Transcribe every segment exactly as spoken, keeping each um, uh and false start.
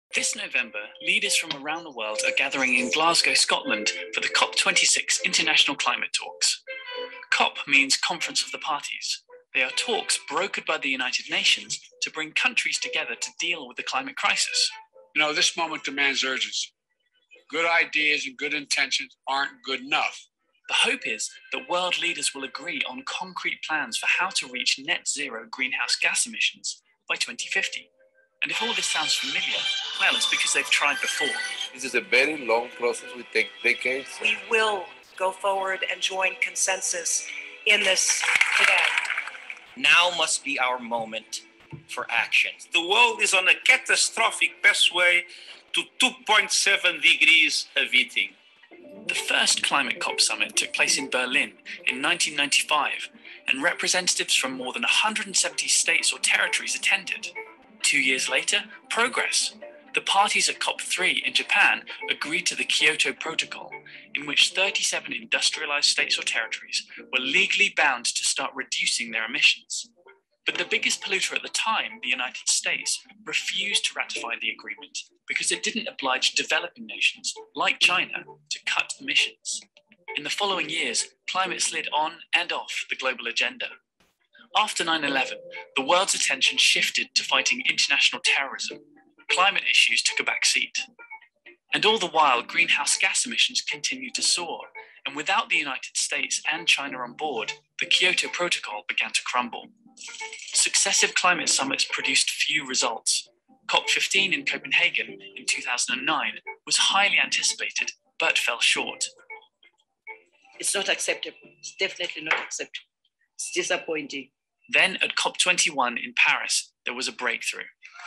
This November, leaders from around the world are gathering in Glasgow, Scotland for the COP twenty-six International Climate Talks. COP means Conference of the Parties. They are talks brokered by the United Nations to bring countries together to deal with the climate crisis. You know, this moment demands urgency. Good ideas and good intentions aren't good enough. The hope is that world leaders will agree on concrete plans for how to reach net zero greenhouse gas emissions by twenty fifty. And if all this sounds familiar, well, it's because they've tried before. This is a very long process. We take decades. We will go forward and join consensus in this today. Now must be our moment for action. The world is on a catastrophic pathway to two point seven degrees of heating. The first Climate COP Summit took place in Berlin in nineteen ninety-five, and representatives from more than one hundred seventy states or territories attended. Two years later, progress. The parties at COP three in Japan agreed to the Kyoto Protocol, in which thirty-seven industrialized states or territories were legally bound to start reducing their emissions. But the biggest polluter at the time, the United States, refused to ratify the agreement because it didn't oblige developing nations, like China, to cut emissions. In the following years, climate slid on and off the global agenda. After nine eleven, the world's attention shifted to fighting international terrorism. Climate issues took a back seat. And all the while, greenhouse gas emissions continued to soar. And without the United States and China on board, the Kyoto Protocol began to crumble. Successive climate summits produced few results. COP fifteen in Copenhagen in two thousand nine was highly anticipated, but fell short. It's not acceptable. It's definitely not acceptable. It's disappointing. Then at COP twenty-one in Paris, there was a breakthrough.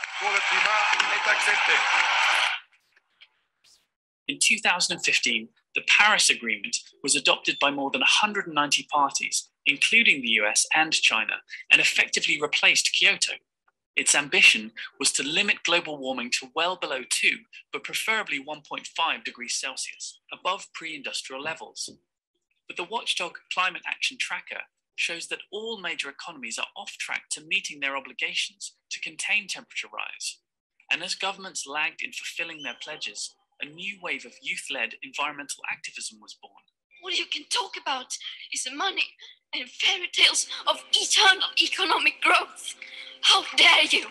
In two thousand fifteen, the Paris Agreement was adopted by more than one hundred ninety parties, including the U S and China, and effectively replaced Kyoto. Its ambition was to limit global warming to well below two, but preferably one point five degrees Celsius, above pre-industrial levels. But the watchdog Climate Action Tracker shows that all major economies are off track to meeting their obligations to contain temperature rise. And as governments lagged in fulfilling their pledges, a new wave of youth-led environmental activism was born. All you can talk about is money and fairy tales of eternal economic growth. How dare you?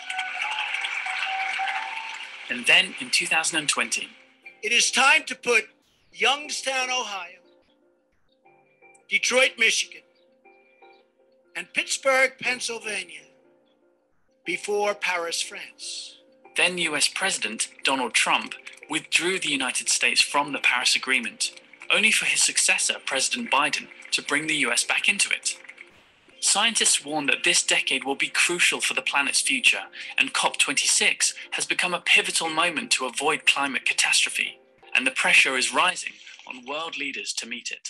And then in two thousand twenty, it is time to put Youngstown, Ohio, Detroit, Michigan, and Pittsburgh, Pennsylvania, before Paris, France. Then U S President Donald Trump withdrew the United States from the Paris Agreement, only for his successor, President Biden, to bring the U S back into it. Scientists warn that this decade will be crucial for the planet's future, and COP twenty-six has become a pivotal moment to avoid climate catastrophe, and the pressure is rising on world leaders to meet it.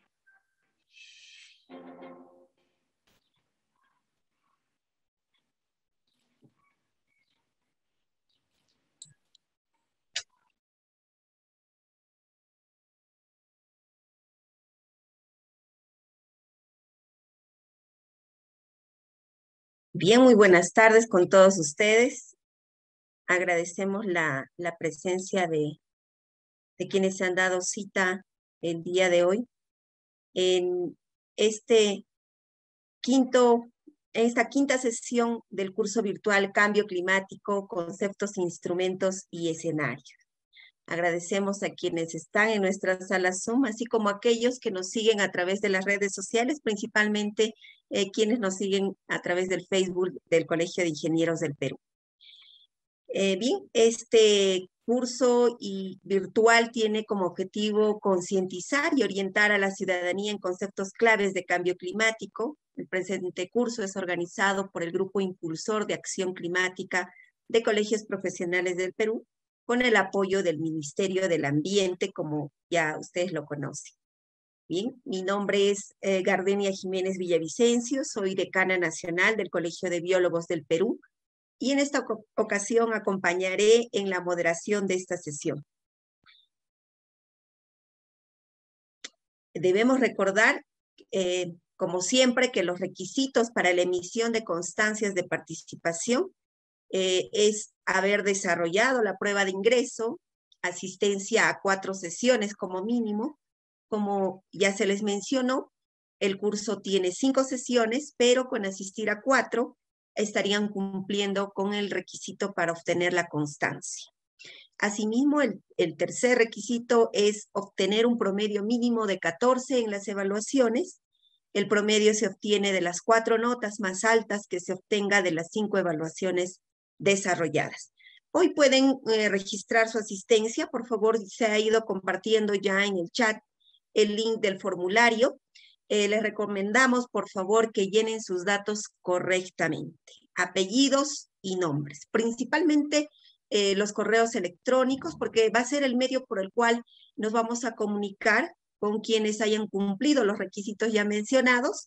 Bien, muy buenas tardes con todos ustedes. Agradecemos la, la presencia de, de quienes se han dado cita el día de hoy en este quinto, en esta quinta sesión del curso virtual Cambio Climático, Conceptos, Instrumentos y Escenarios. Agradecemos a quienes están en nuestra sala Zoom, así como a aquellos que nos siguen a través de las redes sociales, principalmente eh, quienes nos siguen a través del Facebook del Colegio de Ingenieros del Perú. Eh, bien, este curso y virtual tiene como objetivo concientizar y orientar a la ciudadanía en conceptos claves de cambio climático. El presente curso es organizado por el Grupo Impulsor de Acción Climática de Colegios Profesionales del Perú, con el apoyo del Ministerio del Ambiente, como ya ustedes lo conocen. Bien, mi nombre es eh, Gardenia Jiménez Villavicencio, soy decana nacional del Colegio de Biólogos del Perú, y en esta ocasión acompañaré en la moderación de esta sesión. Debemos recordar, eh, como siempre, que los requisitos para la emisión de constancias de participación eh, es haber desarrollado la prueba de ingreso, asistencia a cuatro sesiones como mínimo. Como ya se les mencionó, el curso tiene cinco sesiones, pero con asistir a cuatro estarían cumpliendo con el requisito para obtener la constancia. Asimismo, el, el tercer requisito es obtener un promedio mínimo de catorce en las evaluaciones. El promedio se obtiene de las cuatro notas más altas que se obtenga de las cinco evaluaciones desarrolladas. Hoy pueden eh, registrar su asistencia. Por favor, se ha ido compartiendo ya en el chat el link del formulario. Eh, les recomendamos, por favor, que llenen sus datos correctamente. Apellidos y nombres. Principalmente eh, los correos electrónicos, porque va a ser el medio por el cual nos vamos a comunicar con quienes hayan cumplido los requisitos ya mencionados,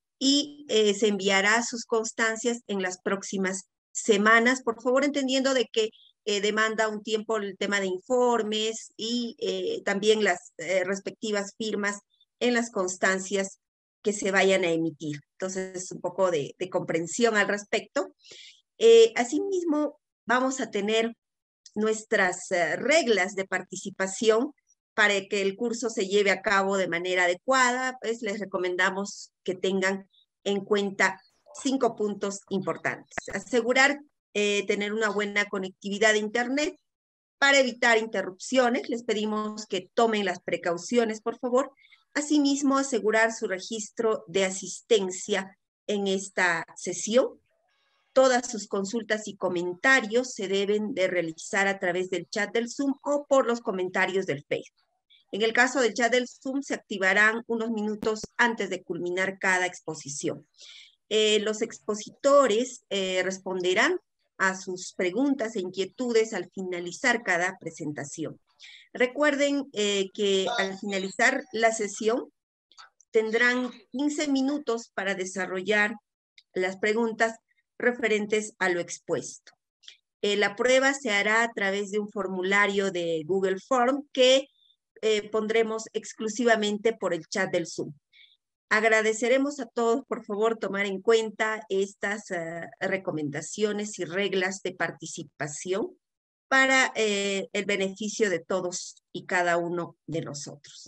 y eh, se enviará sus constancias en las próximas semanas. Por favor, entendiendo de que eh, demanda un tiempo el tema de informes y eh, también las eh, respectivas firmas en las constancias que se vayan a emitir. Entonces, un poco de, de comprensión al respecto. Eh, asimismo, vamos a tener nuestras eh, reglas de participación para que el curso se lleve a cabo de manera adecuada. Pues les recomendamos que tengan en cuenta cinco puntos importantes. Asegurar eh, tener una buena conectividad de internet para evitar interrupciones. Les pedimos que tomen las precauciones, por favor. Asimismo, asegurar su registro de asistencia en esta sesión. Todas sus consultas y comentarios se deben de realizar a través del chat del Zoom o por los comentarios del Facebook. En el caso del chat del Zoom, se activarán unos minutos antes de culminar cada exposición. Eh, los expositores eh, responderán a sus preguntas e inquietudes al finalizar cada presentación. Recuerden eh, que al finalizar la sesión tendrán quince minutos para desarrollar las preguntas referentes a lo expuesto. Eh, la prueba se hará a través de un formulario de Google Form que eh, pondremos exclusivamente por el chat del Zoom. Agradeceremos a todos, por favor, tomar en cuenta estas uh, recomendaciones y reglas de participación para eh, el beneficio de todos y cada uno de nosotros.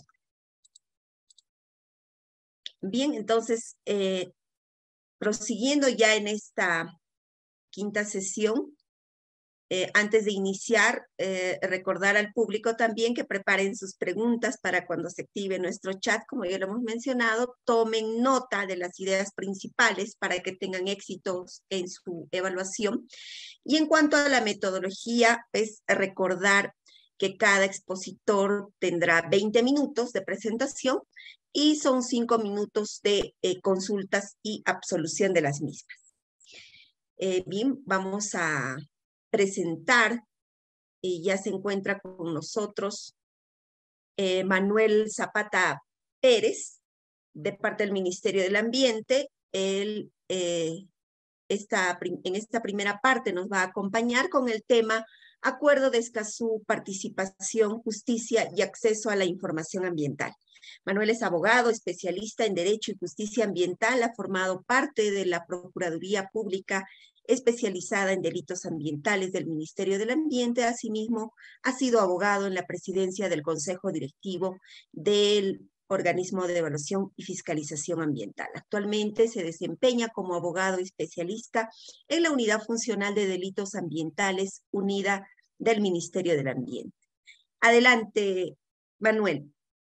Bien, entonces, eh, prosiguiendo ya en esta quinta sesión, eh, antes de iniciar, eh, recordar al público también que preparen sus preguntas para cuando se active nuestro chat, como ya lo hemos mencionado, tomen nota de las ideas principales para que tengan éxitos en su evaluación. Y en cuanto a la metodología, es recordar que cada expositor tendrá veinte minutos de presentación y son cinco minutos de eh, consultas y absolución de las mismas. Eh, bien, vamos a presentar, y ya se encuentra con nosotros eh, Manuel Zapata Pérez, de parte del Ministerio del Ambiente. Él eh, esta, en esta primera parte nos va a acompañar con el tema Acuerdo de Escazú, Participación, Justicia y Acceso a la Información Ambiental. Manuel es abogado, especialista en Derecho y Justicia Ambiental, ha formado parte de la Procuraduría Pública especializada en delitos ambientales del Ministerio del Ambiente. Asimismo, ha sido abogado en la presidencia del Consejo Directivo del Organismo de Evaluación y Fiscalización Ambiental. Actualmente se desempeña como abogado especialista en la Unidad Funcional de Delitos Ambientales Unida del Ministerio del Ambiente. Adelante, Manuel.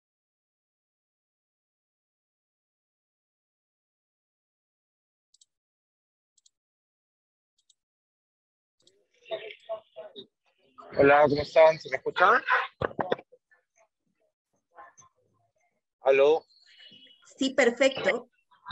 Hola, ¿cómo están? ¿Se me escuchan? ¿Aló? Sí, perfecto.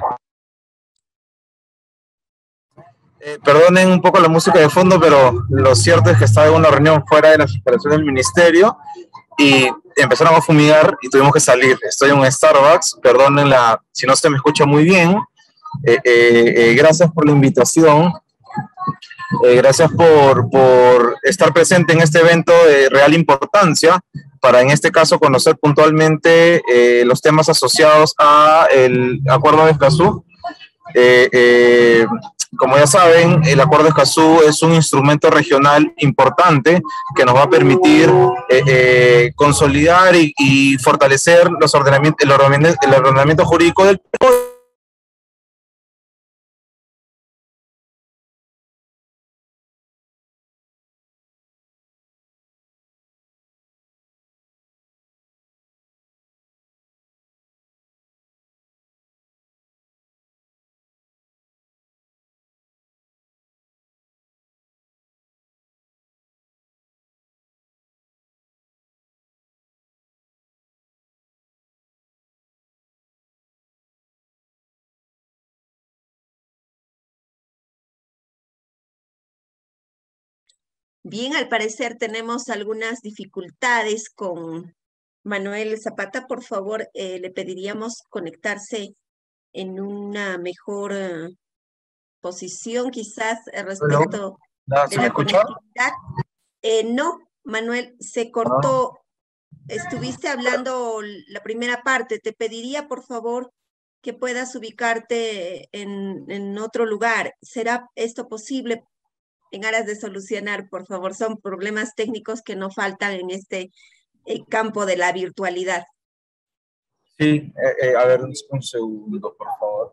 Eh, perdonen un poco la música de fondo, pero lo cierto es que estaba en una reunión fuera de las instalaciones del ministerio y empezaron a fumigar y tuvimos que salir. Estoy en un Starbucks, perdonen la, si no se me escucha muy bien. Eh, eh, eh, gracias por la invitación. Eh, gracias por, por estar presente en este evento de real importancia para, en este caso, conocer puntualmente eh, los temas asociados al Acuerdo de Escazú. Eh, eh, Como ya saben, el Acuerdo de Escazú es un instrumento regional importante que nos va a permitir eh, eh, consolidar y, y fortalecer los ordenamientos, el, ordenamiento, el ordenamiento jurídico del Perú. Bien, al parecer tenemos algunas dificultades con Manuel Zapata. Por favor, eh, le pediríamos conectarse en una mejor eh, posición, quizás eh, respecto ¿No? de ¿Se me la escucha? conectividad. Eh, no, Manuel, se cortó. Estuviste hablando la primera parte. Te pediría, por favor, que puedas ubicarte en, en otro lugar. ¿Será esto posible? En aras de solucionar, por favor, son problemas técnicos que no faltan en este eh, campo de la virtualidad. Sí, eh, eh, a ver, un, un segundo, por favor.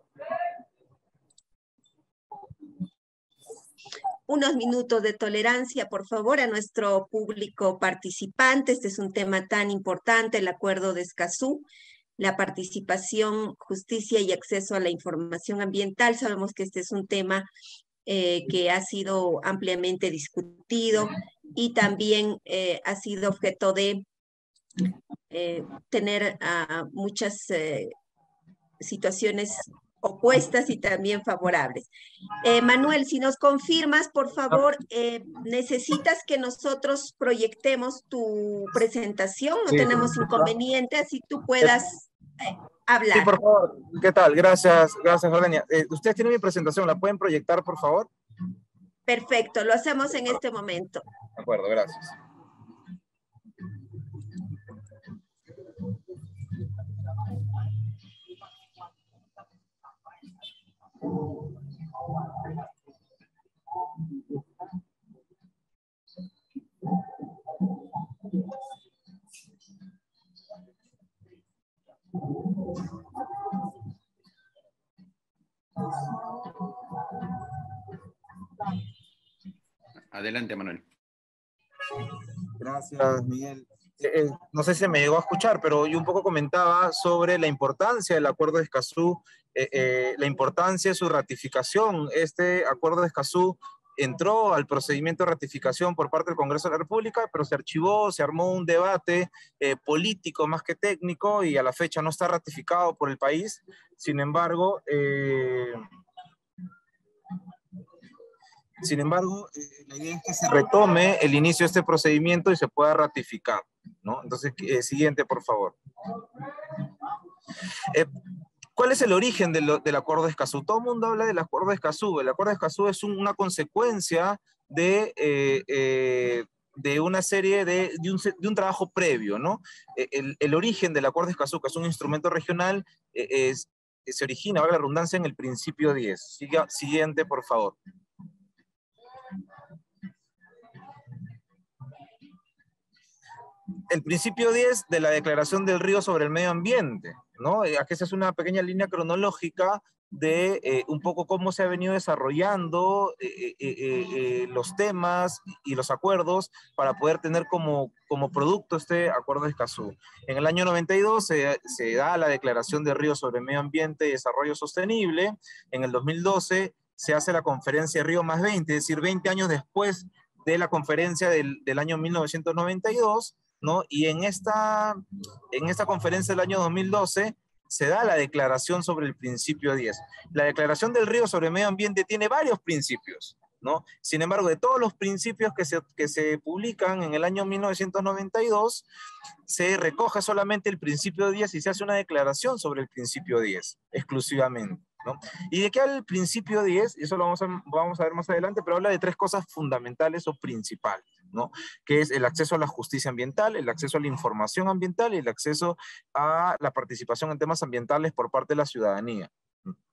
Unos minutos de tolerancia, por favor, a nuestro público participante. Este es un tema tan importante, el Acuerdo de Escazú, la participación, justicia y acceso a la información ambiental. Sabemos que este es un tema Eh, que ha sido ampliamente discutido y también eh, ha sido objeto de eh, tener uh, muchas eh, situaciones opuestas y también favorables. Eh, Manuel, si nos confirmas, por favor, eh, necesitas que nosotros proyectemos tu presentación, no Sí, tenemos sí, inconveniente, así tú puedas eh, hablar. Sí, por favor. ¿Qué tal? Gracias, gracias, Jordania. Eh, Ustedes tienen mi presentación, ¿la pueden proyectar, por favor? Perfecto, lo hacemos en este momento. De acuerdo, gracias. Adelante, Manuel. Gracias, Miguel. Eh, eh, no sé si se me llegó a escuchar, pero yo un poco comentaba sobre la importancia del Acuerdo de Escazú, eh, eh, la importancia de su ratificación. Este Acuerdo de Escazú entró al procedimiento de ratificación por parte del Congreso de la República, pero se archivó, se armó un debate eh, político más que técnico y a la fecha no está ratificado por el país. Sin embargo, eh, Sin embargo, eh, la idea es que se retome el inicio de este procedimiento y se pueda ratificar, ¿no? Entonces, eh, siguiente, por favor. Eh, ¿Cuál es el origen de lo, del Acuerdo de Escazú? Todo el mundo habla del Acuerdo de Escazú. El Acuerdo de Escazú es un, una consecuencia de, eh, eh, de una serie de, de, un, de un trabajo previo, ¿no? El, el origen del Acuerdo de Escazú, que es un instrumento regional, eh, es, se origina, valga la redundancia, en el principio diez. Siga, siguiente, por favor. El principio diez de la Declaración del Río sobre el Medio Ambiente, ¿no? Aquí se hace una pequeña línea cronológica de eh, un poco cómo se ha venido desarrollando eh, eh, eh, eh, los temas y los acuerdos para poder tener como, como producto este Acuerdo de Escazú. En el año noventa y dos se, se da la Declaración del Río sobre el Medio Ambiente y Desarrollo Sostenible. En el dos mil doce se hace la Conferencia Río más veinte, es decir, veinte años después de la conferencia del, del año mil novecientos noventa y dos, ¿no? Y en esta, en esta conferencia del año dos mil doce se da la declaración sobre el principio diez. La Declaración del Río sobre el Medio Ambiente tiene varios principios, ¿no? Sin embargo, de todos los principios que se, que se publican en el año mil novecientos noventa y dos, se recoge solamente el principio diez y se hace una declaración sobre el principio diez, exclusivamente, ¿no? ¿Y de qué habla el principio diez? Eso lo vamos a, vamos a ver más adelante, pero habla de tres cosas fundamentales o principales, ¿no? Que es el acceso a la justicia ambiental, el acceso a la información ambiental y el acceso a la participación en temas ambientales por parte de la ciudadanía.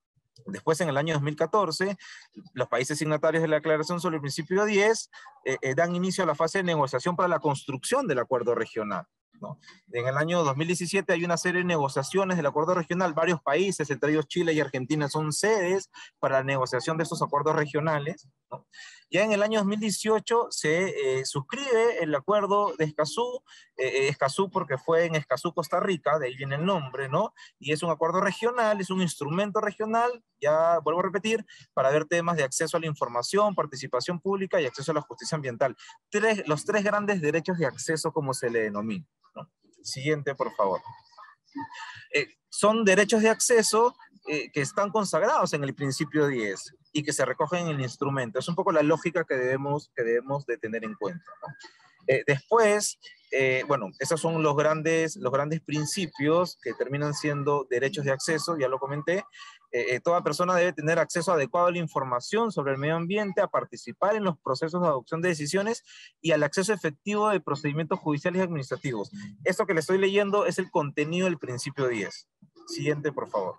Después, en el año dos mil catorce, los países signatarios de la Declaración sobre el Principio diez eh, eh, dan inicio a la fase de negociación para la construcción del acuerdo regional, ¿no? En el año dos mil diecisiete hay una serie de negociaciones del acuerdo regional. Varios países, entre ellos Chile y Argentina, son sedes para la negociación de estos acuerdos regionales, ¿no? Ya en el año dos mil dieciocho se eh, suscribe el acuerdo de Escazú, eh, Escazú porque fue en Escazú, Costa Rica, de ahí viene el nombre, ¿no? Y es un acuerdo regional, es un instrumento regional, ya vuelvo a repetir, para ver temas de acceso a la información, participación pública y acceso a la justicia ambiental. Tres, los tres grandes derechos de acceso, como se le denomina, ¿no? Siguiente, por favor. Eh, son derechos de acceso eh, que están consagrados en el principio diez y que se recogen en el instrumento. Es un poco la lógica que debemos, que debemos de tener en cuenta, ¿no? Eh, después, eh, bueno, esos son los grandes, los grandes principios que terminan siendo derechos de acceso, ya lo comenté. Eh, eh, toda persona debe tener acceso adecuado a la información sobre el medio ambiente, a participar en los procesos de adopción de decisiones y al acceso efectivo de procedimientos judiciales y administrativos. Esto que le estoy leyendo es el contenido del principio diez. Siguiente, por favor.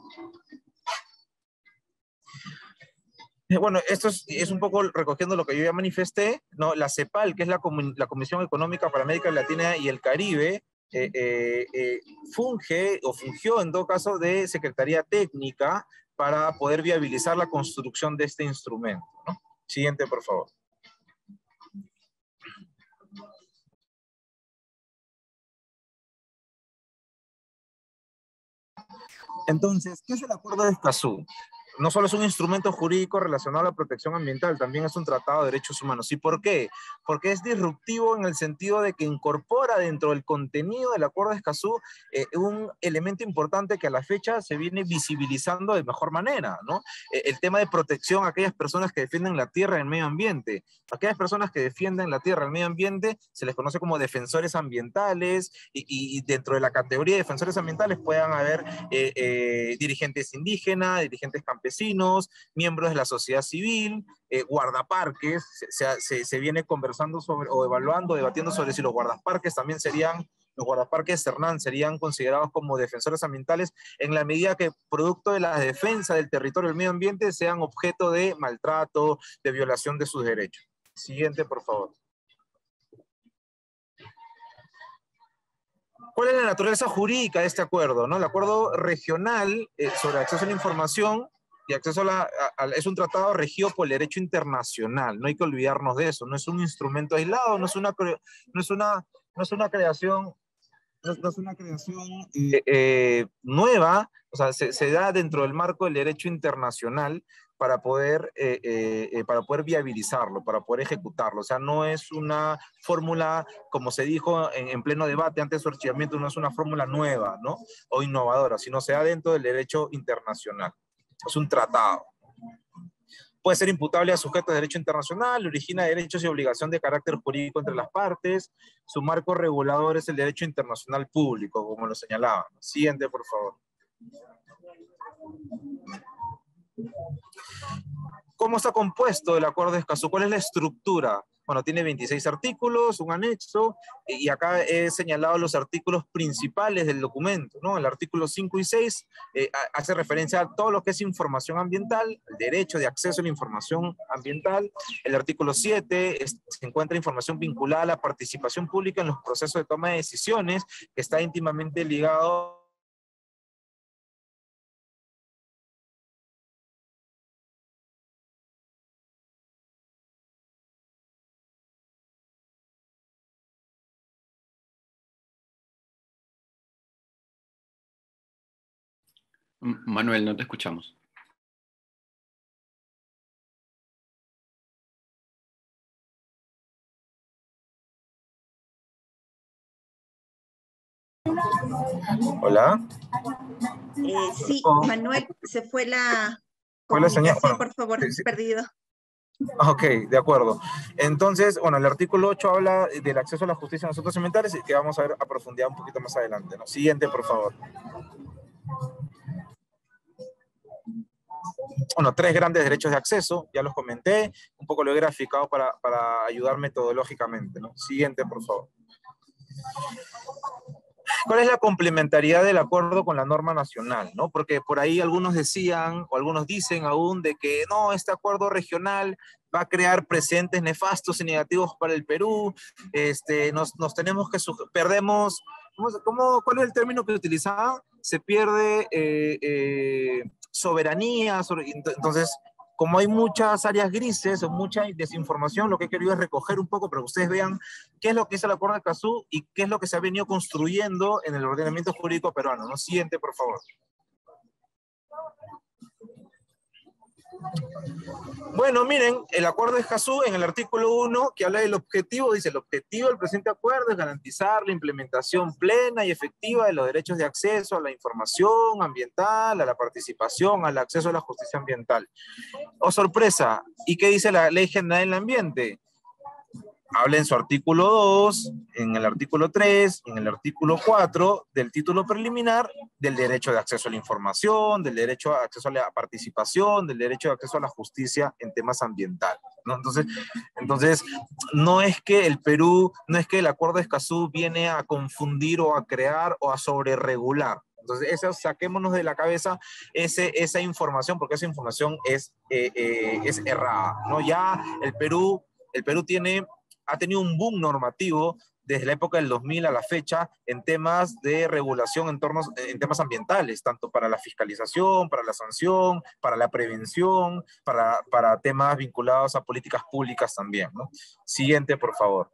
Bueno, esto es, es un poco recogiendo lo que yo ya manifesté, ¿no? La CEPAL, que es la, Com la Comisión Económica para América Latina y el Caribe, eh, eh, eh, funge o fungió en todo caso de Secretaría Técnica para poder viabilizar la construcción de este instrumento, ¿no? Siguiente, por favor. Entonces, ¿qué es el Acuerdo de Escazú? No solo es un instrumento jurídico relacionado a la protección ambiental, también es un tratado de derechos humanos. ¿Y por qué? Porque es disruptivo en el sentido de que incorpora dentro del contenido del Acuerdo de Escazú eh, un elemento importante que a la fecha se viene visibilizando de mejor manera, ¿no? Eh, el tema de protección a aquellas personas que defienden la tierra y el medio ambiente. Aquellas personas que defienden la tierra y el medio ambiente se les conoce como defensores ambientales y, y dentro de la categoría de defensores ambientales puedan haber eh, eh, dirigentes indígenas, dirigentes campesinos, campesinos, miembros de la sociedad civil, eh, guardaparques. Se, se, se viene conversando sobre, o evaluando, debatiendo sobre si los guardaparques también serían, los guardaparques Hernán serían considerados como defensores ambientales en la medida que producto de la defensa del territorio y del medio ambiente sean objeto de maltrato, de violación de sus derechos. Siguiente, por favor. ¿Cuál es la naturaleza jurídica de este acuerdo, ¿no? El acuerdo regional eh, sobre acceso a la información y acceso a la, a, a, es un tratado regido por el derecho internacional, no hay que olvidarnos de eso, no es un instrumento aislado, no es una, no es una, no es una creación, no es, no es una creación eh, eh, nueva, o sea, se, se da dentro del marco del derecho internacional para poder, eh, eh, eh, para poder viabilizarlo, para poder ejecutarlo. O sea, no es una fórmula, como se dijo en, en pleno debate antes de su archivamiento, no es una fórmula nueva, ¿no? O innovadora, sino se da dentro del derecho internacional. Es un tratado. Puede ser imputable a sujetos de derecho internacional, origina derechos y obligación de carácter jurídico entre las partes. Su marco regulador es el derecho internacional público, como lo señalaba. Siguiente, por favor. ¿Cómo está compuesto el Acuerdo de Escazú? ¿Cuál es la estructura? Bueno, tiene veintiséis artículos, un anexo, y acá he señalado los artículos principales del documento, ¿no? El artículo cinco y seis eh, hace referencia a todo lo que es información ambiental, el derecho de acceso a la información ambiental. El artículo siete es, se encuentra información vinculada a la participación pública en los procesos de toma de decisiones, que está íntimamente ligado Manuel, no te escuchamos. Hola. Eh, sí, Manuel, se fue la ¿Fue la señal? Bueno, por favor, sí, sí. perdido. Ok, de acuerdo. Entonces, bueno, el artículo ocho habla del acceso a la justicia en los asuntos ambientales y que vamos a ver a profundidad un poquito más adelante, ¿no? Siguiente, por favor. Bueno, tres grandes derechos de acceso, ya los comenté, un poco lo he graficado para, para ayudar metodológicamente, ¿no? Siguiente, por favor. ¿Cuál es la complementariedad del acuerdo con la norma nacional? ¿No? Porque por ahí algunos decían, o algunos dicen aún, de que no, este acuerdo regional va a crear precedentes nefastos y negativos para el Perú, este, nos, nos tenemos que, perdemos, ¿cómo, cómo, ¿cuál es el término que utilizaban? Se pierde eh, eh, soberanía, sobre, entonces, como hay muchas áreas grises o mucha desinformación, lo que he querido es recoger un poco para que ustedes vean qué es lo que dice el Acuerdo de Escazú y qué es lo que se ha venido construyendo en el ordenamiento jurídico peruano. ¿No? Siguiente, por favor. Bueno, miren, el Acuerdo de Escazú en el artículo uno, que habla del objetivo, dice, el objetivo del presente acuerdo es garantizar la implementación plena y efectiva de los derechos de acceso a la información ambiental, a la participación, al acceso a la justicia ambiental. Oh, sorpresa, ¿y qué dice la Ley General del Ambiente? Habla en su artículo dos, en el artículo tres, en el artículo cuatro del título preliminar del derecho de acceso a la información, del derecho de acceso a la participación, del derecho de acceso a la justicia en temas ambientales, ¿no? Entonces, entonces, no es que el Perú, no es que el Acuerdo de Escazú viene a confundir o a crear o a sobreregular. Entonces, eso, saquémonos de la cabeza ese, esa información, porque esa información es, eh, eh, es errada, ¿no? Ya el Perú, el Perú tiene... ha tenido un boom normativo desde la época del dos mil a la fecha en temas de regulación en, torno, en temas ambientales, tanto para la fiscalización, para la sanción, para la prevención, para, para temas vinculados a políticas públicas también, ¿no? Siguiente, por favor.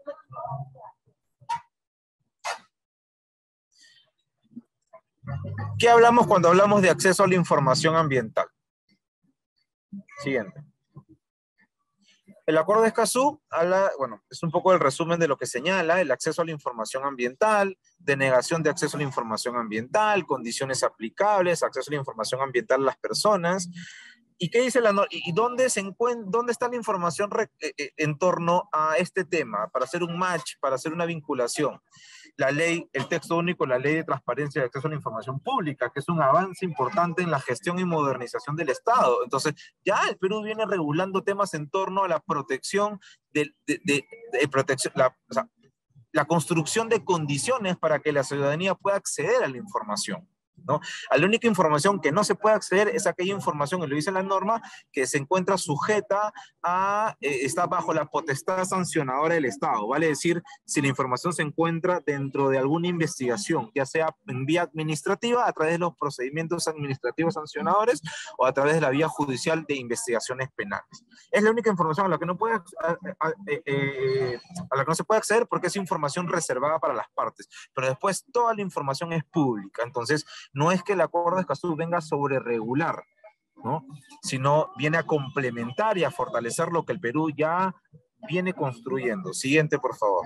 ¿Qué hablamos cuando hablamos de acceso a la información ambiental? Siguiente. El Acuerdo de Escazú habla, bueno, es un poco el resumen de lo que señala: el acceso a la información ambiental, denegación de acceso a la información ambiental, condiciones aplicables, acceso a la información ambiental a las personas. ¿Y qué dice la norma? ¿Y dónde se encuentra, dónde está la información en torno a este tema? Para hacer un match, para hacer una vinculación. La ley, el texto único, la Ley de Transparencia y Acceso a la Información Pública, que es un avance importante en la gestión y modernización del Estado. Entonces, ya el Perú viene regulando temas en torno a la protección de, de, de, de protección, la, o sea, la construcción de condiciones para que la ciudadanía pueda acceder a la información, ¿no? A la única información que no se puede acceder es aquella información, y lo dice la norma, que se encuentra sujeta a, eh, está bajo la potestad sancionadora del Estado, vale decir, si la información se encuentra dentro de alguna investigación, ya sea en vía administrativa, a través de los procedimientos administrativos sancionadores, o a través de la vía judicial de investigaciones penales. Es la única información a la que no puede, a, a, eh, a la que no se puede acceder, porque es información reservada para las partes, pero después toda la información es pública. Entonces, no es que el Acuerdo de Escazú venga a sobreregular, ¿no? Sino viene a complementar y a fortalecer lo que el Perú ya viene construyendo. Siguiente, por favor.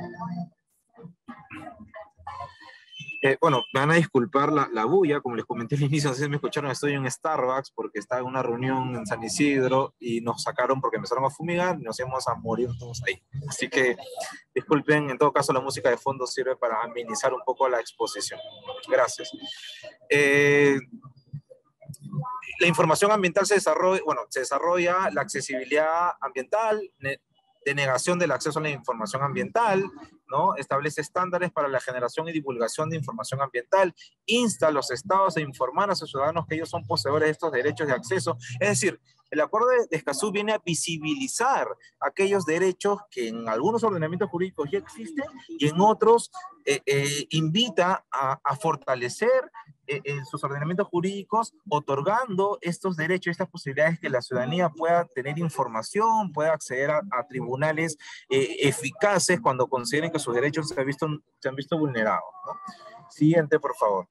Eh, bueno, me van a disculpar la, la bulla, como les comenté al inicio, no sé si me escucharon, estoy en Starbucks porque estaba en una reunión en San Isidro y nos sacaron porque empezaron a fumigar y nos íbamos a morir todos ahí. Así que disculpen, en todo caso la música de fondo sirve para amenizar un poco la exposición. Gracias. Eh, la información ambiental se desarrolla, bueno, se desarrolla la accesibilidad ambiental, denegación del acceso a la información ambiental, ¿no? Establece estándares para la generación y divulgación de información ambiental, insta a los estados a informar a sus ciudadanos que ellos son poseedores de estos derechos de acceso. Es decir, el Acuerdo de Escazú viene a visibilizar aquellos derechos que en algunos ordenamientos jurídicos ya existen y en otros eh, eh, invita a, a fortalecer eh, en sus ordenamientos jurídicos, otorgando estos derechos, estas posibilidades que la ciudadanía pueda tener información, pueda acceder a, a tribunales eh, eficaces cuando consideren que sus derechos se han visto, se han visto vulnerados, ¿no? Siguiente, por favor.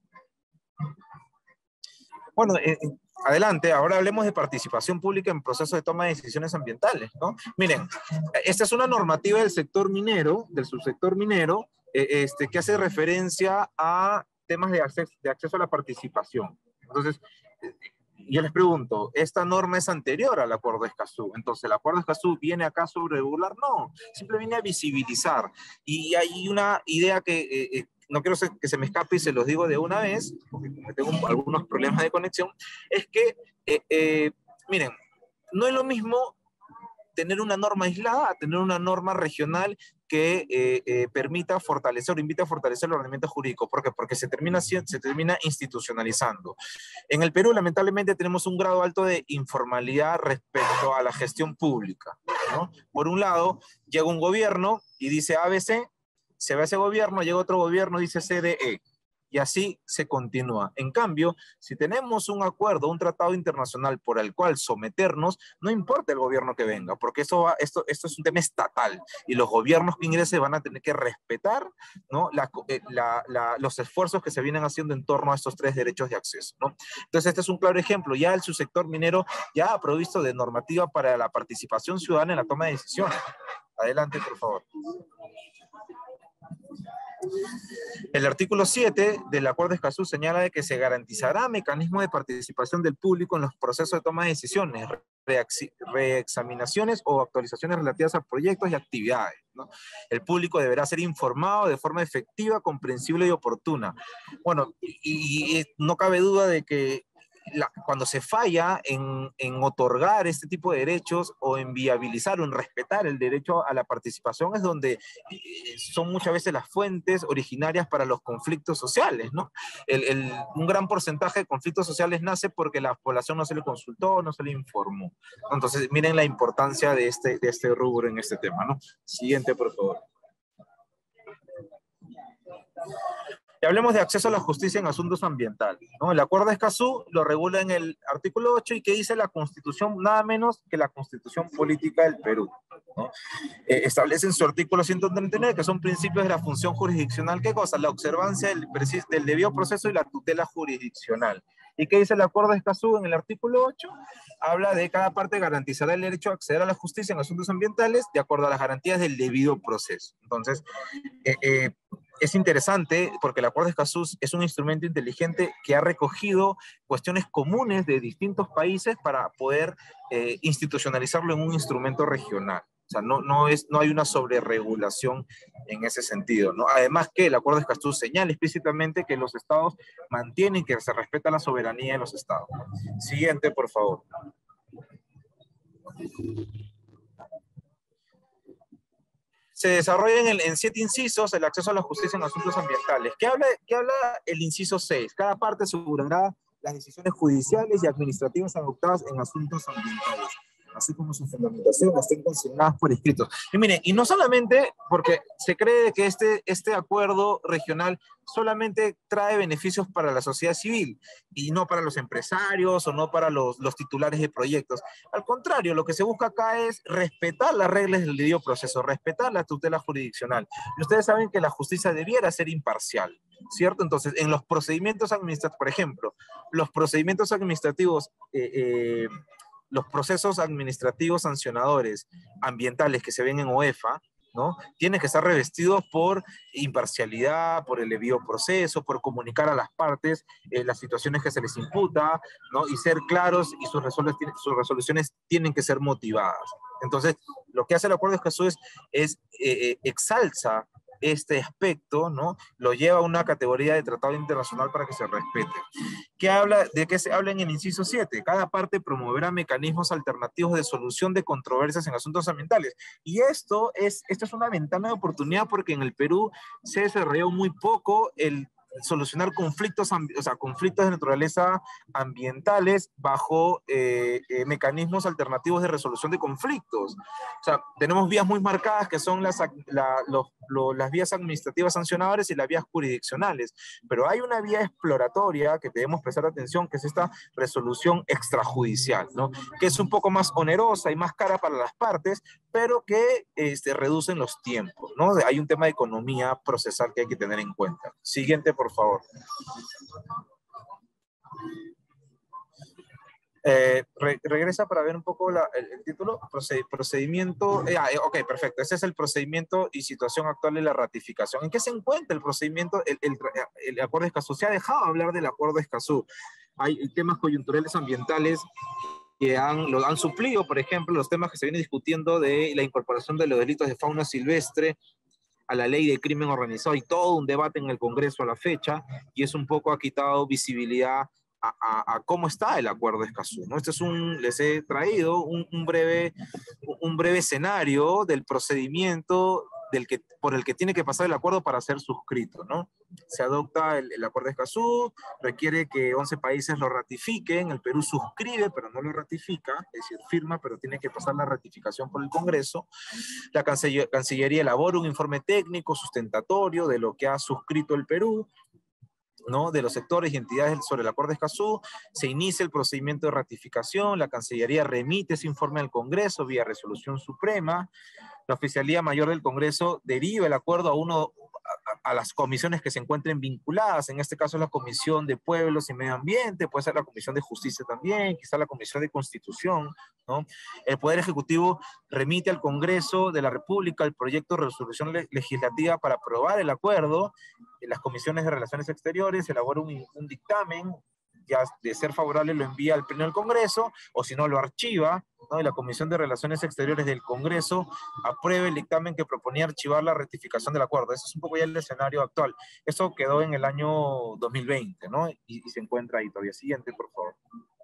Bueno, eh, adelante, ahora hablemos de participación pública en procesos de toma de decisiones ambientales, ¿no? Miren, esta es una normativa del sector minero, del subsector minero, eh, este, que hace referencia a temas de acceso, de acceso a la participación. Entonces, eh, yo les pregunto, ¿esta norma es anterior al Acuerdo de Escazú? Entonces, ¿el Acuerdo de Escazú viene acá sobre regular? No, simplemente viene a visibilizar. Y hay una idea que eh, eh, no quiero que se me escape y se los digo de una vez, porque tengo algunos problemas de conexión, es que, eh, eh, miren, no es lo mismo tener una norma aislada a tener una norma regional que eh, eh, permita fortalecer o invita a fortalecer el ordenamiento jurídico. ¿Por qué? Porque se termina, se termina institucionalizando. En el Perú, lamentablemente, tenemos un grado alto de informalidad respecto a la gestión pública, ¿no? Por un lado, llega un gobierno y dice A B C, se va ese gobierno, llega otro gobierno y dice C D E. Y así se continúa. En cambio, si tenemos un acuerdo, un tratado internacional por el cual someternos, no importa el gobierno que venga, porque esto, va, esto, esto es un tema estatal y los gobiernos que ingresen van a tener que respetar, ¿no? la, la, la, los esfuerzos que se vienen haciendo en torno a estos tres derechos de acceso, ¿no? Entonces, este es un claro ejemplo. Ya el subsector minero ya ha provisto de normativa para la participación ciudadana en la toma de decisiones. Adelante, por favor. El artículo siete del Acuerdo de Escazú señala de que se garantizará mecanismo de participación del público en los procesos de toma de decisiones, reexaminaciones o actualizaciones relativas a proyectos y actividades, ¿no? El público deberá ser informado de forma efectiva, comprensible y oportuna. Bueno, y, y no cabe duda de que La, cuando se falla en, en otorgar este tipo de derechos o en viabilizar o en respetar el derecho a la participación es donde eh, son muchas veces las fuentes originarias para los conflictos sociales, ¿no? El, el, un gran porcentaje de conflictos sociales nace porque la población no se le consultó, no se le informó. Entonces, miren la importancia de este, de este rubro en este tema, ¿no? Siguiente, por favor. Y hablemos de acceso a la justicia en asuntos ambientales, ¿no? El Acuerdo de Escazú lo regula en el artículo ocho y que dice la Constitución, nada menos que la Constitución Política del Perú, ¿no? Eh, establece en su artículo ciento treinta y nueve que son principios de la función jurisdiccional, ¿qué cosa? La observancia del, del debido proceso y la tutela jurisdiccional. ¿Y qué dice el Acuerdo de Escazú en el artículo ocho? Habla de cada parte garantizará el derecho a acceder a la justicia en asuntos ambientales de acuerdo a las garantías del debido proceso. Entonces, eh, eh, es interesante porque el Acuerdo de Escazú es un instrumento inteligente que ha recogido cuestiones comunes de distintos países para poder eh, institucionalizarlo en un instrumento regional. O sea, no, no, es, no hay una sobreregulación en ese sentido, ¿no? Además que el Acuerdo de Escazú señala explícitamente que los estados mantienen que se respeta la soberanía de los estados. Siguiente, por favor. Se desarrolla en, el, en siete incisos el acceso a la justicia en asuntos ambientales. ¿Qué habla, qué habla el inciso seis? Cada parte asegurará las decisiones judiciales y administrativas adoptadas en asuntos ambientales, así como su fundamentación, estén consignadas por escrito. Y miren, y no solamente porque se cree que este, este acuerdo regional solamente trae beneficios para la sociedad civil y no para los empresarios o no para los, los titulares de proyectos. Al contrario, lo que se busca acá es respetar las reglas del debido proceso, respetar la tutela jurisdiccional. Y ustedes saben que la justicia debiera ser imparcial, ¿cierto? Entonces, en los procedimientos administrativos, por ejemplo, los procedimientos administrativos eh, eh, los procesos administrativos sancionadores ambientales que se ven en O E F A, ¿no? Tienen que estar revestidos por imparcialidad, por el debido proceso, por comunicar a las partes eh, las situaciones que se les imputa, ¿no? Y ser claros y sus, resolu sus resoluciones tienen que ser motivadas. Entonces, lo que hace el Acuerdo de Escazú es, es eh, exalza este aspecto, ¿no? Lo lleva a una categoría de tratado internacional para que se respete. ¿Qué habla, ¿De qué se habla en el inciso siete? Cada parte promoverá mecanismos alternativos de solución de controversias en asuntos ambientales. Y esto es, esto es una ventana de oportunidad porque en el Perú se desarrolló muy poco el solucionar conflictos, o sea, conflictos de naturaleza ambientales bajo eh, eh, mecanismos alternativos de resolución de conflictos. O sea, tenemos vías muy marcadas que son las, la, los, lo, las vías administrativas sancionadoras y las vías jurisdiccionales, pero hay una vía exploratoria que debemos prestar atención, que es esta resolución extrajudicial, ¿no? Que es un poco más onerosa y más cara para las partes, pero que este, reducen los tiempos, ¿no? Hay un tema de economía procesal que hay que tener en cuenta. Siguiente, por favor. Eh, re, regresa para ver un poco la, el, el título. Proced, procedimiento. Eh, ah, ok, perfecto. Ese es el procedimiento y situación actual de la ratificación. ¿En qué se encuentra el procedimiento? El, el, el Acuerdo de Escazú. Se ha dejado hablar del Acuerdo de Escazú. Hay temas coyunturales ambientales que han, lo han suplido, por ejemplo, los temas que se vienen discutiendo de la incorporación de los delitos de fauna silvestre a la ley de crimen organizado, y todo un debate en el Congreso a la fecha, y eso un poco ha quitado visibilidad a, a, a cómo está el Acuerdo de Escazú, ¿no? Este es un, les he traído un, un, breve, un breve escenario del procedimiento del que, por el que tiene que pasar el acuerdo para ser suscrito, ¿no? Se adopta el, el Acuerdo de Escazú, requiere que once países lo ratifiquen, el Perú suscribe, pero no lo ratifica, es decir, firma, pero tiene que pasar la ratificación por el Congreso. La Canciller- Cancillería elabora un informe técnico sustentatorio de lo que ha suscrito el Perú, ¿no? De los sectores y entidades sobre el Acuerdo de Escazú, se inicia el procedimiento de ratificación, la Cancillería remite ese informe al Congreso vía resolución suprema, la Oficialía Mayor del Congreso deriva el acuerdo a uno a, a las comisiones que se encuentren vinculadas, en este caso la Comisión de Pueblos y Medio Ambiente, puede ser la Comisión de Justicia también, quizá la Comisión de Constitución, ¿no? El Poder Ejecutivo remite al Congreso de la República el proyecto de resolución le legislativa para aprobar el acuerdo, las comisiones de Relaciones Exteriores elaboran un, un dictamen, ya de ser favorable lo envía al Pleno del Congreso, o si no lo archiva, ¿no? Y la Comisión de Relaciones Exteriores del Congreso aprueba el dictamen que proponía archivar la ratificación del acuerdo. Ese es un poco ya el escenario actual. Eso quedó en el año dos mil veinte, ¿no? Y, y se encuentra ahí todavía. Siguiente, por favor.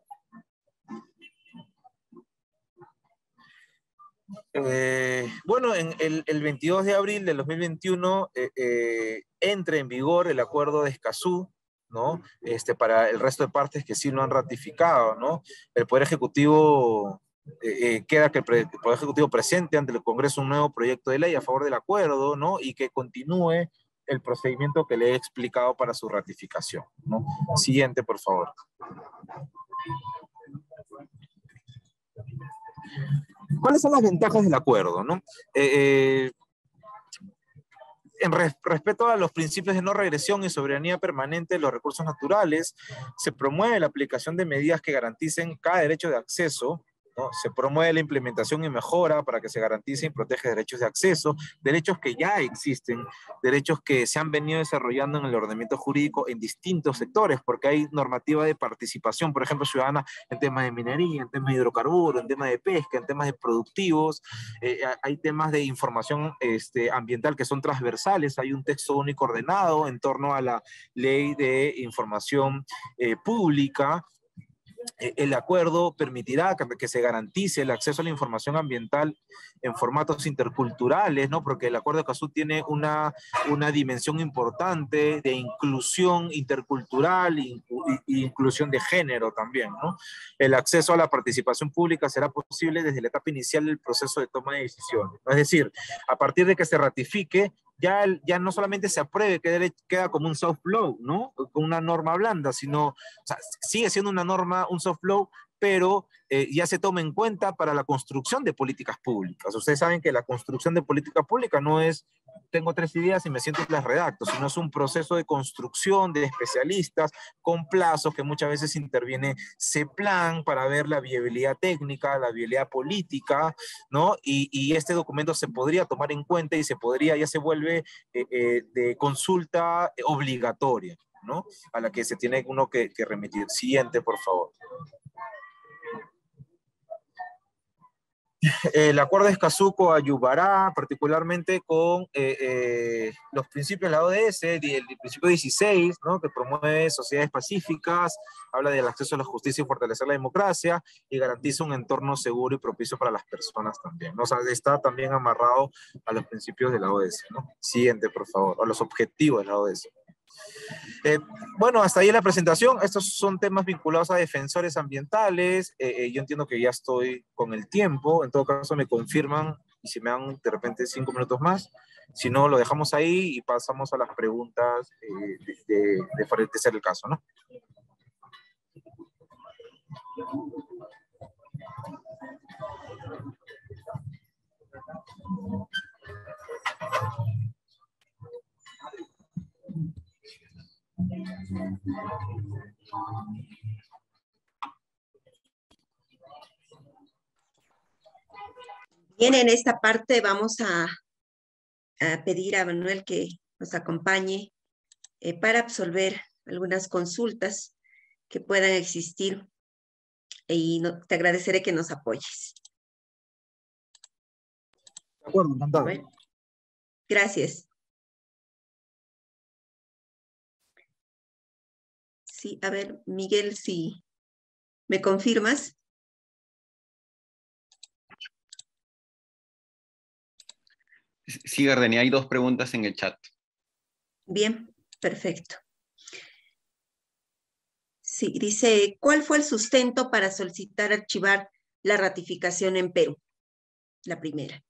Eh, bueno, en el, el veintidós de abril del dos mil veintiuno eh, eh, entra en vigor el Acuerdo de Escazú, ¿no? Este, para el resto de partes que sí lo han ratificado, ¿no? El Poder Ejecutivo, eh, eh, queda que el, pre, el Poder Ejecutivo presente ante el Congreso un nuevo proyecto de ley a favor del acuerdo, ¿no? Y que continúe el procedimiento que le he explicado para su ratificación, ¿no? Siguiente, por favor. ¿Cuáles son las ventajas del acuerdo, no? Eh, eh, en res, respeto a los principios de no regresión y soberanía permanente de los recursos naturales, se promueve la aplicación de medidas que garanticen cada derecho de acceso, ¿no? Se promueve la implementación y mejora para que se garantice y protege derechos de acceso, derechos que ya existen, derechos que se han venido desarrollando en el ordenamiento jurídico en distintos sectores, porque hay normativa de participación, por ejemplo, ciudadana en temas de minería, en temas de hidrocarburos, en temas de pesca, en temas de productivos, eh, hay temas de información este, ambiental que son transversales, hay un texto único ordenado en torno a la ley de información eh, pública. El acuerdo permitirá que se garantice el acceso a la información ambiental en formatos interculturales, ¿no? Porque el Acuerdo de Escazú tiene una, una dimensión importante de inclusión intercultural e inclusión de género también, ¿no? El acceso a la participación pública será posible desde la etapa inicial del proceso de toma de decisiones, ¿no? Es decir, a partir de que se ratifique, Ya, ya no solamente se apruebe, queda, queda como un soft law, ¿no? Con una norma blanda, sino, o sea, sigue siendo una norma, un soft law, pero eh, ya se toma en cuenta para la construcción de políticas públicas. Ustedes saben que la construcción de política pública no es, tengo tres ideas y me siento y las redacto, sino es un proceso de construcción de especialistas con plazos que muchas veces interviene CEPLAN para ver la viabilidad técnica, la viabilidad política, ¿no? Y, y este documento se podría tomar en cuenta y se podría, ya se vuelve eh, eh, de consulta obligatoria, ¿no? A la que se tiene uno que, que remitir. Siguiente, por favor. El Acuerdo de Escazú ayudará particularmente con eh, eh, los principios de la O D S, el, el principio dieciséis, ¿no? Que promueve sociedades pacíficas, habla del acceso a la justicia y fortalecer la democracia, y garantiza un entorno seguro y propicio para las personas también, ¿no? O sea, está también amarrado a los principios de la O D S, ¿no? Siguiente, por favor, a los objetivos de la O D S. Eh, bueno, hasta ahí la presentación. Estos son temas vinculados a defensores ambientales. Eh, eh, yo entiendo que ya estoy con el tiempo. En todo caso, me confirman y si me dan de repente cinco minutos más. Si no, lo dejamos ahí y pasamos a las preguntas eh, de, de, de, de ser el caso, ¿no? Bien, en esta parte vamos a, a pedir a Manuel que nos acompañe eh, para absolver algunas consultas que puedan existir y no, te agradeceré que nos apoyes. De acuerdo, encantado. Bueno, gracias. Sí, a ver, Miguel, si me confirmas. Sí, Gardenia, hay dos preguntas en el chat. Bien, perfecto. Sí, dice, ¿cuál fue el sustento para solicitar archivar la ratificación en Perú? La primera.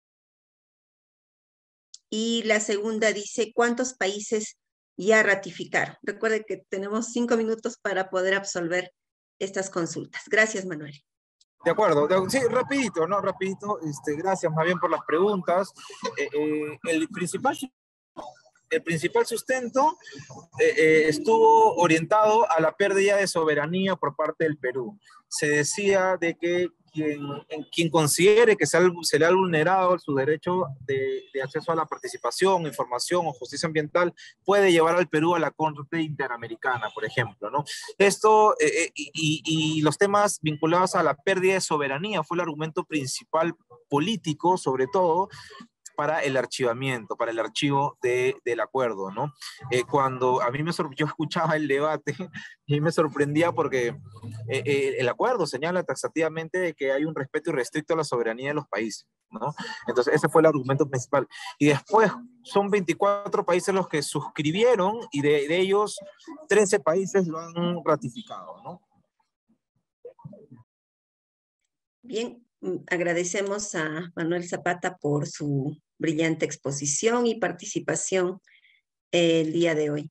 Y la segunda dice, ¿cuántos países ya ratificaron? Recuerde que tenemos cinco minutos para poder absolver estas consultas. Gracias, Manuel. De acuerdo, de, sí, rapidito, ¿no? Rapidito, este, gracias más bien por las preguntas. Eh, eh, el principal... El principal sustento eh, eh, estuvo orientado a la pérdida de soberanía por parte del Perú. Se decía de que quien, quien considere que se, se le ha vulnerado su derecho de, de acceso a la participación, información o justicia ambiental puede llevar al Perú a la Corte Interamericana, por ejemplo, ¿no? Esto eh, y, y los temas vinculados a la pérdida de soberanía fue el argumento principal político, sobre todo, para el archivamiento, para el archivo de, del acuerdo, ¿no? Eh, cuando a mí me yo escuchaba el debate y me sorprendía porque eh, eh, el acuerdo señala taxativamente de que hay un respeto irrestricto a la soberanía de los países, ¿no? Entonces ese fue el argumento principal. Y después son veinticuatro países los que suscribieron y de, de ellos trece países lo han ratificado, ¿no? Bien, agradecemos a Manuel Zapata por su brillante exposición y participación eh, el día de hoy.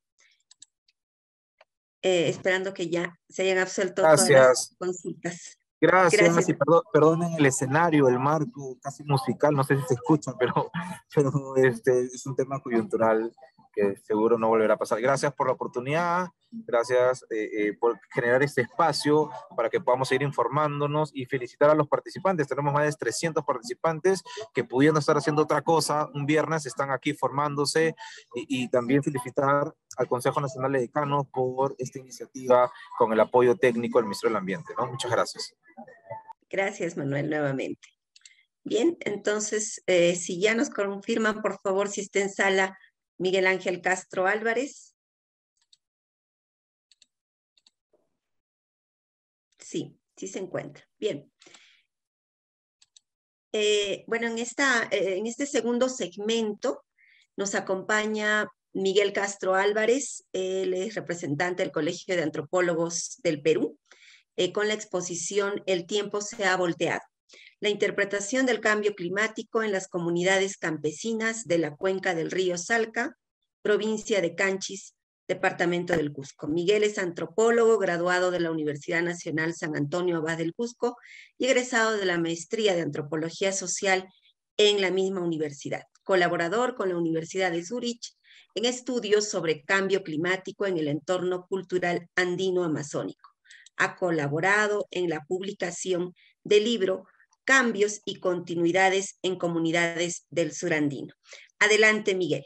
Eh, esperando que ya se hayan absuelto Gracias. todas las consultas. Gracias, Gracias. y perdón, perdonen el escenario, el marco casi musical, no sé si se escucha, pero, pero este, es un tema coyuntural que seguro no volverá a pasar. Gracias por la oportunidad, gracias eh, eh, por generar este espacio para que podamos seguir informándonos y felicitar a los participantes. Tenemos más de trescientos participantes que pudiendo estar haciendo otra cosa un viernes están aquí formándose y, y también felicitar al Consejo Nacional de Decanos por esta iniciativa con el apoyo técnico del Ministerio del Ambiente, ¿no? Muchas gracias. Gracias, Manuel, nuevamente. Bien, entonces, eh, si ya nos confirman, por favor, si está en sala Miguel Ángel Castro Álvarez. Sí, sí se encuentra. Bien. Eh, bueno, en, esta, eh, en este segundo segmento nos acompaña Miguel Castro Álvarez. Él es representante del Colegio de Antropólogos del Perú, eh, con la exposición El tiempo se ha volteado. La interpretación del cambio climático en las comunidades campesinas de la cuenca del río Salca, provincia de Canchis, departamento del Cusco. Miguel es antropólogo, graduado de la Universidad Nacional San Antonio Abad del Cusco y egresado de la maestría de Antropología Social en la misma universidad. Colaborador con la Universidad de Zúrich en estudios sobre cambio climático en el entorno cultural andino-amazónico. Ha colaborado en la publicación del libro Cambios y continuidades en comunidades del surandino. Adelante, Miguel.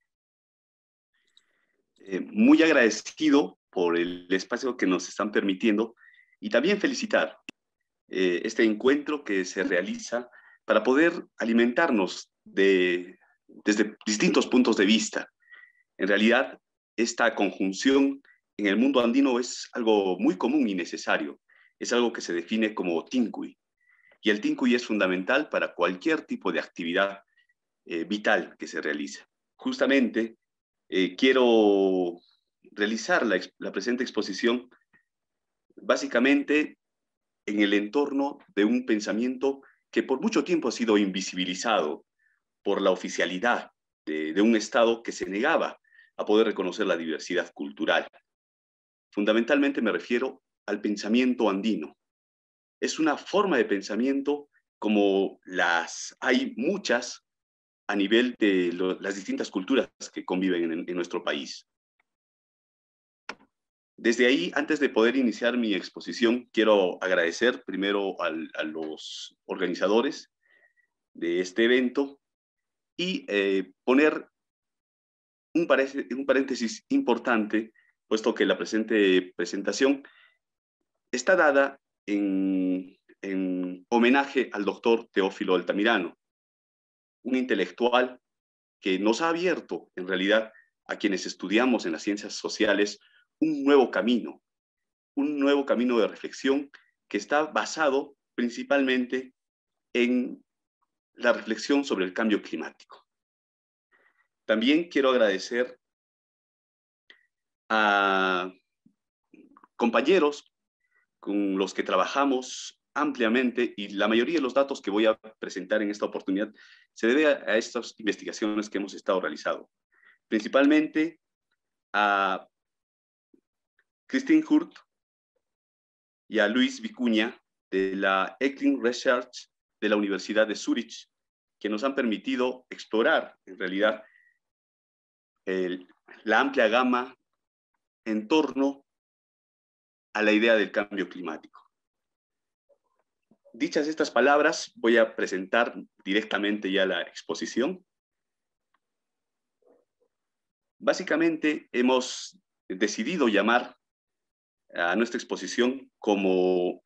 Eh, muy agradecido por el espacio que nos están permitiendo y también felicitar eh, este encuentro que se realiza para poder alimentarnos de, desde distintos puntos de vista. En realidad, esta conjunción en el mundo andino es algo muy común y necesario. Es algo que se define como tincuy. Y el tincuy es fundamental para cualquier tipo de actividad eh, vital que se realice. Justamente, eh, quiero realizar la, la presente exposición básicamente en el entorno de un pensamiento que por mucho tiempo ha sido invisibilizado por la oficialidad de, de un Estado que se negaba a poder reconocer la diversidad cultural. Fundamentalmente me refiero al pensamiento andino. Es una forma de pensamiento como las hay muchas a nivel de lo, las distintas culturas que conviven en, en nuestro país. Desde ahí, antes de poder iniciar mi exposición, quiero agradecer primero al, a los organizadores de este evento y eh, poner un, un paréntesis importante, puesto que la presente presentación está dada en, en homenaje al doctor Teófilo Altamirano, un intelectual que nos ha abierto, en realidad, a quienes estudiamos en las ciencias sociales, un nuevo camino, un nuevo camino de reflexión que está basado principalmente en la reflexión sobre el cambio climático. También quiero agradecer a compañeros con los que trabajamos ampliamente, y la mayoría de los datos que voy a presentar en esta oportunidad se debe a, a estas investigaciones que hemos estado realizando. Principalmente a Christine Hurt y a Luis Vicuña de la Eckling Research de la Universidad de Zurich, que nos han permitido explorar en realidad el, la amplia gama en torno a la idea del cambio climático. Dichas estas palabras, voy a presentar directamente ya la exposición. Básicamente hemos decidido llamar a nuestra exposición como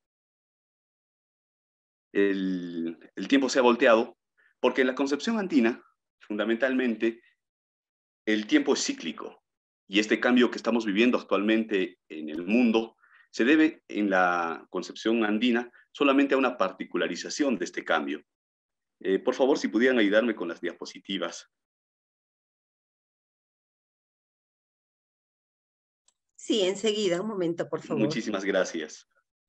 el, el tiempo se ha volteado, porque en la concepción andina, fundamentalmente, el tiempo es cíclico, y este cambio que estamos viviendo actualmente en el mundo se debe en la concepción andina solamente a una particularización de este cambio. Eh, por favor, si pudieran ayudarme con las diapositivas. Sí, enseguida, un momento, por favor. Muchísimas gracias.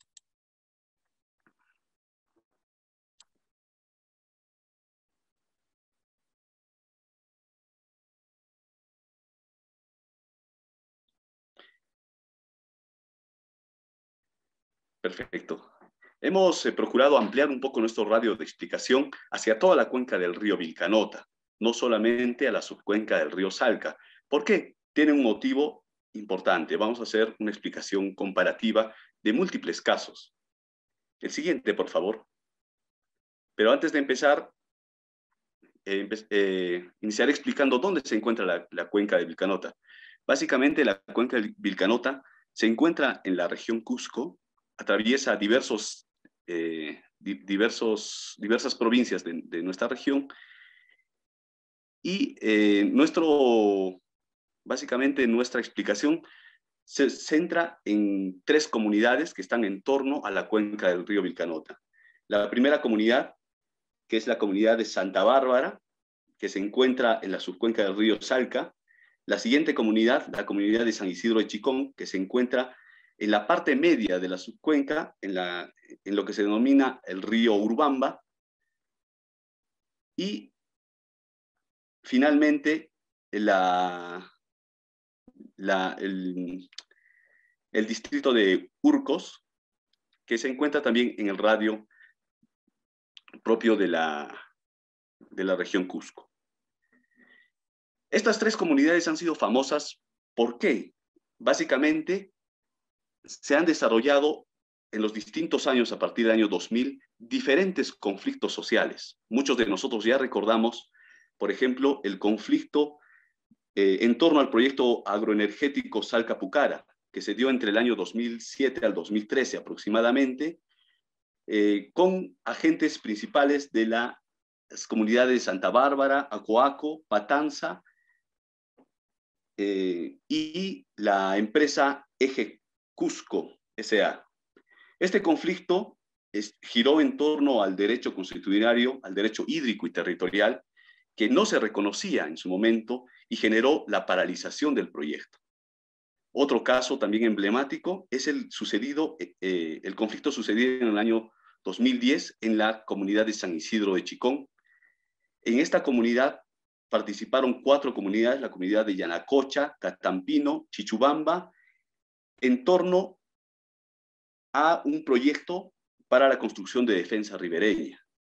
Perfecto. Hemos eh, procurado ampliar un poco nuestro radio de explicación hacia toda la cuenca del río Vilcanota, no solamente a la subcuenca del río Salca. ¿Por qué? Tiene un motivo importante. Vamos a hacer una explicación comparativa de múltiples casos. El siguiente, por favor. Pero antes de empezar, eh, eh, iniciaré explicando dónde se encuentra la, la cuenca de Vilcanota. Básicamente, la cuenca de Vilcanota se encuentra en la región Cusco, atraviesa diversos, eh, di diversos, diversas provincias de, de nuestra región, y eh, nuestro, básicamente nuestra explicación se centra en tres comunidades que están en torno a la cuenca del río Vilcanota. La primera comunidad, que es la comunidad de Santa Bárbara, que se encuentra en la subcuenca del río Salca. La siguiente comunidad, la comunidad de San Isidro de Chicón, que se encuentra en la parte media de la subcuenca, en, la, en lo que se denomina el río Urbamba. Y finalmente, la, la, el, el distrito de Urcos, que se encuentra también en el radio propio de la, de la región Cusco. Estas tres comunidades han sido famosas. ¿Por qué? Básicamente, se han desarrollado en los distintos años, a partir del año dos mil, diferentes conflictos sociales. Muchos de nosotros ya recordamos, por ejemplo, el conflicto eh, en torno al proyecto agroenergético Salca-Pucara, que se dio entre el año dos mil siete al dos mil trece aproximadamente, eh, con agentes principales de las comunidades de Santa Bárbara, Acoaco, Patanza, eh, y la empresa Eje Cusco S A Este conflicto es, giró en torno al derecho constitucionario, al derecho hídrico y territorial, que no se reconocía en su momento y generó la paralización del proyecto. Otro caso también emblemático es el, sucedido, eh, el conflicto sucedido en el año dos mil diez en la comunidad de San Isidro de Chicón. En esta comunidad participaron cuatro comunidades, la comunidad de Yanacocha, Catampino, Chichubamba, en torno a un proyecto para la construcción de defensa ribereña.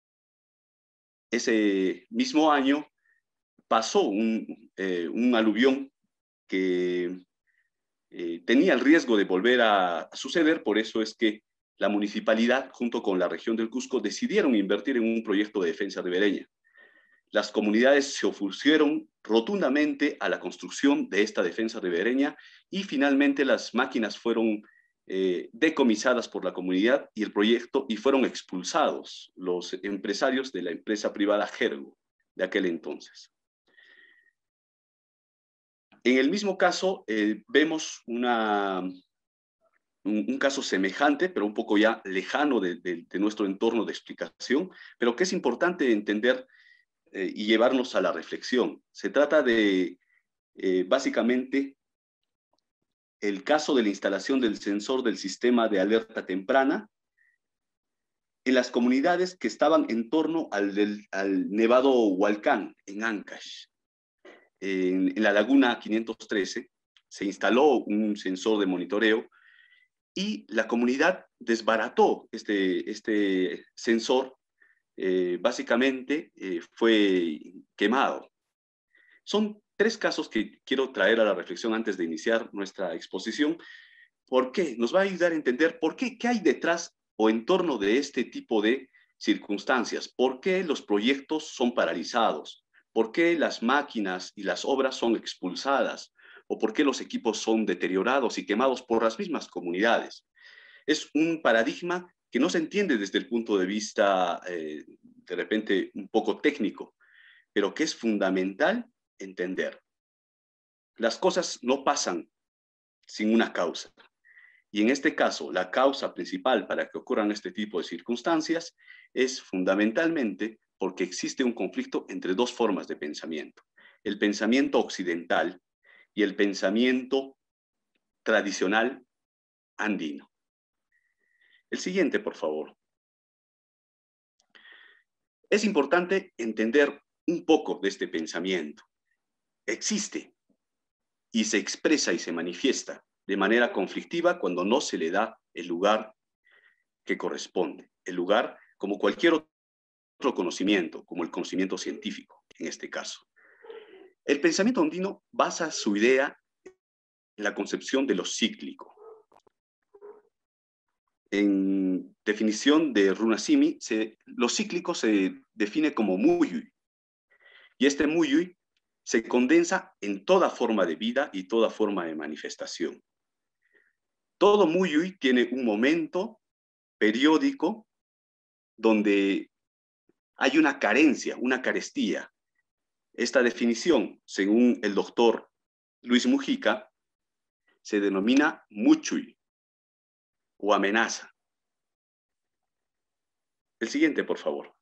Ese mismo año pasó un, eh, un aluvión que eh, tenía el riesgo de volver a, a suceder, por eso es que la municipalidad, junto con la región del Cusco, decidieron invertir en un proyecto de defensa ribereña. Las comunidades se opusieron rotundamente a la construcción de esta defensa ribereña y finalmente las máquinas fueron eh, decomisadas por la comunidad y el proyecto y fueron expulsados los empresarios de la empresa privada Gergo de aquel entonces. En el mismo caso eh, vemos una, un, un caso semejante, pero un poco ya lejano de, de, de nuestro entorno de explicación, pero que es importante entender eh, y llevarnos a la reflexión. Se trata de, eh, básicamente, el caso de la instalación del sensor del sistema de alerta temprana en las comunidades que estaban en torno al, del, al Nevado Hualcán, en Ancash. En, en la laguna quinientos trece se instaló un sensor de monitoreo y la comunidad desbarató este, este sensor, eh, básicamente eh, fue quemado. Son tres casos que quiero traer a la reflexión antes de iniciar nuestra exposición. ¿Por qué? Nos va a ayudar a entender por qué, qué hay detrás o en torno de este tipo de circunstancias. ¿Por qué los proyectos son paralizados? ¿Por qué las máquinas y las obras son expulsadas? ¿O por qué los equipos son deteriorados y quemados por las mismas comunidades? Es un paradigma que no se entiende desde el punto de vista, eh, de repente, un poco técnico, pero que es fundamental entender. Las cosas no pasan sin una causa. Y en este caso, la causa principal para que ocurran este tipo de circunstancias es fundamentalmente porque existe un conflicto entre dos formas de pensamiento. El pensamiento occidental y el pensamiento tradicional andino. El siguiente, por favor. Es importante entender un poco de este pensamiento. Existe y se expresa y se manifiesta de manera conflictiva cuando no se le da el lugar que corresponde. El lugar como cualquier otro conocimiento, como el conocimiento científico, en este caso. El pensamiento andino basa su idea en la concepción de lo cíclico. En definición de Runasimi, se, lo cíclico se define como muyui. Y este muyui se condensa en toda forma de vida y toda forma de manifestación. Todo muyui tiene un momento periódico donde hay una carencia, una carestía. Esta definición, según el doctor Luis Mujica, se denomina muchui o amenaza. El siguiente, por favor.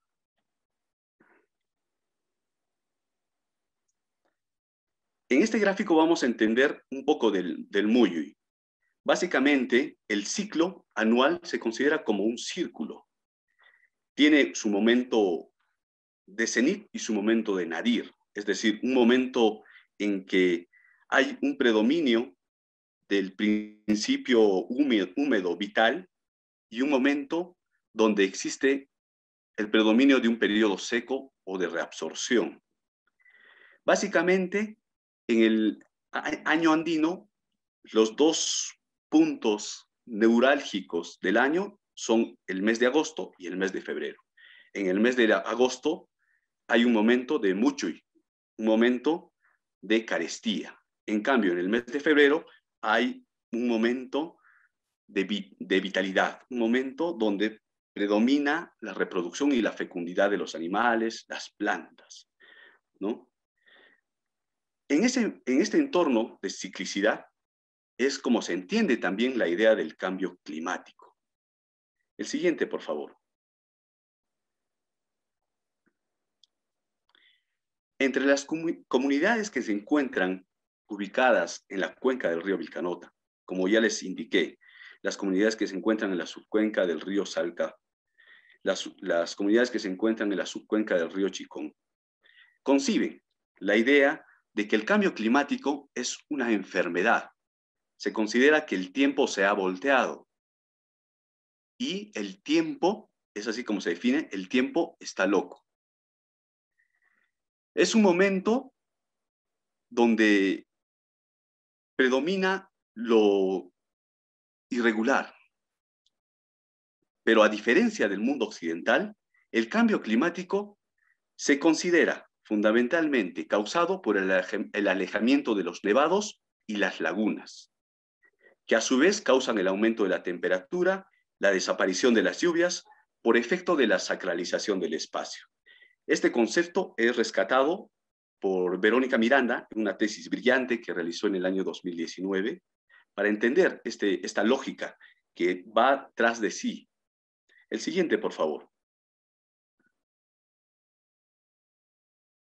En este gráfico vamos a entender un poco del, del muyui. Básicamente, el ciclo anual se considera como un círculo. Tiene su momento de cenit y su momento de nadir, es decir, un momento en que hay un predominio del principio húmedo, húmedo vital y un momento donde existe el predominio de un periodo seco o de reabsorción. Básicamente, en el año andino, los dos puntos neurálgicos del año son el mes de agosto y el mes de febrero. En el mes de agosto hay un momento de muchui, un momento de carestía. En cambio, en el mes de febrero hay un momento de, vi de vitalidad, un momento donde predomina la reproducción y la fecundidad de los animales, las plantas, ¿no? En, ese, en este entorno de ciclicidad es como se entiende también la idea del cambio climático. El siguiente, por favor. Entre las comu- comunidades que se encuentran ubicadas en la cuenca del río Vilcanota, como ya les indiqué, las comunidades que se encuentran en la subcuenca del río Salca, las, las comunidades que se encuentran en la subcuenca del río Chicón, conciben la idea de que el cambio climático es una enfermedad. Se considera que el tiempo se ha volteado y el tiempo, es así como se define, el tiempo está loco. Es un momento donde predomina lo irregular. Pero a diferencia del mundo occidental, el cambio climático se considera fundamentalmente causado por el, el alejamiento de los nevados y las lagunas, que a su vez causan el aumento de la temperatura, la desaparición de las lluvias, por efecto de la sacralización del espacio. Este concepto es rescatado por Verónica Miranda en una tesis brillante que realizó en el año dos mil diecinueve para entender este, esta lógica que va tras de sí. El siguiente, por favor.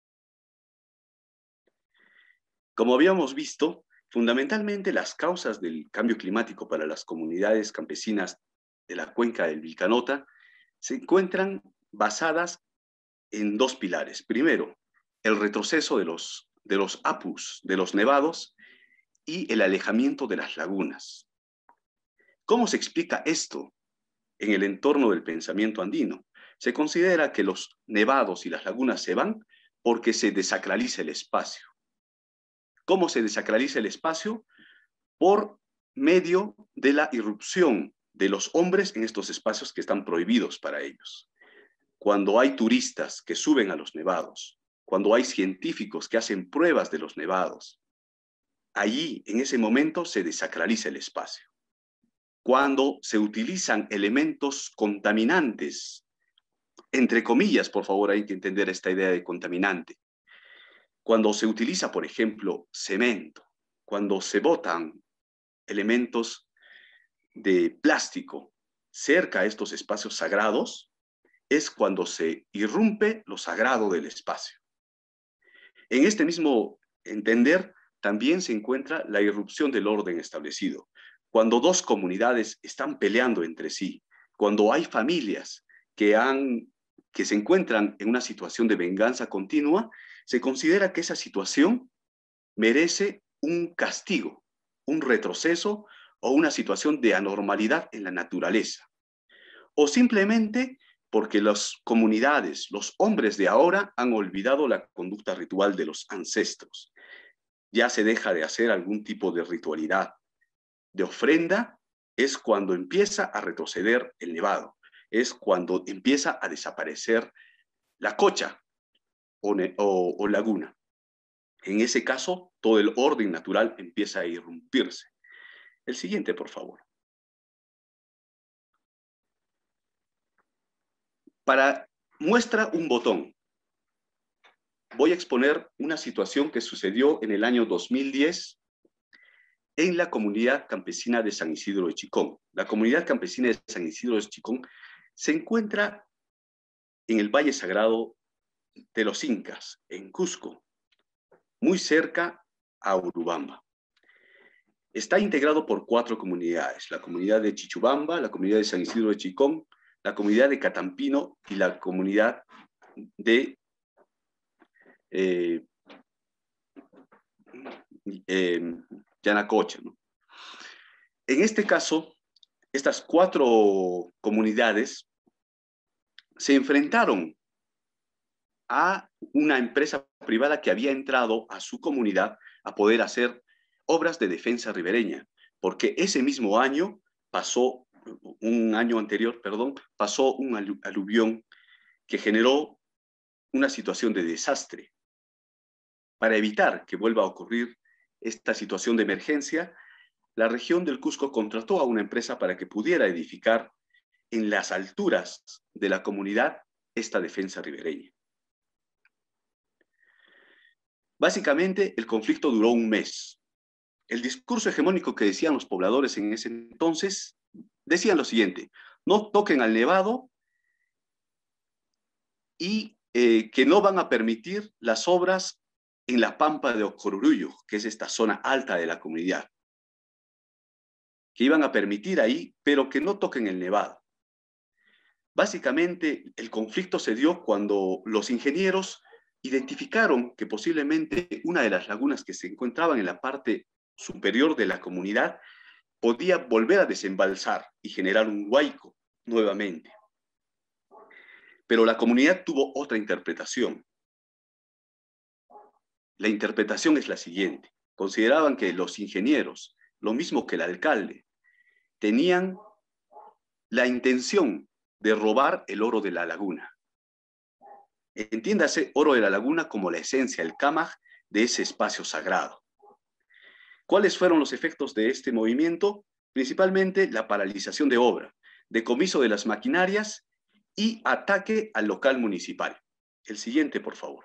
Como habíamos visto, fundamentalmente las causas del cambio climático para las comunidades campesinas de la cuenca del Vilcanota se encuentran basadas en dos pilares. Primero, el retroceso de los, de los apus, de los nevados, y el alejamiento de las lagunas. ¿Cómo se explica esto en el entorno del pensamiento andino? Se considera que los nevados y las lagunas se van porque se desacraliza el espacio. ¿Cómo se desacraliza el espacio? Por medio de la irrupción de los hombres en estos espacios que están prohibidos para ellos. Cuando hay turistas que suben a los nevados, cuando hay científicos que hacen pruebas de los nevados, allí, en ese momento, se desacraliza el espacio. Cuando se utilizan elementos contaminantes, entre comillas, por favor, hay que entender esta idea de contaminante. Cuando se utiliza, por ejemplo, cemento, cuando se botan elementos de plástico cerca a estos espacios sagrados, es cuando se irrumpe lo sagrado del espacio. En este mismo entender, también se encuentra la irrupción del orden establecido. Cuando dos comunidades están peleando entre sí, cuando hay familias que, han, que se encuentran en una situación de venganza continua, se considera que esa situación merece un castigo, un retroceso o una situación de anormalidad en la naturaleza. O simplemente porque las comunidades, los hombres de ahora han olvidado la conducta ritual de los ancestros. Ya se deja de hacer algún tipo de ritualidad, de ofrenda, es cuando empieza a retroceder el nevado, es cuando empieza a desaparecer la cocha o, o, o laguna. En ese caso, todo el orden natural empieza a irrumpirse. El siguiente, por favor. Para muestra un botón, voy a exponer una situación que sucedió en el año dos mil diez en la comunidad campesina de San Isidro de Chicón. La comunidad campesina de San Isidro de Chicón se encuentra en el Valle Sagrado de los Incas, en Cusco, muy cerca a Urubamba. Está integrado por cuatro comunidades: la comunidad de Chichubamba, la comunidad de San Isidro de Chicón, la comunidad de Catampino y la comunidad de eh, eh, Yanacocha, ¿no? En este caso, estas cuatro comunidades se enfrentaron a una empresa privada que había entrado a su comunidad a poder hacer obras de defensa ribereña, porque ese mismo año pasó, un año anterior, perdón, pasó un aluvión que generó una situación de desastre. Para evitar que vuelva a ocurrir esta situación de emergencia, la región del Cusco contrató a una empresa para que pudiera edificar en las alturas de la comunidad esta defensa ribereña. Básicamente, el conflicto duró un mes. El discurso hegemónico que decían los pobladores en ese entonces decían lo siguiente: no toquen al nevado y eh, que no van a permitir las obras en la pampa de Ocorurullo, que es esta zona alta de la comunidad, que iban a permitir ahí, pero que no toquen el nevado. Básicamente, el conflicto se dio cuando los ingenieros identificaron que posiblemente una de las lagunas que se encontraban en la parte superior de la comunidad podía volver a desembalsar y generar un huaico nuevamente. Pero la comunidad tuvo otra interpretación. La interpretación es la siguiente: consideraban que los ingenieros, lo mismo que el alcalde, tenían la intención de robar el oro de la laguna. Entiéndase oro de la laguna como la esencia, el kamaj de ese espacio sagrado. ¿Cuáles fueron los efectos de este movimiento? Principalmente la paralización de obra, decomiso de las maquinarias y ataque al local municipal. El siguiente, por favor.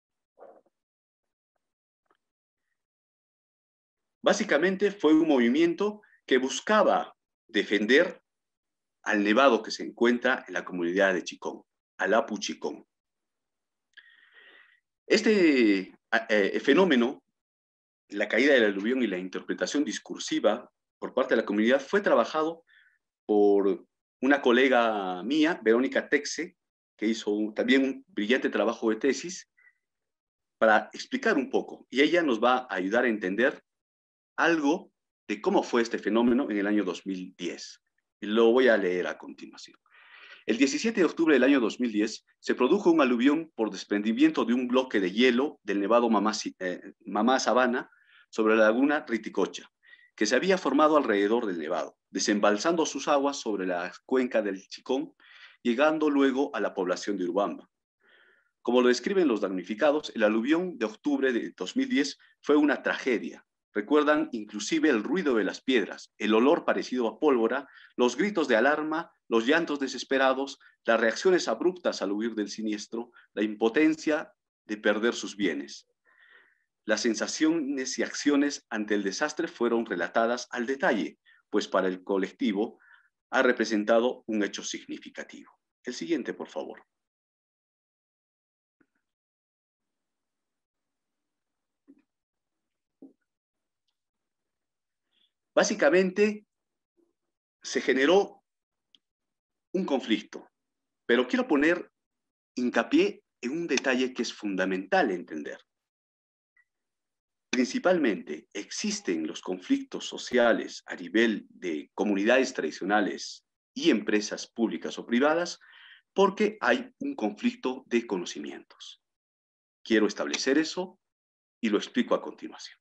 Básicamente fue un movimiento que buscaba defender al nevado que se encuentra en la comunidad de Chicón, al Apu Chicón. Este eh, fenómeno la caída del aluvión y la interpretación discursiva por parte de la comunidad fue trabajado por una colega mía, Verónica Texe, que hizo un, también un brillante trabajo de tesis para explicar un poco. Y ella nos va a ayudar a entender algo de cómo fue este fenómeno en el año dos mil diez. Y lo voy a leer a continuación. El diecisiete de octubre del año dos mil diez se produjo un aluvión por desprendimiento de un bloque de hielo del nevado Mamá, eh, Mamá Sabana sobre la laguna Riticocha, que se había formado alrededor del nevado, desembalsando sus aguas sobre la cuenca del Chicón, llegando luego a la población de Urubamba. Como lo describen los damnificados, el aluvión de octubre de dos mil diez fue una tragedia. Recuerdan inclusive el ruido de las piedras, el olor parecido a pólvora, los gritos de alarma, los llantos desesperados, las reacciones abruptas al huir del siniestro, la impotencia de perder sus bienes. Las sensaciones y acciones ante el desastre fueron relatadas al detalle, pues para el colectivo ha representado un hecho significativo. El siguiente, por favor. Básicamente, se generó un conflicto, pero quiero poner hincapié en un detalle que es fundamental entender. Principalmente existen los conflictos sociales a nivel de comunidades tradicionales y empresas públicas o privadas porque hay un conflicto de conocimientos. Quiero establecer eso y lo explico a continuación.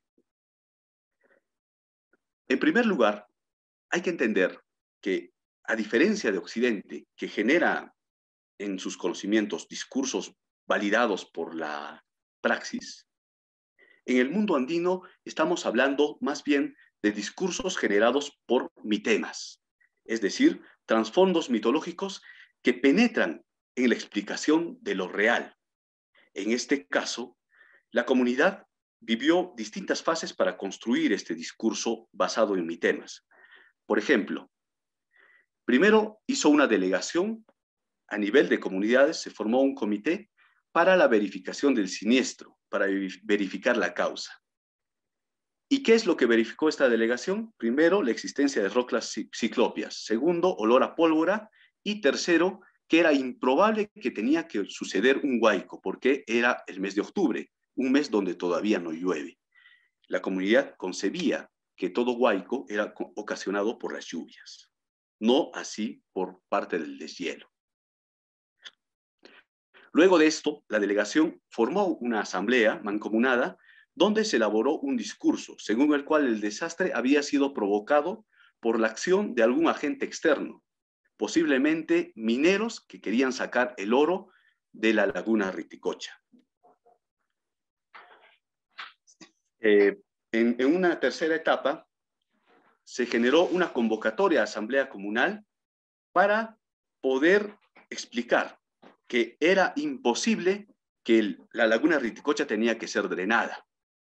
En primer lugar, hay que entender que, a diferencia de Occidente, que genera en sus conocimientos discursos validados por la praxis, en el mundo andino estamos hablando más bien de discursos generados por mitemas, es decir, trasfondos mitológicos que penetran en la explicación de lo real. En este caso, la comunidad vivió distintas fases para construir este discurso basado en mitemas. Por ejemplo, primero hizo una delegación a nivel de comunidades, se formó un comité para la verificación del siniestro, para verificar la causa. ¿Y qué es lo que verificó esta delegación? Primero, la existencia de rocas ciclópeas. Segundo, olor a pólvora. Y tercero, que era improbable que tenía que suceder un huaico, porque era el mes de octubre, un mes donde todavía no llueve. La comunidad concebía que todo huaico era ocasionado por las lluvias, no así por parte del deshielo. Luego de esto, la delegación formó una asamblea mancomunada donde se elaboró un discurso, según el cual el desastre había sido provocado por la acción de algún agente externo, posiblemente mineros que querían sacar el oro de la laguna Riticocha. Eh, en, en una tercera etapa, se generó una convocatoria a asamblea comunal para poder explicar que era imposible que el, la laguna Riticocha tenía que ser drenada.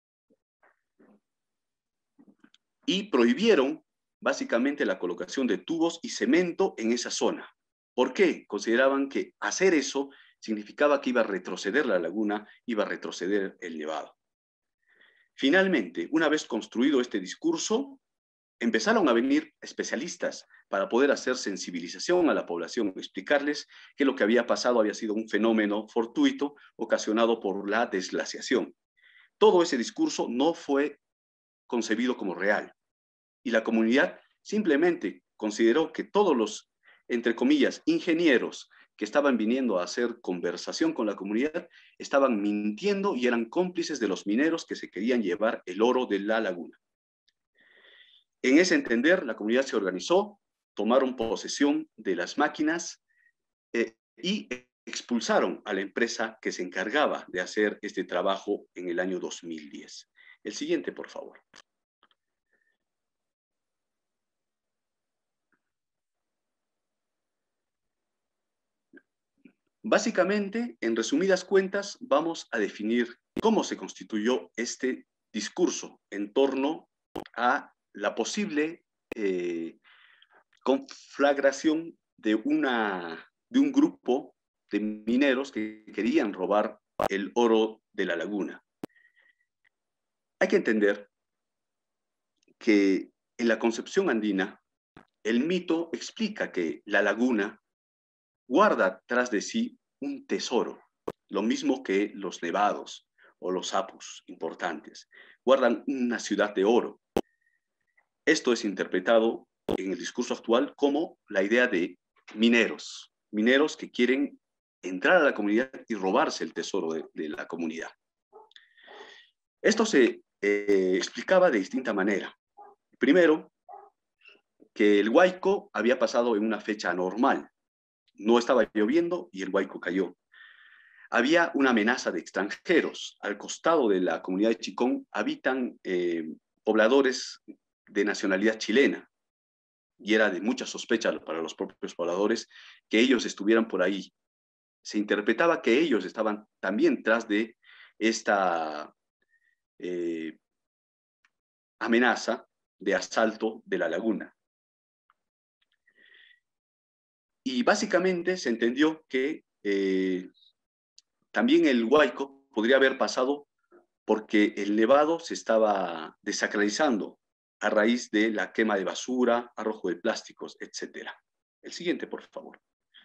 Y prohibieron básicamente la colocación de tubos y cemento en esa zona. ¿Por qué? Consideraban que hacer eso significaba que iba a retroceder la laguna, iba a retroceder el nevado. Finalmente, una vez construido este discurso, empezaron a venir especialistas para poder hacer sensibilización a la población, explicarles que lo que había pasado había sido un fenómeno fortuito ocasionado por la desglaciación. Todo ese discurso no fue concebido como real y la comunidad simplemente consideró que todos los, entre comillas, ingenieros que estaban viniendo a hacer conversación con la comunidad estaban mintiendo y eran cómplices de los mineros que se querían llevar el oro de la laguna. En ese entender, la comunidad se organizó, tomaron posesión de las máquinas eh, y expulsaron a la empresa que se encargaba de hacer este trabajo en el año dos mil diez. El siguiente, por favor. Básicamente, en resumidas cuentas, vamos a definir cómo se constituyó este discurso en torno a la posible eh, conflagración de, una, de un grupo de mineros que querían robar el oro de la laguna. Hay que entender que en la concepción andina, el mito explica que la laguna guarda tras de sí un tesoro, lo mismo que los nevados o los apus importantes, guardan una ciudad de oro. Esto es interpretado en el discurso actual como la idea de mineros, mineros que quieren entrar a la comunidad y robarse el tesoro de, de la comunidad. Esto se eh, explicaba de distinta manera. Primero, que el huaico había pasado en una fecha anormal. No estaba lloviendo y el huaico cayó. Había una amenaza de extranjeros. Al costado de la comunidad de Chicón habitan eh, pobladores de nacionalidad chilena. Y era de mucha sospecha para los propios pobladores que ellos estuvieran por ahí. Se interpretaba que ellos estaban también tras de esta eh, amenaza de asalto de la laguna. Y básicamente se entendió que eh, también el huaico podría haber pasado porque el nevado se estaba desacralizando a raíz de la quema de basura, arrojo de plásticos, etcétera. El siguiente, por favor.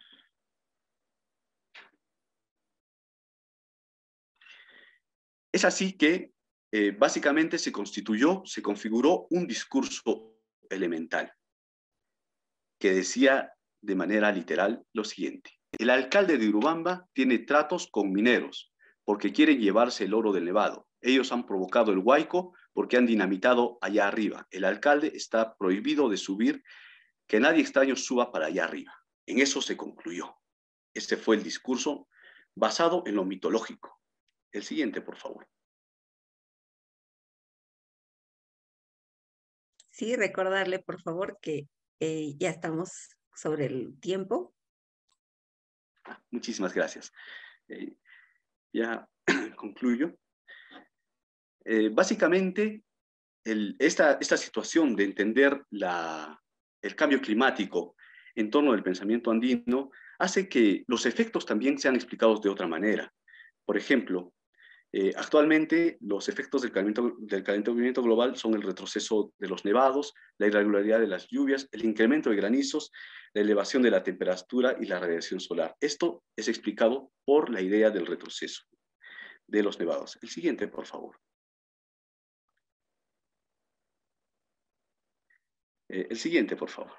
Es así que eh, básicamente se constituyó, se configuró un discurso elemental que decía de manera literal lo siguiente: el alcalde de Urubamba tiene tratos con mineros porque quieren llevarse el oro del nevado. Ellos han provocado el huaico porque han dinamitado allá arriba. El alcalde está prohibido de subir, que nadie extraño suba para allá arriba. En eso se concluyó. Este fue el discurso basado en lo mitológico. El siguiente, por favor. Sí, recordarle, por favor, que eh, ya estamos sobre el tiempo. Muchísimas gracias. Eh, ya concluyo. Eh, básicamente, el, esta, esta situación de entender la, el cambio climático en torno del pensamiento andino hace que los efectos también sean explicados de otra manera. Por ejemplo, eh, actualmente los efectos del calentamiento, del calentamiento global son el retroceso de los nevados, la irregularidad de las lluvias, el incremento de granizos, la elevación de la temperatura y la radiación solar. Esto es explicado por la idea del retroceso de los nevados. El siguiente, por favor. Eh, el siguiente, por favor.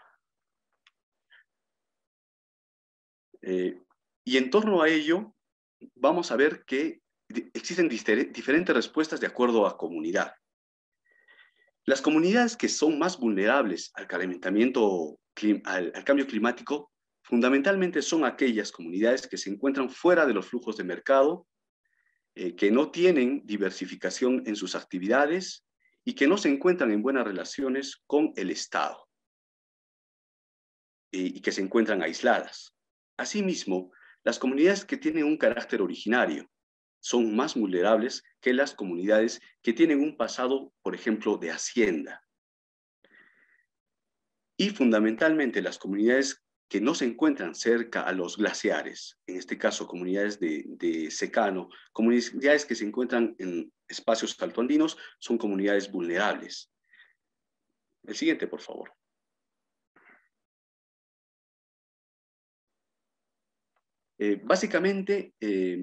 Eh, y en torno a ello, vamos a ver que existen diferentes respuestas de acuerdo a comunidad. Las comunidades que son más vulnerables al calentamiento, al, al cambio climático, fundamentalmente son aquellas comunidades que se encuentran fuera de los flujos de mercado, eh, que no tienen diversificación en sus actividades y que no se encuentran en buenas relaciones con el Estado eh, y que se encuentran aisladas. Asimismo, las comunidades que tienen un carácter originario son más vulnerables que las comunidades que tienen un pasado, por ejemplo, de hacienda. Y fundamentalmente las comunidades que no se encuentran cerca a los glaciares, en este caso comunidades de, de secano, comunidades que se encuentran en espacios altoandinos, son comunidades vulnerables. El siguiente, por favor. Eh, básicamente, eh,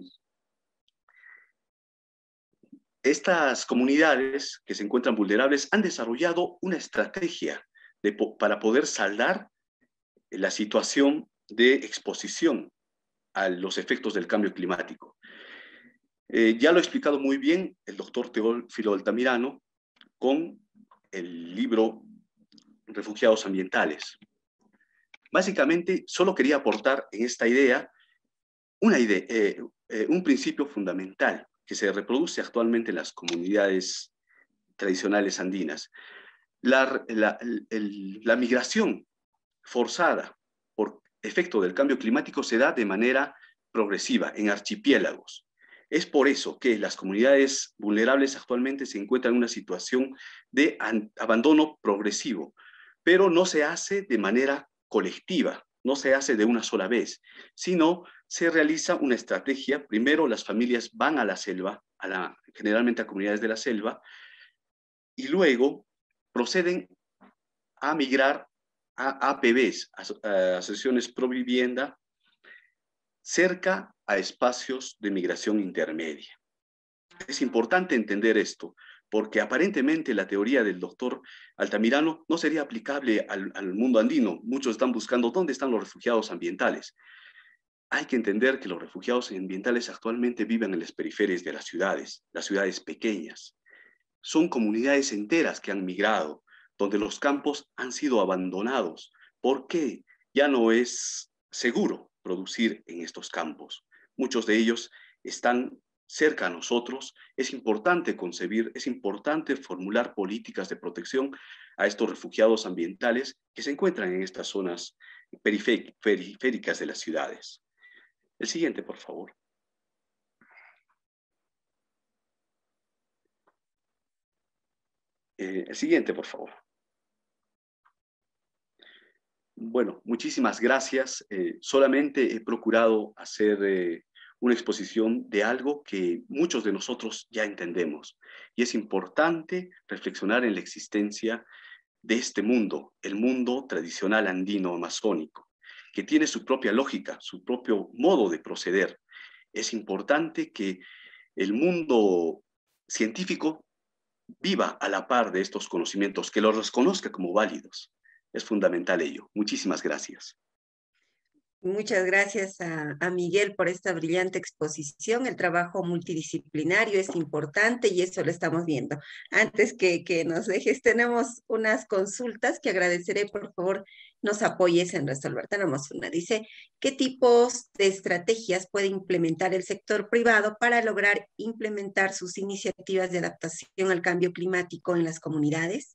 estas comunidades que se encuentran vulnerables han desarrollado una estrategia de, para poder saldar la situación de exposición a los efectos del cambio climático. Eh, ya lo ha explicado muy bien el doctor Teófilo Altamirano con el libro Refugiados Ambientales. Básicamente, solo quería aportar en esta idea, una idea eh, eh, un principio fundamental que se reproduce actualmente en las comunidades tradicionales andinas. La, la, el, la migración forzada por efecto del cambio climático se da de manera progresiva en archipiélagos. Es por eso que las comunidades vulnerables actualmente se encuentran en una situación de abandono progresivo, pero no se hace de manera colectiva, no se hace de una sola vez, sino se realiza una estrategia. Primero las familias van a la selva, a la, generalmente a comunidades de la selva, y luego proceden a migrar a A P Bs, a asociaciones pro vivienda, cerca a espacios de migración intermedia. Es importante entender esto, porque aparentemente la teoría del doctor Altamirano no sería aplicable al, al mundo andino. Muchos están buscando dónde están los refugiados ambientales. Hay que entender que los refugiados ambientales actualmente viven en las periferias de las ciudades, las ciudades pequeñas. Son comunidades enteras que han migrado, donde los campos han sido abandonados. ¿Por qué? Ya no es seguro producir en estos campos. Muchos de ellos están cerca a nosotros. Es importante concebir, es importante formular políticas de protección a estos refugiados ambientales que se encuentran en estas zonas periféricas de las ciudades. El siguiente, por favor. Eh, el siguiente, por favor. Bueno, muchísimas gracias. Eh, solamente he procurado hacer eh, una exposición de algo que muchos de nosotros ya entendemos. Y es importante reflexionar en la existencia de este mundo, el mundo tradicional andino amazónico, que tiene su propia lógica, su propio modo de proceder. Es importante que el mundo científico viva a la par de estos conocimientos, que los reconozca como válidos. Es fundamental ello. Muchísimas gracias. Muchas gracias a, a Miguel por esta brillante exposición. El trabajo multidisciplinario es importante y eso lo estamos viendo. Antes que, que nos dejes, tenemos unas consultas que agradeceré, por favor, nos apoyes en resolver. Tenemos una, dice, ¿qué tipos de estrategias puede implementar el sector privado para lograr implementar sus iniciativas de adaptación al cambio climático en las comunidades?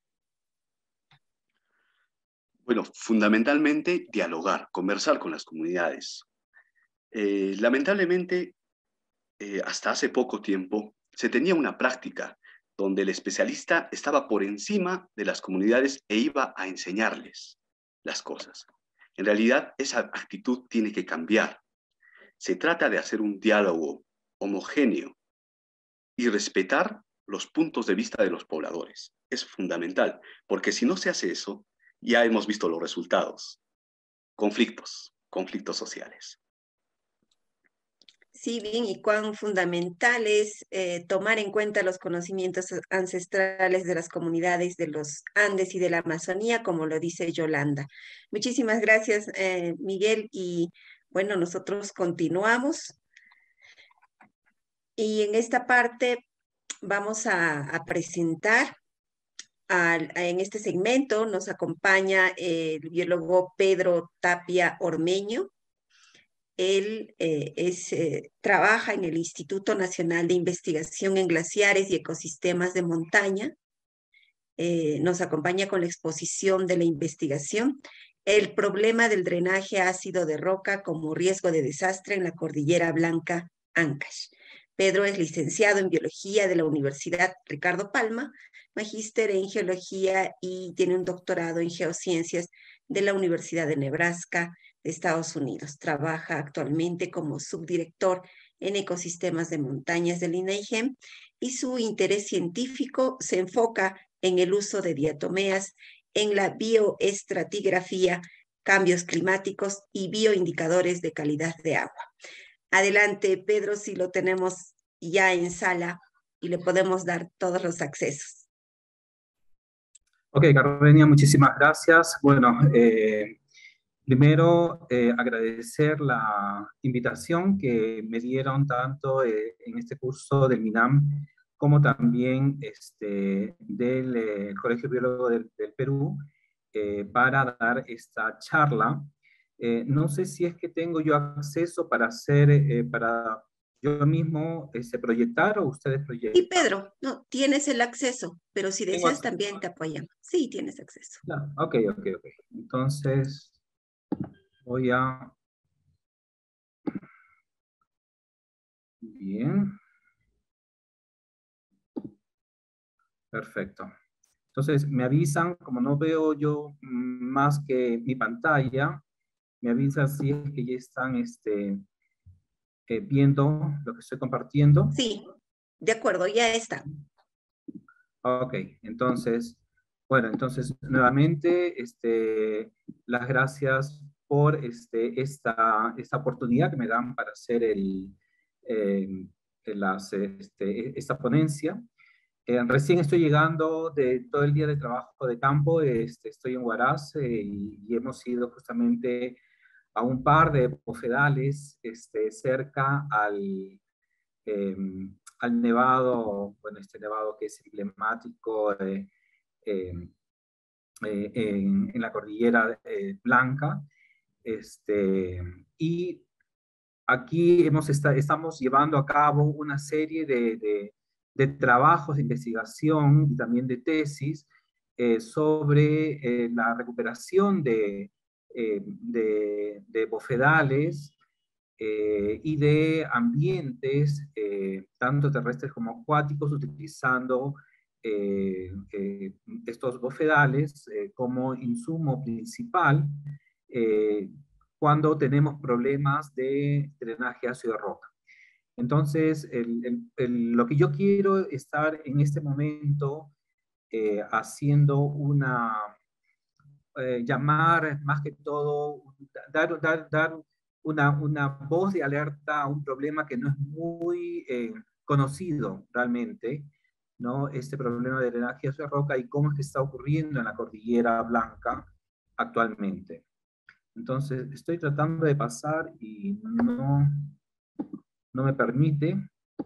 Bueno, fundamentalmente dialogar, conversar con las comunidades. Eh, lamentablemente, eh, hasta hace poco tiempo, se tenía una práctica donde el especialista estaba por encima de las comunidades e iba a enseñarles las cosas. En realidad, esa actitud tiene que cambiar. Se trata de hacer un diálogo homogéneo y respetar los puntos de vista de los pobladores. Es fundamental, porque si no se hace eso, ya hemos visto los resultados. Conflictos, conflictos sociales. Sí, bien, y cuán fundamental es eh, tomar en cuenta los conocimientos ancestrales de las comunidades de los Andes y de la Amazonía, como lo dice Yolanda. Muchísimas gracias, eh, Miguel, y bueno, nosotros continuamos. Y en esta parte vamos a, a presentar, al, a, en este segmento nos acompaña el biólogo Pedro Tapia Ormeño. Él eh, es, eh, trabaja en el Instituto Nacional de Investigación en Glaciares y Ecosistemas de Montaña. Eh, nos acompaña con la exposición de la investigación, el problema del drenaje ácido de roca como riesgo de desastre en la Cordillera Blanca, Ancash. Pedro es licenciado en Biología de la Universidad Ricardo Palma, magíster en Geología y tiene un doctorado en Geociencias de la Universidad de Nebraska, de Estados Unidos. Trabaja actualmente como subdirector en ecosistemas de montañas del INAIGEM y su interés científico se enfoca en el uso de diatomeas en la bioestratigrafía, cambios climáticos y bioindicadores de calidad de agua. Adelante, Pedro, si lo tenemos ya en sala y le podemos dar todos los accesos. Ok, Carolina, muchísimas gracias. Bueno, eh, primero eh, agradecer la invitación que me dieron tanto eh, en este curso del MINAM como también este, del eh, Colegio Biólogo del, del Perú eh, para dar esta charla. Eh, no sé si es que tengo yo acceso para hacer, eh, para yo mismo este, proyectar o ustedes proyectan. Y Pedro, no, tienes el acceso, pero si deseas acceso? También te apoyamos. Sí, tienes acceso. No, ok, ok, ok. Entonces, voy a... Bien. Perfecto. Entonces, me avisan, como no veo yo más que mi pantalla, me avisan si es que ya están este, eh, viendo lo que estoy compartiendo. Sí, de acuerdo, ya está. Ok, entonces, Bueno, entonces, nuevamente, este, las gracias por este, esta, esta oportunidad que me dan para hacer el, eh, las, este, esta ponencia. Eh, recién estoy llegando de todo el día de trabajo de campo, este, estoy en Huaraz eh, y, y hemos ido justamente a un par de bofedales este, cerca al, eh, al nevado, bueno, este nevado que es emblemático de, eh, eh, en, en la cordillera eh, Blanca, este, y aquí hemos está, estamos llevando a cabo una serie de, de, de trabajos de investigación y también de tesis eh, sobre eh, la recuperación de, eh, de, de bofedales eh, y de ambientes, eh, tanto terrestres como acuáticos, utilizando eh, eh, estos bofedales eh, como insumo principal eh, cuando tenemos problemas de drenaje ácido roca. Entonces, el, el, el, lo que yo quiero estar en este momento eh, haciendo una, eh, llamar más que todo, dar, dar, dar una, una voz de alerta a un problema que no es muy eh, conocido realmente, ¿no? Este problema de drenaje hacia roca y cómo es que está ocurriendo en la Cordillera Blanca actualmente. Entonces, estoy tratando de pasar y no, no me permite.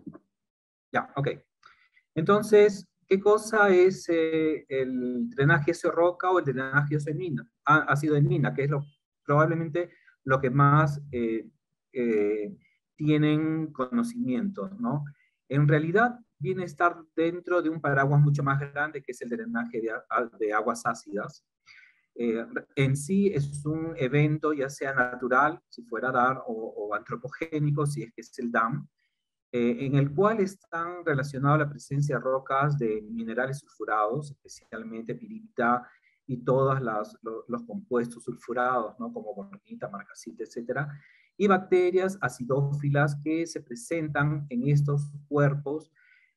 Ya, ok. Entonces, ¿qué cosa es eh, el drenaje hacia roca o el drenaje hacia mina? Ah, ácido en mina, que es lo, probablemente lo que más eh, eh, tienen conocimiento, ¿no? En realidad viene a estar dentro de un paraguas mucho más grande que es el drenaje de, de aguas ácidas. Eh, en sí es un evento ya sea natural, si fuera dar, o, o antropogénico, si es que es el dam, eh, en el cual están relacionados la presencia de rocas de minerales sulfurados, especialmente pirita y todos los, los compuestos sulfurados, ¿no? Como bornita, marcasita, etcétera, y bacterias acidófilas que se presentan en estos cuerpos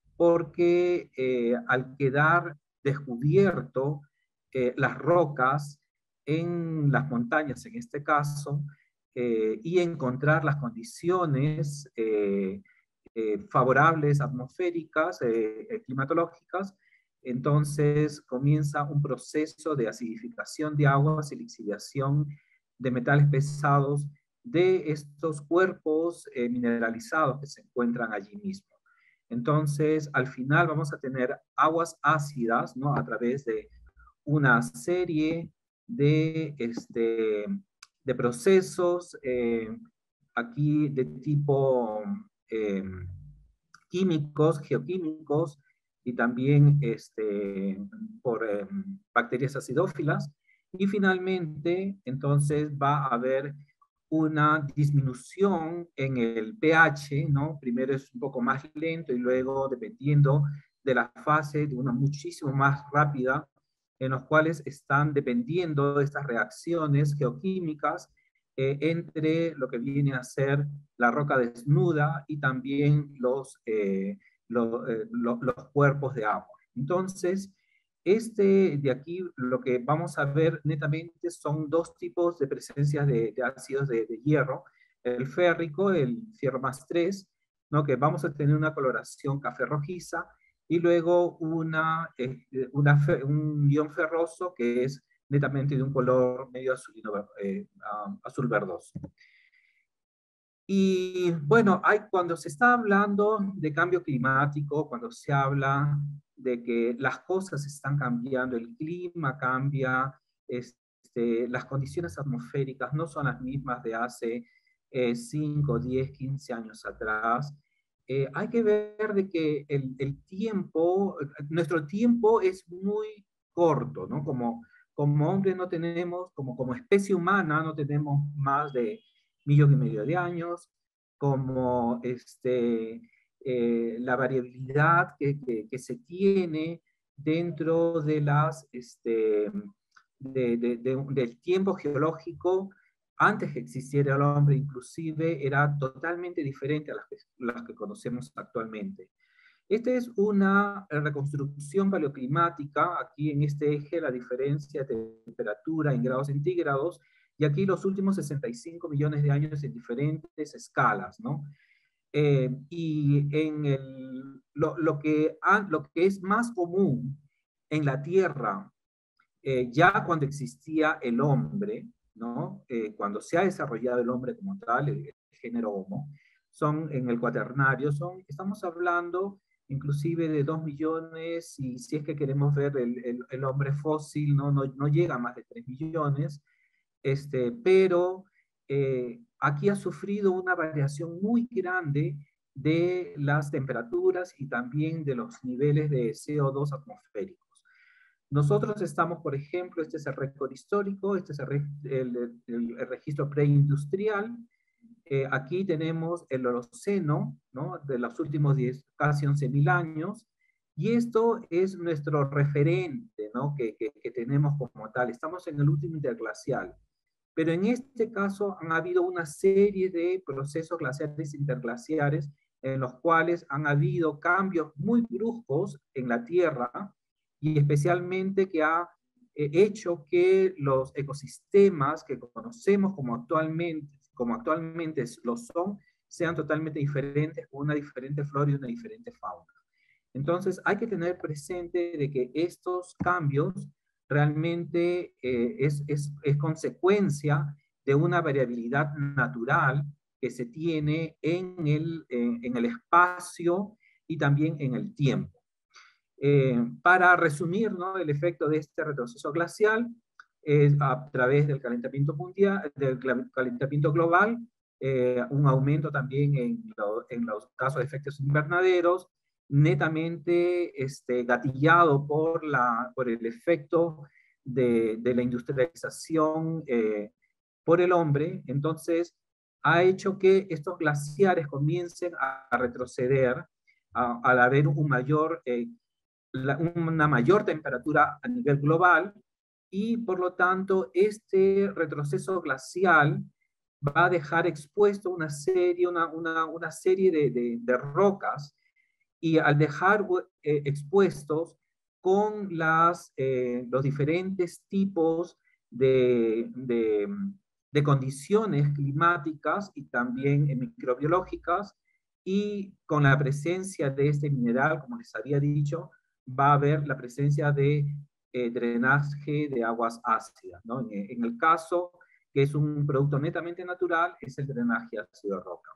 porque eh, al quedar descubierto eh, las rocas en las montañas, en este caso, eh, y encontrar las condiciones eh, eh, favorables atmosféricas, eh, climatológicas, entonces comienza un proceso de acidificación de aguas y lixiviación de metales pesados de estos cuerpos eh, mineralizados que se encuentran allí mismo. Entonces, al final vamos a tener aguas ácidas, ¿no? A través de una serie de, este, de procesos eh, aquí de tipo eh, químicos, geoquímicos, y también este, por eh, bacterias acidófilas. Y finalmente, entonces va a haber una disminución en el pH, ¿no? Primero es un poco más lento y luego, dependiendo de la fase, de una muchísimo más rápida, en los cuales están dependiendo de estas reacciones geoquímicas eh, entre lo que viene a ser la roca desnuda y también los, eh, lo, eh, lo, los cuerpos de agua. Entonces, este de aquí, lo que vamos a ver netamente son dos tipos de presencias de, de ácidos de, de hierro. El férrico, el fierro más tres, ¿no? Que vamos a tener una coloración café rojiza, y luego una, eh, una un ion ferroso que es netamente de un color medio azulino, eh, um, azul verdoso. Y bueno, hay, cuando se está hablando de cambio climático, cuando se habla de que las cosas están cambiando, el clima cambia, este, las condiciones atmosféricas no son las mismas de hace eh, cinco, diez, quince años atrás, eh, hay que ver de que el, el tiempo, nuestro tiempo es muy corto, ¿no? Como, como hombre no tenemos, como, como especie humana no tenemos más de millón y medio de años, como este, eh, la variabilidad que, que, que se tiene dentro de las, este, de, de, de, del tiempo geológico antes que existiera el hombre, inclusive era totalmente diferente a las que, las que conocemos actualmente. Esta es una reconstrucción paleoclimática, aquí en este eje la diferencia de temperatura en grados centígrados, y aquí los últimos sesenta y cinco millones de años en diferentes escalas, ¿no? Eh, y en el, lo, lo, que ha, lo que es más común en la Tierra, eh, ya cuando existía el hombre, ¿no? Eh, cuando se ha desarrollado el hombre como tal, el, el género Homo, son en el cuaternario, son, estamos hablando inclusive de dos millones, y si es que queremos ver el, el, el hombre fósil, ¿no? No, no llega a más de tres millones, este, pero eh, aquí ha sufrido una variación muy grande de las temperaturas y también de los niveles de C O dos atmosféricos. Nosotros estamos, por ejemplo, este es el récord histórico, este es el, el, el, el registro preindustrial. Eh, aquí tenemos el Holoceno, ¿no? De los últimos diez, casi once mil años, y esto es nuestro referente, ¿no? que, que, que tenemos como tal. Estamos en el último interglacial, pero en este caso han habido una serie de procesos glaciares interglaciares en los cuales han habido cambios muy bruscos en la Tierra, y especialmente que ha eh, hecho que los ecosistemas que conocemos como actualmente, como actualmente lo son, sean totalmente diferentes, con una diferente flora y una diferente fauna. Entonces hay que tener presente de que estos cambios realmente eh, es, es, es consecuencia de una variabilidad natural que se tiene en el, eh, en el espacio y también en el tiempo. Eh, para resumir, ¿no? El efecto de este retroceso glacial es a través del calentamiento mundial, del calentamiento global, eh, un aumento también en, lo, en los casos de efectos invernaderos, netamente este, gatillado por, la, por el efecto de, de la industrialización eh, por el hombre. Entonces ha hecho que estos glaciares comiencen a, a retroceder a, al haber un mayor, eh, la, una mayor temperatura a nivel global, y por lo tanto este retroceso glacial va a dejar expuesto una serie, una, una, una serie de, de, de rocas, y al dejar eh, expuestos con las, eh, los diferentes tipos de, de, de condiciones climáticas y también eh, microbiológicas, y con la presencia de este mineral, como les había dicho, va a haber la presencia de eh, drenaje de aguas ácidas, ¿no? En, en el caso que es un producto netamente natural, es el drenaje ácido de roca.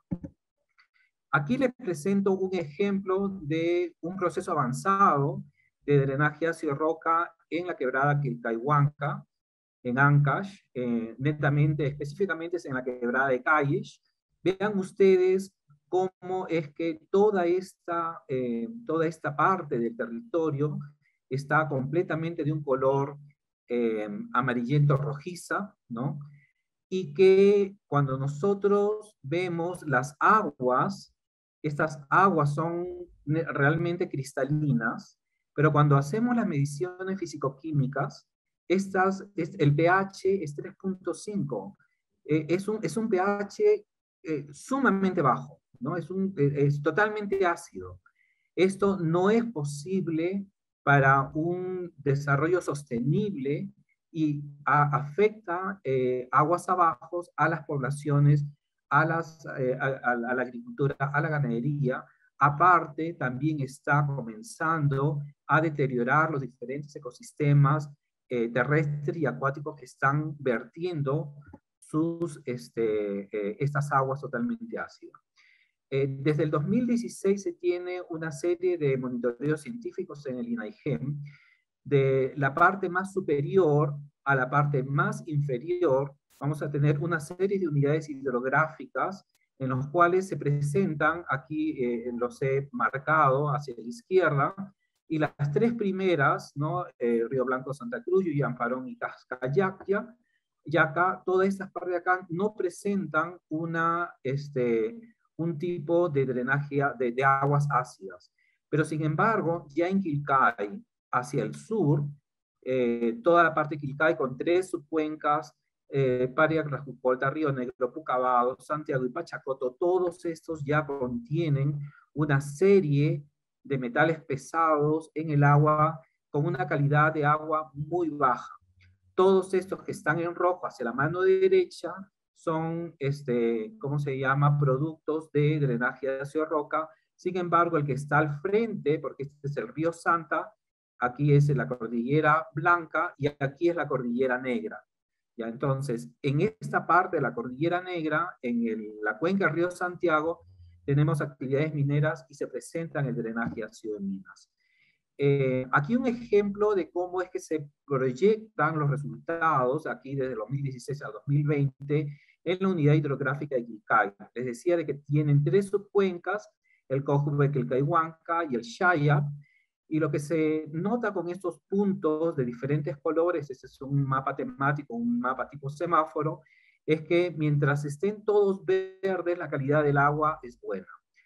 Aquí les presento un ejemplo de un proceso avanzado de drenaje ácido de roca en la quebrada Quilcayhuanca, en Ancash, eh, netamente, específicamente es en la quebrada de Calles. Vean ustedes cómo es que toda esta, eh, toda esta parte del territorio está completamente de un color eh, amarillento rojiza, ¿no? Y que cuando nosotros vemos las aguas, estas aguas son realmente cristalinas, pero cuando hacemos las mediciones físico-químicas, estas, el pH es tres punto cinco, eh, es, un, es un pH eh, sumamente bajo, ¿no? Es, un, es totalmente ácido. Esto no es posible para un desarrollo sostenible y a, afecta eh, aguas abajo a las poblaciones, a, las, eh, a, a, a la agricultura, a la ganadería. Aparte, también está comenzando a deteriorar los diferentes ecosistemas eh, terrestres y acuáticos que están vertiendo sus, este, eh, estas aguas totalmente ácidas. Eh, desde el dos mil dieciséis se tiene una serie de monitoreos científicos en el INAIGEM, de la parte más superior a la parte más inferior. Vamos a tener una serie de unidades hidrográficas en los cuales se presentan, aquí eh, los he marcado hacia la izquierda, y las tres primeras, ¿no? eh, Río Blanco, Santa Cruz, Yuyamparón y Cascayacya, y acá, todas estas partes de acá no presentan una, este, un tipo de drenaje de, de aguas ácidas. Pero sin embargo, ya en Quilcay, hacia el sur, eh, toda la parte de Quilcay con tres subcuencas, eh, Pariac, Rajucolta, Río Negro, Pucabado, Santiago y Pachacoto, todos estos ya contienen una serie de metales pesados en el agua con una calidad de agua muy baja. Todos estos que están en rojo hacia la mano derecha son, este, ¿cómo se llama?, productos de drenaje hacia roca. Sin embargo, el que está al frente, porque este es el río Santa, aquí es la cordillera blanca y aquí es la cordillera negra. Ya, entonces, en esta parte de la cordillera negra, en el, la cuenca del río Santiago, tenemos actividades mineras y se presentan el drenaje ácido de minas. Eh, aquí un ejemplo de cómo es que se proyectan los resultados, aquí desde dos mil dieciséis a dos mil veinte, en la unidad hidrográfica de Quilcay. Les decía de que tienen tres subcuencas, el Cojube, Quilcayhuanca y el Shayap, y lo que se nota con estos puntos de diferentes colores, este es un mapa temático, un mapa tipo semáforo, es que mientras estén todos verdes, la calidad del agua es buena.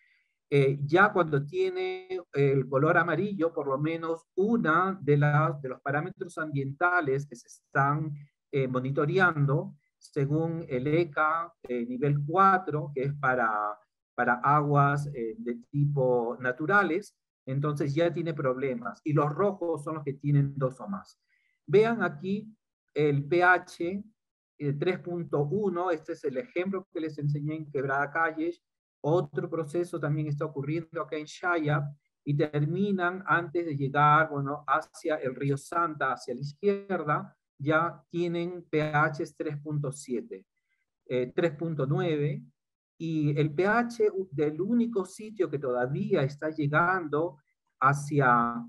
Eh, ya cuando tiene el color amarillo, por lo menos una de, las, de los parámetros ambientales que se están eh, monitoreando, según el E C A eh, nivel cuatro, que es para, para aguas eh, de tipo naturales, entonces ya tiene problemas. Y los rojos son los que tienen dos o más. Vean aquí el pH eh, tres punto uno, este es el ejemplo que les enseñé en Quebrada Calles. Otro proceso también está ocurriendo acá en Shayap y terminan antes de llegar, bueno, hacia el río Santa, hacia la izquierda, ya tienen pHs tres punto siete, eh, tres punto nueve, y el pH del único sitio que todavía está llegando hacia,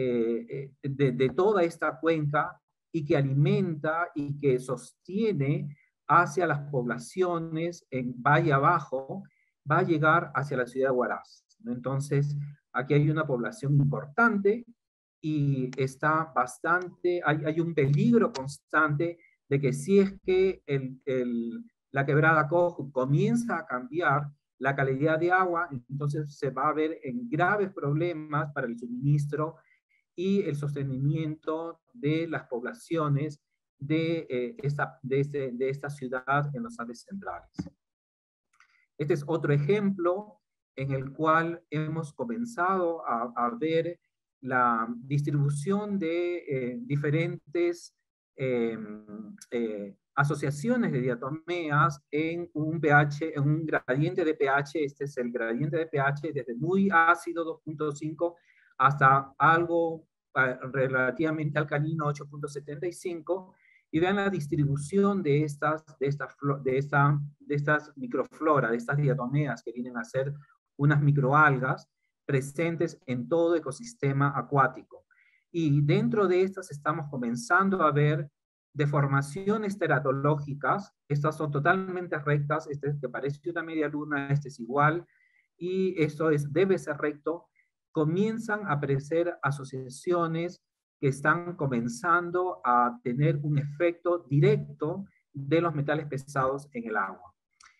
eh, de, de toda esta cuenca y que alimenta y que sostiene hacia las poblaciones en Valle Abajo, va a llegar hacia la ciudad de Huaraz, ¿no? Entonces, aquí hay una población importante y está bastante, hay, hay un peligro constante de que si es que el, el, la quebrada Coju comienza a cambiar la calidad de agua, entonces se va a ver en graves problemas para el suministro y el sostenimiento de las poblaciones de, eh, esta, de, este, de esta ciudad en los Andes centrales. Este es otro ejemplo en el cual hemos comenzado a, a ver la distribución de eh, diferentes eh, eh, asociaciones de diatomeas en un pH, en un gradiente de pH. Este es el gradiente de pH desde muy ácido dos punto cinco hasta algo eh, relativamente alcalino ocho punto setenta y cinco. Y vean la distribución de estas, de, esta, de, esta, de estas microflora, de estas diatomeas que vienen a ser unas microalgas presentes en todo ecosistema acuático. Y dentro de estas estamos comenzando a ver deformaciones teratológicas. Estas son totalmente rectas, este que parece una media luna, este es igual, y esto es, debe ser recto. Comienzan a aparecer asociaciones que están comenzando a tener un efecto directo de los metales pesados en el agua.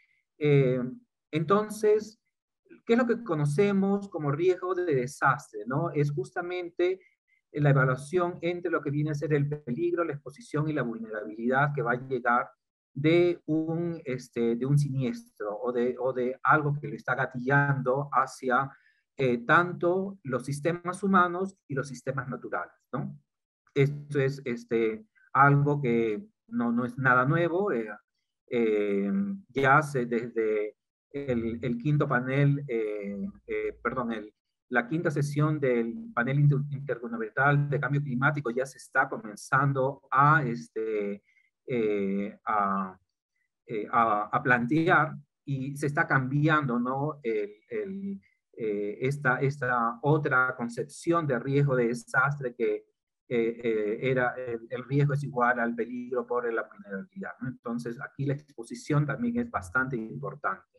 Eh, entonces, ¿qué es lo que conocemos como riesgo de desastre, ¿no? Es justamente la evaluación entre lo que viene a ser el peligro, la exposición y la vulnerabilidad que va a llegar de un, este, de un siniestro o de, o de algo que le está gatillando hacia eh, tanto los sistemas humanos y los sistemas naturales, ¿no? Esto es este, algo que no, no es nada nuevo, eh, eh, ya hace desde el, el quinto panel, eh, eh, perdón, el, la quinta sesión del panel inter, intergubernamental de cambio climático ya se está comenzando a, este, eh, a, eh, a, a plantear y se está cambiando, ¿no? el, el, eh, esta, esta otra concepción de riesgo de desastre que eh, eh, era el, el riesgo es igual al peligro por la vulnerabilidad, ¿no? Entonces aquí la exposición también es bastante importante.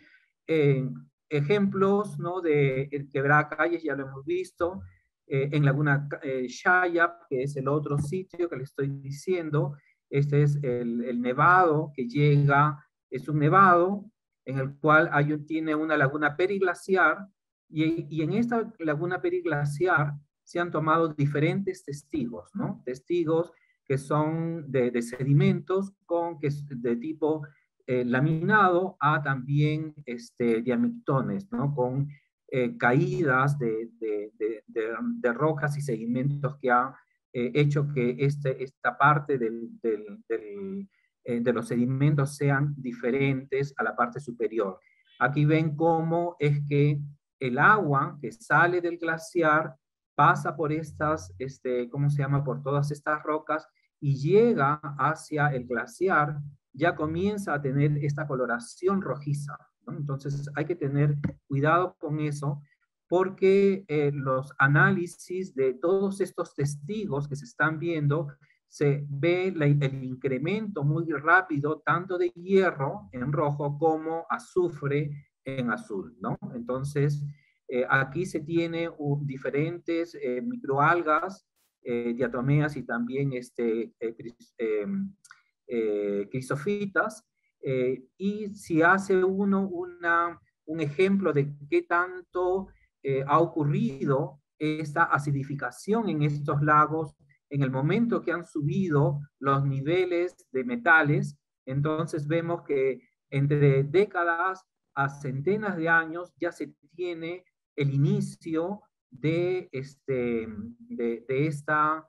Eh, ejemplos, ¿no? De Quebrada Calles ya lo hemos visto, eh, en Laguna eh, Shayap, que es el otro sitio que les estoy diciendo. Este es el, el nevado que llega, es un nevado en el cual hay un, tiene una laguna periglaciar, y, y en esta laguna periglaciar se han tomado diferentes testigos, ¿no? Testigos que son de, de sedimentos con, que es de tipo eh, laminado a también este, diamictones, ¿no? Con eh, caídas de, de, de, de, de rocas y sedimentos que han eh, hecho que este, esta parte del, del, del, eh, de los sedimentos sean diferentes a la parte superior. Aquí ven cómo es que el agua que sale del glaciar pasa por estas, este, ¿cómo se llama? Por todas estas rocas y llega hacia el glaciar, ya comienza a tener esta coloración rojiza, ¿no? Entonces hay que tener cuidado con eso, porque eh, los análisis de todos estos testigos que se están viendo, se ve la, el incremento muy rápido, tanto de hierro en rojo como azufre en azul, ¿no? Entonces, eh, aquí se tiene uh, diferentes eh, microalgas, eh, diatomeas y también este, eh, eh, eh, crisofitas, eh, y si hace uno una, un ejemplo de qué tanto eh, ha ocurrido esta acidificación en estos lagos, en el momento que han subido los niveles de metales, entonces vemos que entre décadas a centenas de años ya se tiene el inicio de este, de, de esta,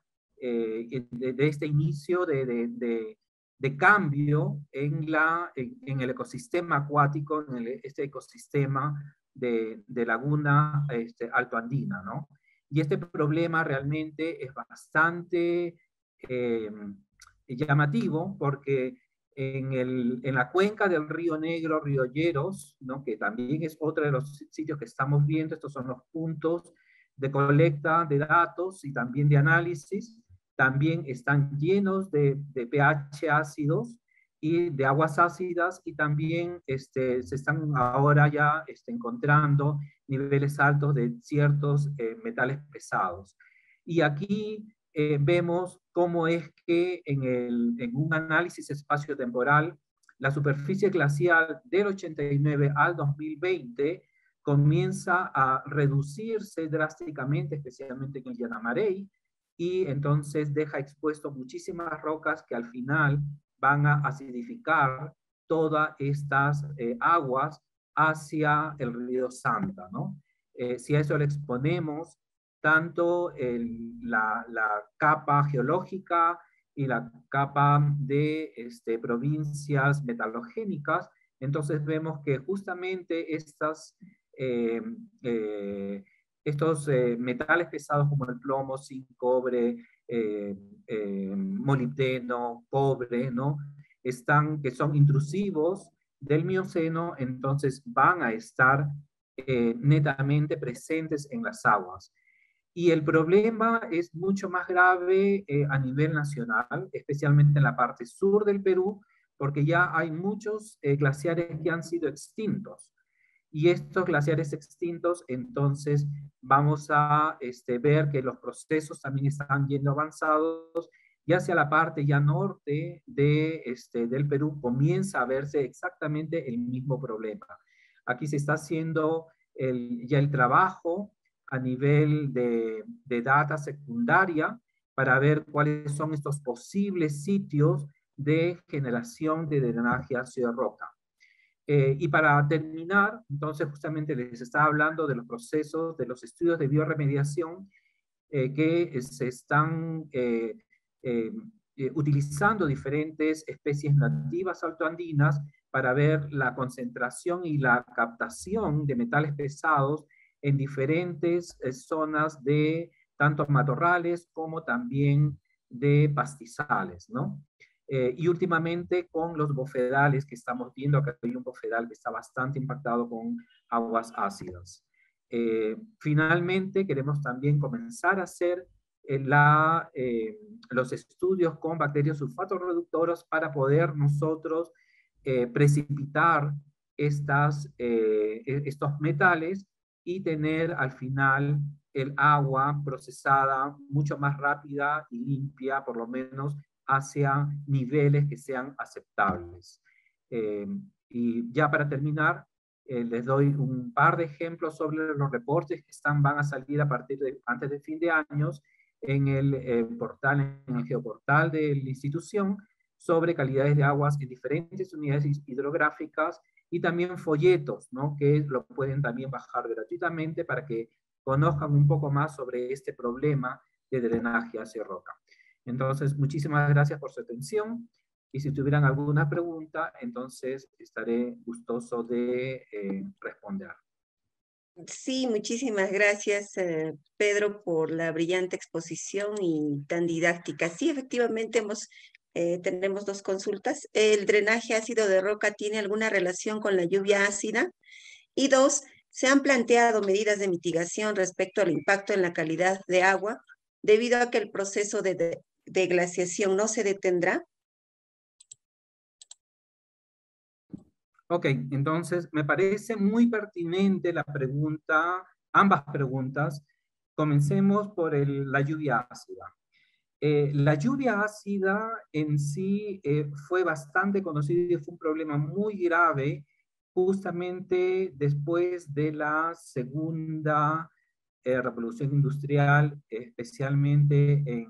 eh, de, de este inicio de, de, de, de cambio en, la, en, en el ecosistema acuático, en el, este ecosistema de, de laguna este, altoandina, ¿no? Y este problema realmente es bastante eh, llamativo porque en, el, en la cuenca del Río Negro, Río Lleros, ¿no? Que también es otro de los sitios que estamos viendo, estos son los puntos de colecta de datos y también de análisis, también están llenos de, de pH ácidos y de aguas ácidas, y también este, se están ahora ya este, encontrando niveles altos de ciertos eh, metales pesados. Y aquí eh, vemos cómo es que en, el, en un análisis espacio-temporal, la superficie glacial del ochenta y nueve al dos mil veinte comienza a reducirse drásticamente, especialmente en el Yanamarey, y entonces deja expuesto muchísimas rocas que al final van a acidificar todas estas eh, aguas hacia el río Santa, ¿no? Eh, si a eso le exponemos tanto el, la, la capa geológica y la capa de este, provincias metalogénicas, entonces vemos que justamente estas, eh, eh, estos eh, metales pesados como el plomo, zinc, cobre, eh, eh, molibdeno, cobre, ¿no? Están, que son intrusivos del Mioceno, entonces van a estar eh, netamente presentes en las aguas. Y el problema es mucho más grave eh, a nivel nacional, especialmente en la parte sur del Perú, porque ya hay muchos eh, glaciares que han sido extintos. Y estos glaciares extintos, entonces vamos a este, ver que los procesos también están yendo avanzados, y hacia la parte ya norte de, este, del Perú comienza a verse exactamente el mismo problema. Aquí se está haciendo el, ya el trabajo a nivel de, de data secundaria para ver cuáles son estos posibles sitios de generación de drenaje ácido de roca. Eh, y para terminar, entonces justamente les estaba hablando de los procesos, de los estudios de bioremediación eh, que se están eh, eh, eh, utilizando diferentes especies nativas altoandinas para ver la concentración y la captación de metales pesados en diferentes eh, zonas de tanto matorrales como también de pastizales, ¿no? Eh, y últimamente con los bofedales que estamos viendo, acá hay un bofedal que está bastante impactado con aguas ácidas. Eh, finalmente queremos también comenzar a hacer eh, la, eh, los estudios con bacterias sulfato-reductoras para poder nosotros eh, precipitar estas, eh, estos metales y tener al final el agua procesada mucho más rápida y limpia, por lo menos hacia niveles que sean aceptables. Eh, y ya para terminar, eh, les doy un par de ejemplos sobre los reportes que están, van a salir a partir de antes de fin de años en el eh, portal, en el geoportal de la institución, sobre calidades de aguas en diferentes unidades hidrográficas y también folletos, ¿no? Que lo pueden también bajar gratuitamente para que conozcan un poco más sobre este problema de drenaje hacia roca. Entonces, muchísimas gracias por su atención, y si tuvieran alguna pregunta, entonces estaré gustoso de eh, responder. Sí, muchísimas gracias, eh, Pedro, por la brillante exposición y tan didáctica. Sí, efectivamente hemos, eh, tenemos dos consultas. ¿El drenaje ácido de roca tiene alguna relación con la lluvia ácida? Y dos, ¿se han planteado medidas de mitigación respecto al impacto en la calidad de agua debido a que el proceso de, de, de glaciación no se detendrá? Ok, entonces me parece muy pertinente la pregunta, ambas preguntas. Comencemos por el, la lluvia ácida. Eh, la lluvia ácida en sí eh, fue bastante conocida y fue un problema muy grave justamente después de la segunda eh, revolución industrial, especialmente en,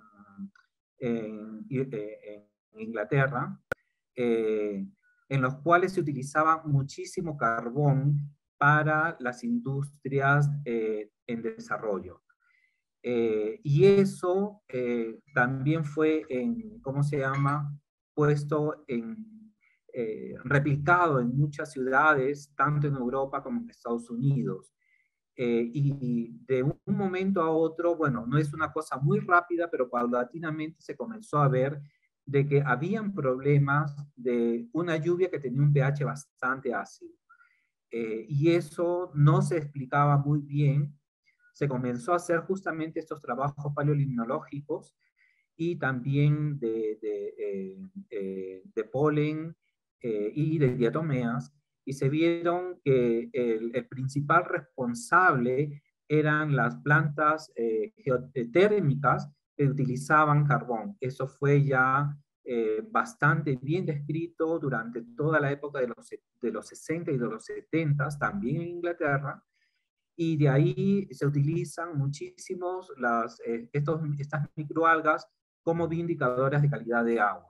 en, en Inglaterra. Eh, en los cuales se utilizaba muchísimo carbón para las industrias eh, en desarrollo. Eh, y eso eh, también fue en, ¿cómo se llama?, puesto en, eh, replicado en muchas ciudades, tanto en Europa como en Estados Unidos. Eh, y de un momento a otro, bueno, no es una cosa muy rápida, pero paulatinamente se comenzó a ver de que habían problemas de una lluvia que tenía un pH bastante ácido. Eh, y eso no se explicaba muy bien. Se comenzó a hacer justamente estos trabajos paleolimnológicos y también de, de, eh, eh, de polen eh, y de diatomeas, y se vieron que el, el principal responsable eran las plantas eh, geotérmicas que utilizaban carbón. Eso fue ya eh, bastante bien descrito durante toda la época de los, de los sesenta y de los setenta, también en Inglaterra, y de ahí se utilizan muchísimos las, eh, estos, estas microalgas como vindicadoras de calidad de agua.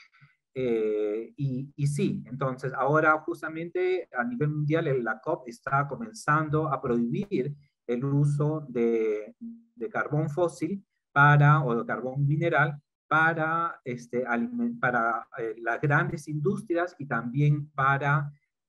Eh, y, y sí, entonces ahora justamente a nivel mundial la COP está comenzando a prohibir el uso de, de carbón fósil para, o de carbón mineral para, este, aliment, para eh, las grandes industrias y también para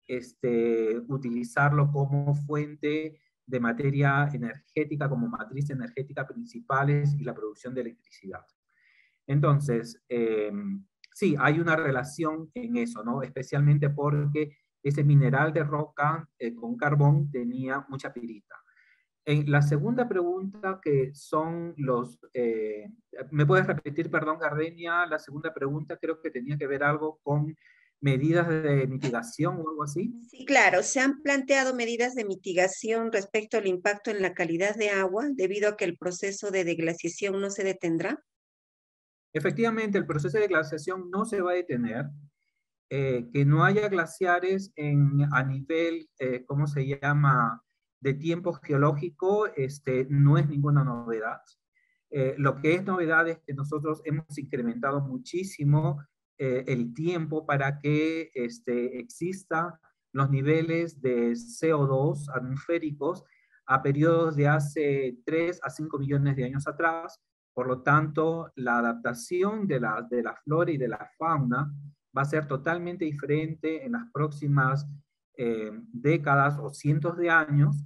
este, utilizarlo como fuente de materia energética, como matriz energética principales y la producción de electricidad. Entonces, eh, sí, hay una relación en eso, ¿no? Especialmente porque ese mineral de roca eh, con carbón tenía mucha pirita. En la segunda pregunta, que son los... Eh, ¿me puedes repetir, perdón, Gardenia? La segunda pregunta creo que tenía que ver algo con medidas de mitigación o algo así. Sí, claro. ¿Se han planteado medidas de mitigación respecto al impacto en la calidad de agua debido a que el proceso de deglaciación no se detendrá? Efectivamente, el proceso de glaciación no se va a detener. Eh, que no haya glaciares en, a nivel, eh, ¿cómo se llama?, de tiempo geológico, este, no es ninguna novedad. Eh, lo que es novedad es que nosotros hemos incrementado muchísimo eh, el tiempo para que este, exista los niveles de C O dos atmosféricos a periodos de hace tres a cinco millones de años atrás. Por lo tanto, la adaptación de la, de la flora y de la fauna va a ser totalmente diferente en las próximas eh, décadas o cientos de años,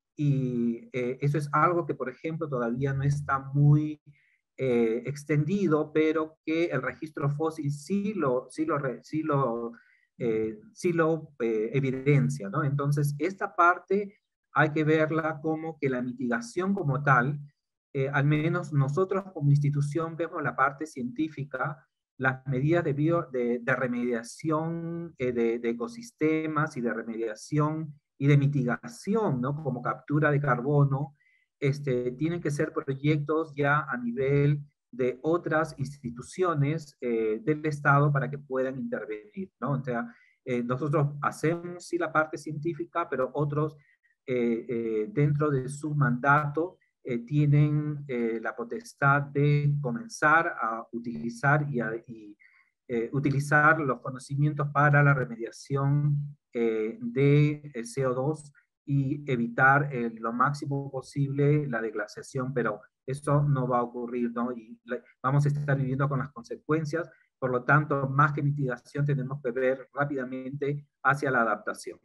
y eh, eso es algo que, por ejemplo, todavía no está muy eh, extendido, pero que el registro fósil sí lo, sí lo, sí lo, eh, sí lo eh, evidencia, ¿no? Entonces, esta parte hay que verla como que la mitigación como tal, eh, al menos nosotros como institución vemos la parte científica, las medidas de, bio, de, de remediación eh, de, de ecosistemas y de remediación y de mitigación, ¿no?, como captura de carbono, este, tienen que ser proyectos ya a nivel de otras instituciones eh, del Estado para que puedan intervenir, ¿no? O sea, eh, nosotros hacemos sí la parte científica, pero otros eh, eh, dentro de su mandato Eh, tienen eh, la potestad de comenzar a utilizar y, a, y, eh, utilizar los conocimientos para la remediación eh, de C O dos y evitar eh, lo máximo posible la deglaciación, pero eso no va a ocurrir, ¿no? Y la, vamos a estar viviendo con las consecuencias. Por lo tanto, más que mitigación, tenemos que ver rápidamente hacia la adaptación.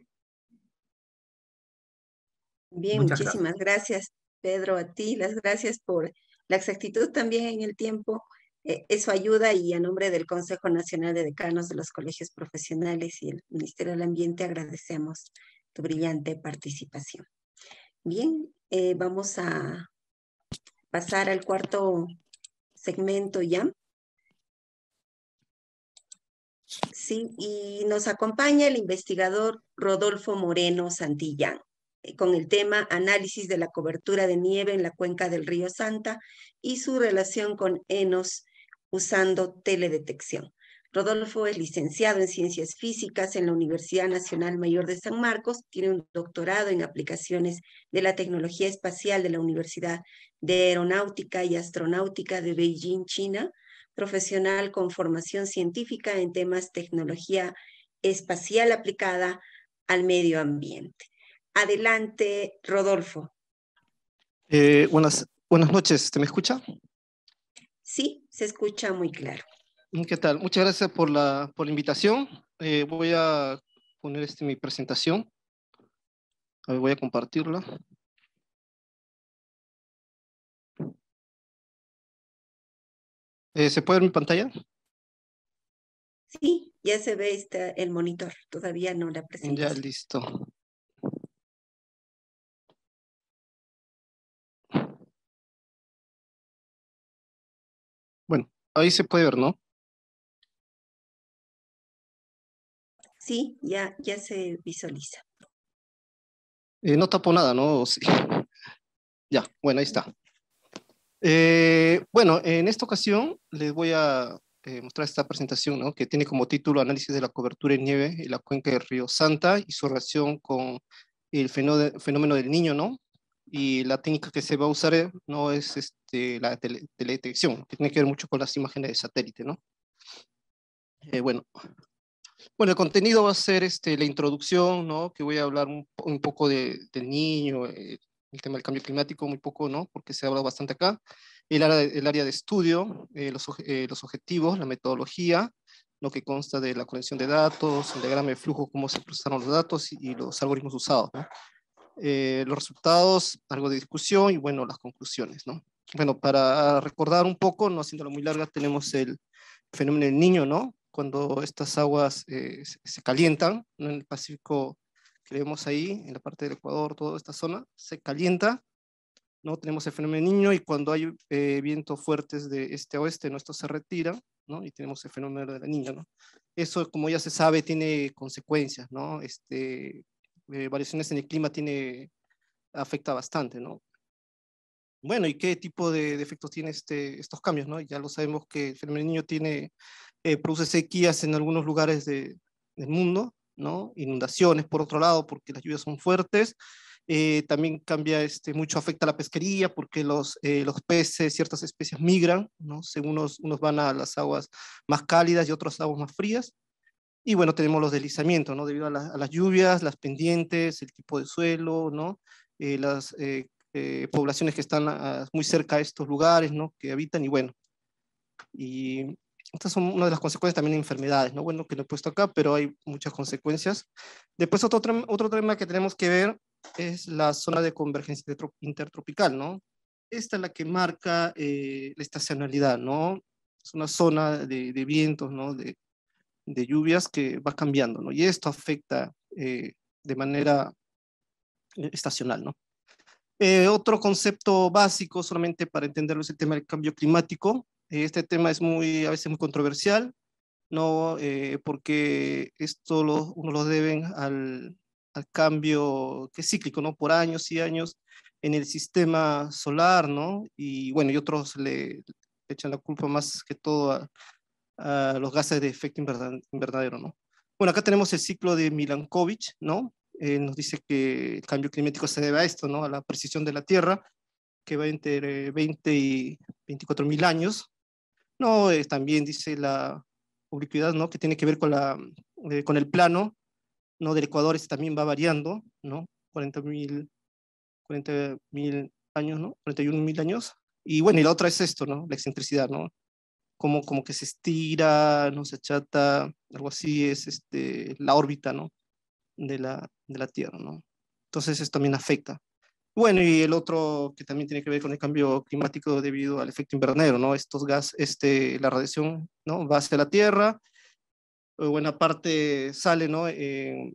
Bien, Muchas muchísimas gracias, Pedro, a ti. Las gracias por la exactitud también en el tiempo. Eh, eso ayuda, y a nombre del Consejo Nacional de Decanos de los Colegios Profesionales y el Ministerio del Ambiente agradecemos tu brillante participación. Bien, eh, vamos a pasar al cuarto segmento ya. Sí, y nos acompaña el investigador Rodolfo Moreno Santillán, eh, con el tema Análisis de la cobertura de nieve en la cuenca del río Santa y su relación con Enos usando teledetección. Rodolfo es licenciado en Ciencias Físicas en la Universidad Nacional Mayor de San Marcos, tiene un doctorado en aplicaciones de la tecnología espacial de la Universidad de Aeronáutica y Astronáutica de Beijing, China, profesional con formación científica en temas tecnología espacial aplicada al medio ambiente. Adelante, Rodolfo. Eh, buenas, buenas noches, ¿te me escucha? Sí, se escucha muy claro. ¿Qué tal? Muchas gracias por la, por la invitación. Eh, voy a poner este, mi presentación. A ver, voy a compartirla. Eh, ¿Se puede ver mi pantalla? Sí, ya se ve este, el monitor, todavía no la presentación. Ya, listo. Bueno, ahí se puede ver, ¿no? Sí, ya, ya se visualiza. Eh, no tapo nada, ¿no? Sí. Ya, bueno, ahí está. Eh, bueno, en esta ocasión les voy a eh, mostrar esta presentación, ¿no? Que tiene como título Análisis de la cobertura en nieve en la cuenca del río Santa y su relación con el fenómeno, fenómeno del Niño, ¿no? Y la técnica que se va a usar eh, no es este, la tele, teledetección, que tiene que ver mucho con las imágenes de satélite, ¿no? Eh, bueno. Bueno, el contenido va a ser este, la introducción, ¿no? Que voy a hablar un, un poco de, del niño, eh, el tema del cambio climático, muy poco, ¿no? Porque se ha hablado bastante acá. El área de, el área de estudio, eh, los, eh, los objetivos, la metodología, lo que consta de la colección de datos, el diagrama de flujo, cómo se procesaron los datos y, y los algoritmos usados, ¿no? Eh, los resultados, algo de discusión y, bueno, las conclusiones, ¿no? Bueno, para recordar un poco, no haciéndolo muy larga, tenemos el fenómeno del Niño, ¿no? Cuando estas aguas eh, se, se calientan, ¿no? En el Pacífico que vemos ahí, en la parte del Ecuador, toda esta zona, se calienta, ¿no? Tenemos el fenómeno del Niño y cuando hay eh, vientos fuertes de este a oeste, ¿no? Esto se retira, ¿no? Y tenemos el fenómeno de la Niña, ¿no? Eso, como ya se sabe, tiene consecuencias, ¿no? Este, eh, variaciones en el clima tiene, afecta bastante, ¿no? Bueno, ¿y qué tipo de, de efectos tiene este, estos cambios, ¿no? Ya lo sabemos que el fenómeno del Niño tiene, eh, produce sequías en algunos lugares de, del mundo, ¿no? Inundaciones, por otro lado, porque las lluvias son fuertes. Eh, también cambia este, mucho, afecta a la pesquería, porque los, eh, los peces, ciertas especies migran, ¿no? Según unos, unos van a las aguas más cálidas y otros a aguas más frías. Y bueno, tenemos los deslizamientos, ¿no? Debido a, la, a las lluvias, las pendientes, el tipo de suelo, ¿no? Eh, las eh, eh, poblaciones que están a, muy cerca de estos lugares, ¿no? Que habitan, y bueno. Y estas son una de las consecuencias también de enfermedades, ¿no? Bueno, que lo he puesto acá, pero hay muchas consecuencias. Después otro, otro tema que tenemos que ver es la zona de convergencia intertropical, ¿no? Esta es la que marca eh, la estacionalidad, ¿no? Es una zona de, de vientos, ¿no? De, de lluvias que va cambiando, ¿no? Y esto afecta eh, de manera estacional, ¿no? Eh, otro concepto básico, solamente para entenderlo, es el tema del cambio climático. Eh, este tema es muy, a veces muy controversial, ¿no? Eh, porque esto lo, uno lo deben al, al cambio que es cíclico, ¿no? Por años y años en el sistema solar, ¿no? Y bueno, y otros le, le echan la culpa más que todo a, a los gases de efecto invernadero, ¿no? Bueno, acá tenemos el ciclo de Milankovitch, ¿no? Eh, nos dice que el cambio climático se debe a esto, ¿no? A la precisión de la Tierra, que va entre veinte y veinticuatro mil años. No, eh, también dice la, oblicuidad, ¿no? Que tiene que ver con, la, eh, con el plano, ¿no? Del Ecuador, este también va variando, ¿no? cuarenta mil años, ¿no? cuarenta y un mil años. Y bueno, y la otra es esto, ¿no? La excentricidad, ¿no? Como, como que se estira, no se achata, algo así es este, la órbita, ¿no? De la, de la Tierra, ¿no? Entonces eso también afecta. Bueno, y el otro que también tiene que ver con el cambio climático debido al efecto invernadero, ¿no? Estos gas, este, la radiación, ¿no? Va hacia la Tierra, buena parte sale, ¿no? En,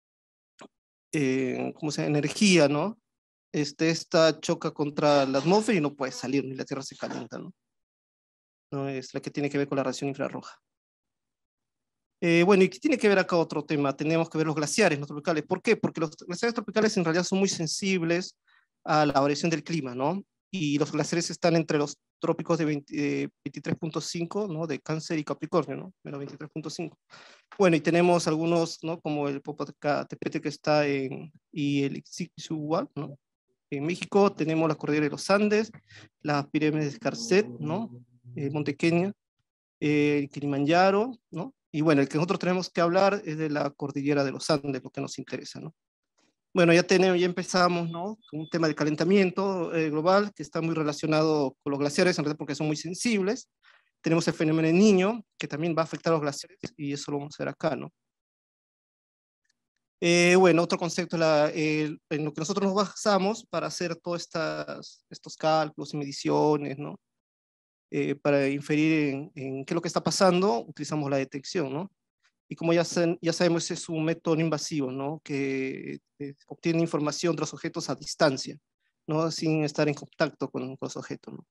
en, ¿cómo se llama? Energía, ¿no? Este, esta choca contra la atmósfera y no puede salir, ni la Tierra se calienta, ¿no? No es la que tiene que ver con la radiación infrarroja. Eh, bueno, ¿y qué tiene que ver acá otro tema? Tenemos que ver los glaciares no tropicales. ¿Por qué? Porque los glaciares tropicales en realidad son muy sensibles a la variación del clima, ¿no? Y los glaciares están entre los trópicos de veintitrés punto cinco, ¿no? De Cáncer y Capricornio, ¿no? Menos veintitrés punto cinco. Bueno, y tenemos algunos, ¿no? Como el Popocatépetl que está en, y el Ixixhual, ¿no? En México tenemos la cordillera de los Andes, las pirámides de Escarset, ¿no? El Monte Kenia, eh, el Kilimanjaro, ¿no? Y bueno, el que nosotros tenemos que hablar es de la cordillera de los Andes, lo que nos interesa, ¿no? Bueno, ya, tenemos, ya empezamos, ¿no? Con un tema de calentamiento eh, global que está muy relacionado con los glaciares, en realidad porque son muy sensibles. Tenemos el fenómeno del Niño, que también va a afectar a los glaciares, y eso lo vamos a ver acá, ¿no? Eh, bueno, otro concepto, la, el, en lo que nosotros nos basamos para hacer todos estas, estos cálculos y mediciones, ¿no? Eh, para inferir en, en qué es lo que está pasando, utilizamos la detección, ¿no? Y como ya, se, ya sabemos, es un método no invasivo, ¿no? Que eh, obtiene información de los objetos a distancia, ¿no? Sin estar en contacto con, con los objetos, ¿no?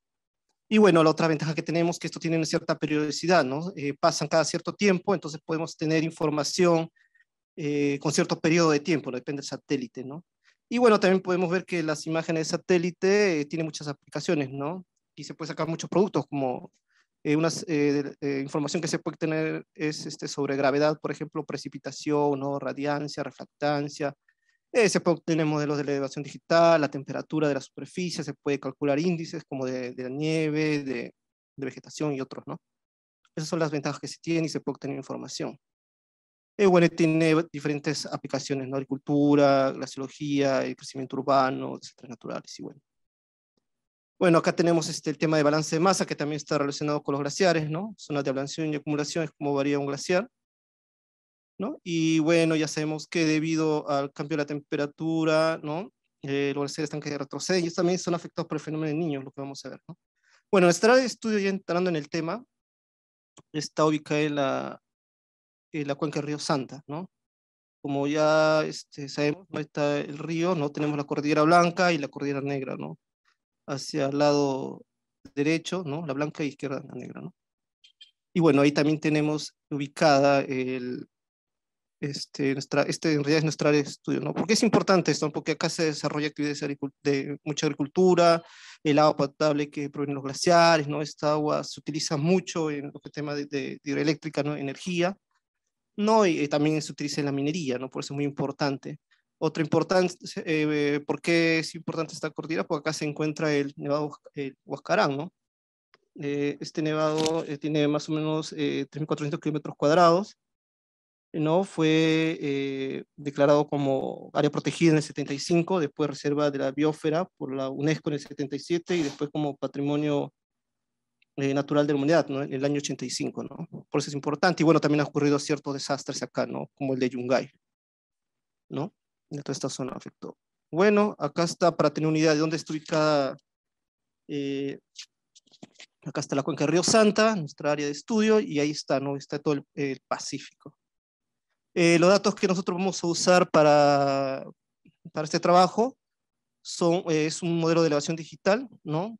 Y bueno, la otra ventaja que tenemos es que esto tiene una cierta periodicidad, ¿no? Eh, pasan cada cierto tiempo, entonces podemos tener información eh, con cierto periodo de tiempo, ¿no? Depende del satélite, ¿no? Y bueno, también podemos ver que las imágenes de satélite eh, tienen muchas aplicaciones, ¿no? Y se puede sacar muchos productos, como eh, una eh, eh, información que se puede tener es este, sobre gravedad, por ejemplo, precipitación, ¿no? Radiancia, refractancia. Eh, se puede obtener modelos de elevación digital, la temperatura de la superficie, se puede calcular índices como de, de la nieve, de, de vegetación y otros, ¿no? Esas son las ventajas que se tienen y se puede obtener información. Eh, bueno, tiene diferentes aplicaciones, ¿no? Agricultura, glaciología, el crecimiento urbano, desastres naturales y bueno. Bueno, acá tenemos este, el tema de balance de masa, que también está relacionado con los glaciares, ¿no? Zonas de ablación y acumulación es como varía un glaciar, ¿no? Y bueno, ya sabemos que debido al cambio de la temperatura, ¿no? Eh, los glaciares están que retroceden y también son afectados por el fenómeno del Niño, lo que vamos a ver, ¿no? Bueno, nuestra área de estudio, ya entrando en el tema, está ubicada en la, en la cuenca del río Santa, ¿no? Como ya este, sabemos, ¿no? Está el río, ¿no? Tenemos la cordillera Blanca y la cordillera Negra, ¿no? Hacia el lado derecho, ¿no? La blanca y izquierda la negra, ¿no? Y bueno, ahí también tenemos ubicada el, este, nuestra, este en realidad es nuestra área de estudio, ¿no? ¿Por qué es importante esto? Porque acá se desarrolla actividades de mucha agricultura, el agua potable que proviene de los glaciares, ¿no? Esta agua se utiliza mucho en lo que es tema de, de, de hidroeléctrica, ¿no? Energía, ¿no? Y, y también se utiliza en la minería, ¿no? Por eso es muy importante. Otra importante, eh, ¿por qué es importante esta cordillera? Porque acá se encuentra el nevado el Huascarán, ¿no? Eh, este nevado eh, tiene más o menos eh, tres mil cuatrocientos kilómetros cuadrados, ¿no? Fue eh, declarado como área protegida en el setenta y cinco, después reserva de la biosfera por la UNESCO en el setenta y siete y después como patrimonio eh, natural de la humanidad, ¿no? En el año ochenta y cinco, ¿no? Por eso es importante. Y bueno, también han ocurrido ciertos desastres acá, ¿no? Como el de Yungay, ¿no? De toda esta zona afectó. Bueno, acá está para tener una idea de dónde está ubicada. Eh, acá está la cuenca del río Santa, nuestra área de estudio, y ahí está, ¿no? Está todo el, el Pacífico. Eh, los datos que nosotros vamos a usar para, para este trabajo son, eh, es un modelo de elevación digital, ¿no?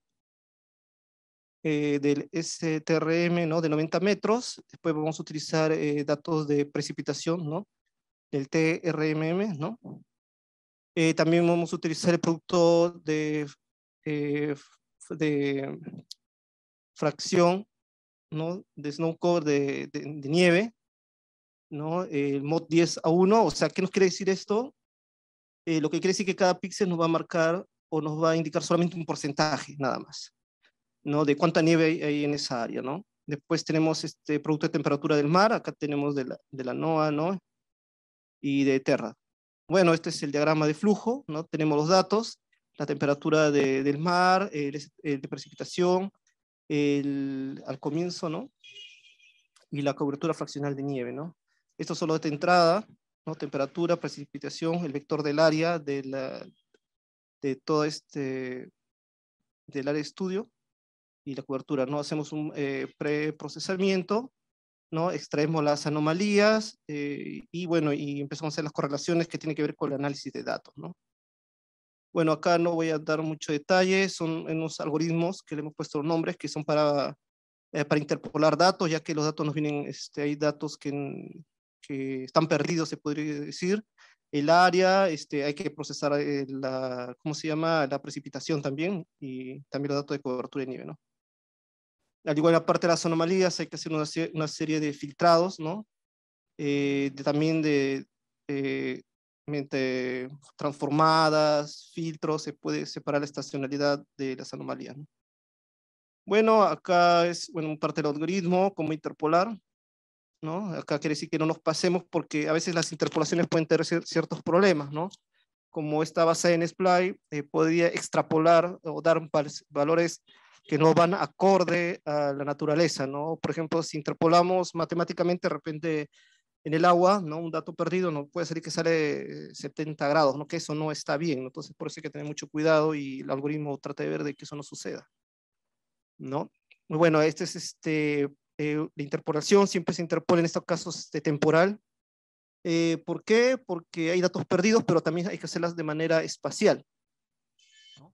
Eh, del S T R M, ¿no? De noventa metros. Después vamos a utilizar eh, datos de precipitación, ¿no? Del T R M M, ¿no? Eh, también vamos a utilizar el producto de, eh, de fracción, ¿no? De snow cover de, de, de nieve, ¿no? El mod diez a uno, o sea, ¿qué nos quiere decir esto? Eh, lo que quiere decir que cada píxel nos va a marcar o nos va a indicar solamente un porcentaje, nada más, ¿no? De cuánta nieve hay, hay en esa área, ¿no? Después tenemos este producto de temperatura del mar, acá tenemos de la, de la NOAA, ¿no? Y de Terra. Bueno, este es el diagrama de flujo, ¿no? Tenemos los datos, la temperatura de, del mar, el, el de precipitación, el, al comienzo, ¿no? Y la cobertura fraccional de nieve, ¿no? Esto solo de entrada, ¿no? Temperatura, precipitación, el vector del área, de, la, de todo este, del área de estudio, y la cobertura, ¿no? Hacemos un eh, preprocesamiento, ¿no? Extraemos las anomalías eh, y bueno, y empezamos a hacer las correlaciones que tienen que ver con el análisis de datos, ¿no? Bueno, acá no voy a dar mucho detalle, son unos algoritmos que le hemos puesto nombres que son para, eh, para interpolar datos, ya que los datos nos vienen, este, hay datos que, que están perdidos, se podría decir. El área, este, hay que procesar eh, la, ¿cómo se llama? La precipitación también, y también los datos de cobertura de nieve, ¿no? Al igual, aparte de las anomalías, hay que hacer una, una serie de filtrados, ¿no? Eh, de, también de eh, mente transformadas, filtros, se puede separar la estacionalidad de las anomalías, ¿no? Bueno, acá es, bueno, parte del algoritmo, cómo interpolar, ¿no? Acá quiere decir que no nos pasemos porque a veces las interpolaciones pueden tener ciertos problemas, ¿no? Como esta base en Splay, eh, podría extrapolar o dar valores que no van acorde a la naturaleza, ¿no? Por ejemplo, si interpolamos matemáticamente de repente en el agua, ¿no? Un dato perdido, no puede ser que sale setenta grados, ¿no? Que eso no está bien, ¿no? Entonces por eso hay que tener mucho cuidado y el algoritmo trata de ver de que eso no suceda, ¿no? Bueno, este es este, eh, la interpolación, siempre se interpola en estos casos este, temporal. Eh, ¿Por qué? Porque hay datos perdidos, pero también hay que hacerlas de manera espacial, ¿no?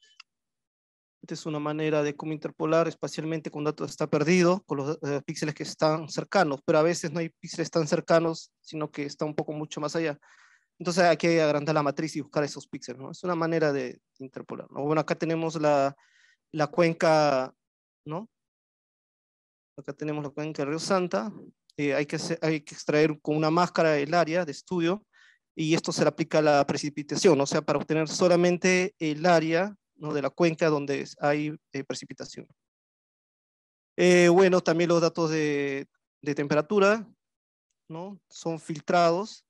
Esta es una manera de cómo interpolar espacialmente cuando un dato está perdido, con los eh, píxeles que están cercanos, pero a veces no hay píxeles tan cercanos, sino que está un poco mucho más allá. Entonces hay que agrandar la matriz y buscar esos píxeles, ¿no? Es una manera de interpolar, ¿no? Bueno, acá tenemos la, la cuenca, ¿no? Acá tenemos la cuenca del río Santa. Eh, hay, que hacer, hay que extraer con una máscara el área de estudio, y esto se le aplica a la precipitación, o sea, para obtener solamente el área, ¿no? De la cuenca donde hay eh, precipitación. Eh, bueno, también los datos de, de temperatura, ¿no? Son filtrados,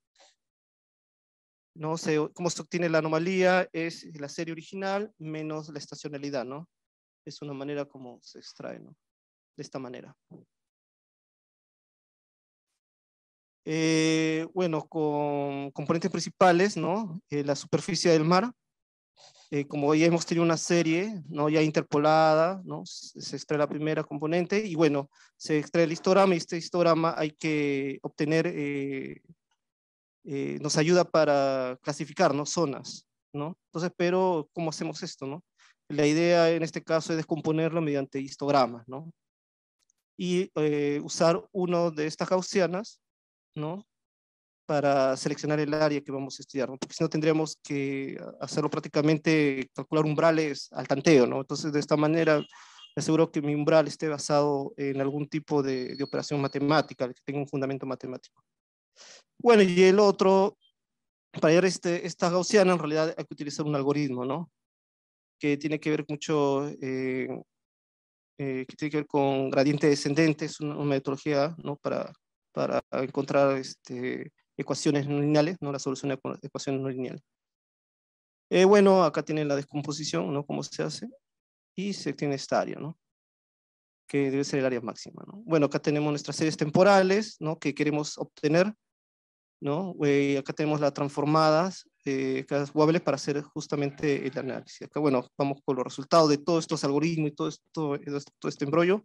¿no? Se, ¿Cómo se obtiene la anomalía? Es la serie original menos la estacionalidad, ¿no? Es una manera como se extrae, ¿no? De esta manera. Eh, bueno, con componentes principales, ¿no? Eh, la superficie del mar. Eh, como ya hemos tenido una serie, ¿no? Ya interpolada, ¿no? Se, se extrae la primera componente y bueno, se extrae el histograma, y este histograma hay que obtener, eh, eh, nos ayuda para clasificar, ¿no? Zonas, ¿no? Entonces, pero ¿cómo hacemos esto, no? La idea en este caso es descomponerlo mediante histogramas, ¿no? Y eh, usar uno de estas gaussianas, ¿no? Para seleccionar el área que vamos a estudiar, ¿no? Porque si no tendríamos que hacerlo prácticamente, calcular umbrales al tanteo, ¿no? Entonces de esta manera me aseguro que mi umbral esté basado en algún tipo de, de operación matemática, que tenga un fundamento matemático. Bueno, y el otro, para hallar este, esta gaussiana en realidad hay que utilizar un algoritmo, ¿no? Que tiene que ver mucho, eh, eh, que tiene que ver con gradiente descendente, es una, una metodología, ¿no? Para, para encontrar este, ecuaciones no lineales, ¿no? La solución de ecuaciones no lineales. Eh, bueno, acá tienen la descomposición, ¿no? Cómo se hace, y se tiene esta área, ¿no? Que debe ser el área máxima, ¿no? Bueno, acá tenemos nuestras series temporales, ¿no? Que queremos obtener, ¿no? Eh, acá tenemos las transformadas, eh, Wobbler, para hacer justamente el análisis. Acá, bueno, vamos con los resultados de todos estos algoritmos y todo, esto, todo este embrollo.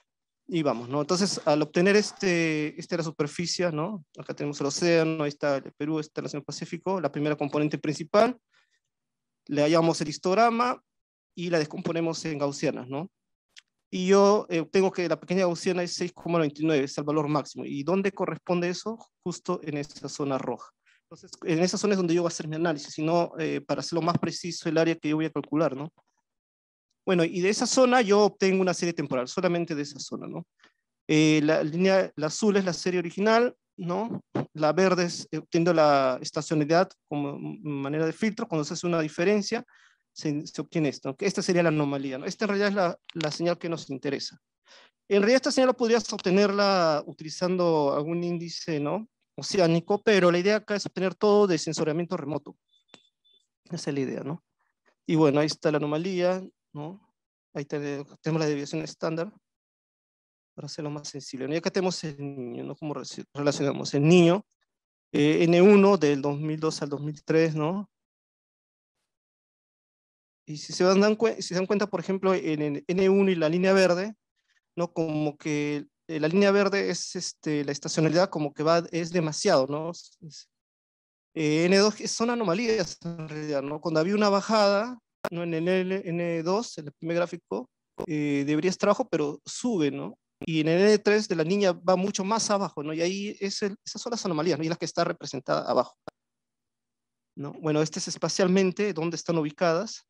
Y vamos, ¿no? Entonces, al obtener este, esta es la superficie, ¿no? Acá tenemos el océano, ahí está el Perú, está el Océano Pacífico, la primera componente principal, le hallamos el histograma y la descomponemos en gaussianas, ¿no? Y yo eh, obtengo que la pequeña gaussiana es seis coma noventa y nueve, es el valor máximo. ¿Y dónde corresponde eso? Justo en esta zona roja. Entonces, en esa zona es donde yo voy a hacer mi análisis, sino eh, para hacerlo más preciso el área que yo voy a calcular, ¿no? Bueno, y de esa zona yo obtengo una serie temporal, solamente de esa zona, ¿no? Eh, la línea, la azul es la serie original, ¿no? La verde es obteniendo la estacionalidad como manera de filtro, cuando se hace una diferencia, se, se obtiene esto, que esta sería la anomalía, ¿no? Esta en realidad es la, la señal que nos interesa. En realidad esta señal podrías obtenerla utilizando algún índice, ¿no?, oceánico, pero la idea acá es obtener todo de sensoriamiento remoto. Esa es la idea, ¿no? Y bueno, ahí está la anomalía, ¿no? Ahí tenemos la desviación estándar para hacerlo más sensible, ¿no? Y acá tenemos el niño, ¿no? ¿Cómo relacionamos? El niño, eh, N uno del dos mil dos al dos mil tres, ¿no? Y si se dan, si se dan cuenta, por ejemplo, en el N uno y la línea verde, ¿no? Como que la línea verde es este, la estacionalidad como que va, es demasiado, ¿no? Es, eh, N dos son anomalías en realidad, ¿no? Cuando había una bajada, ¿no?, en el N dos, en el primer gráfico, eh, debería estar abajo, pero sube, ¿no? Y en el N tres de la niña va mucho más abajo, ¿no? Y ahí es el, esas son las anomalías, ¿no? Y las que está representada abajo, ¿no? Bueno, este es espacialmente dónde están ubicadas,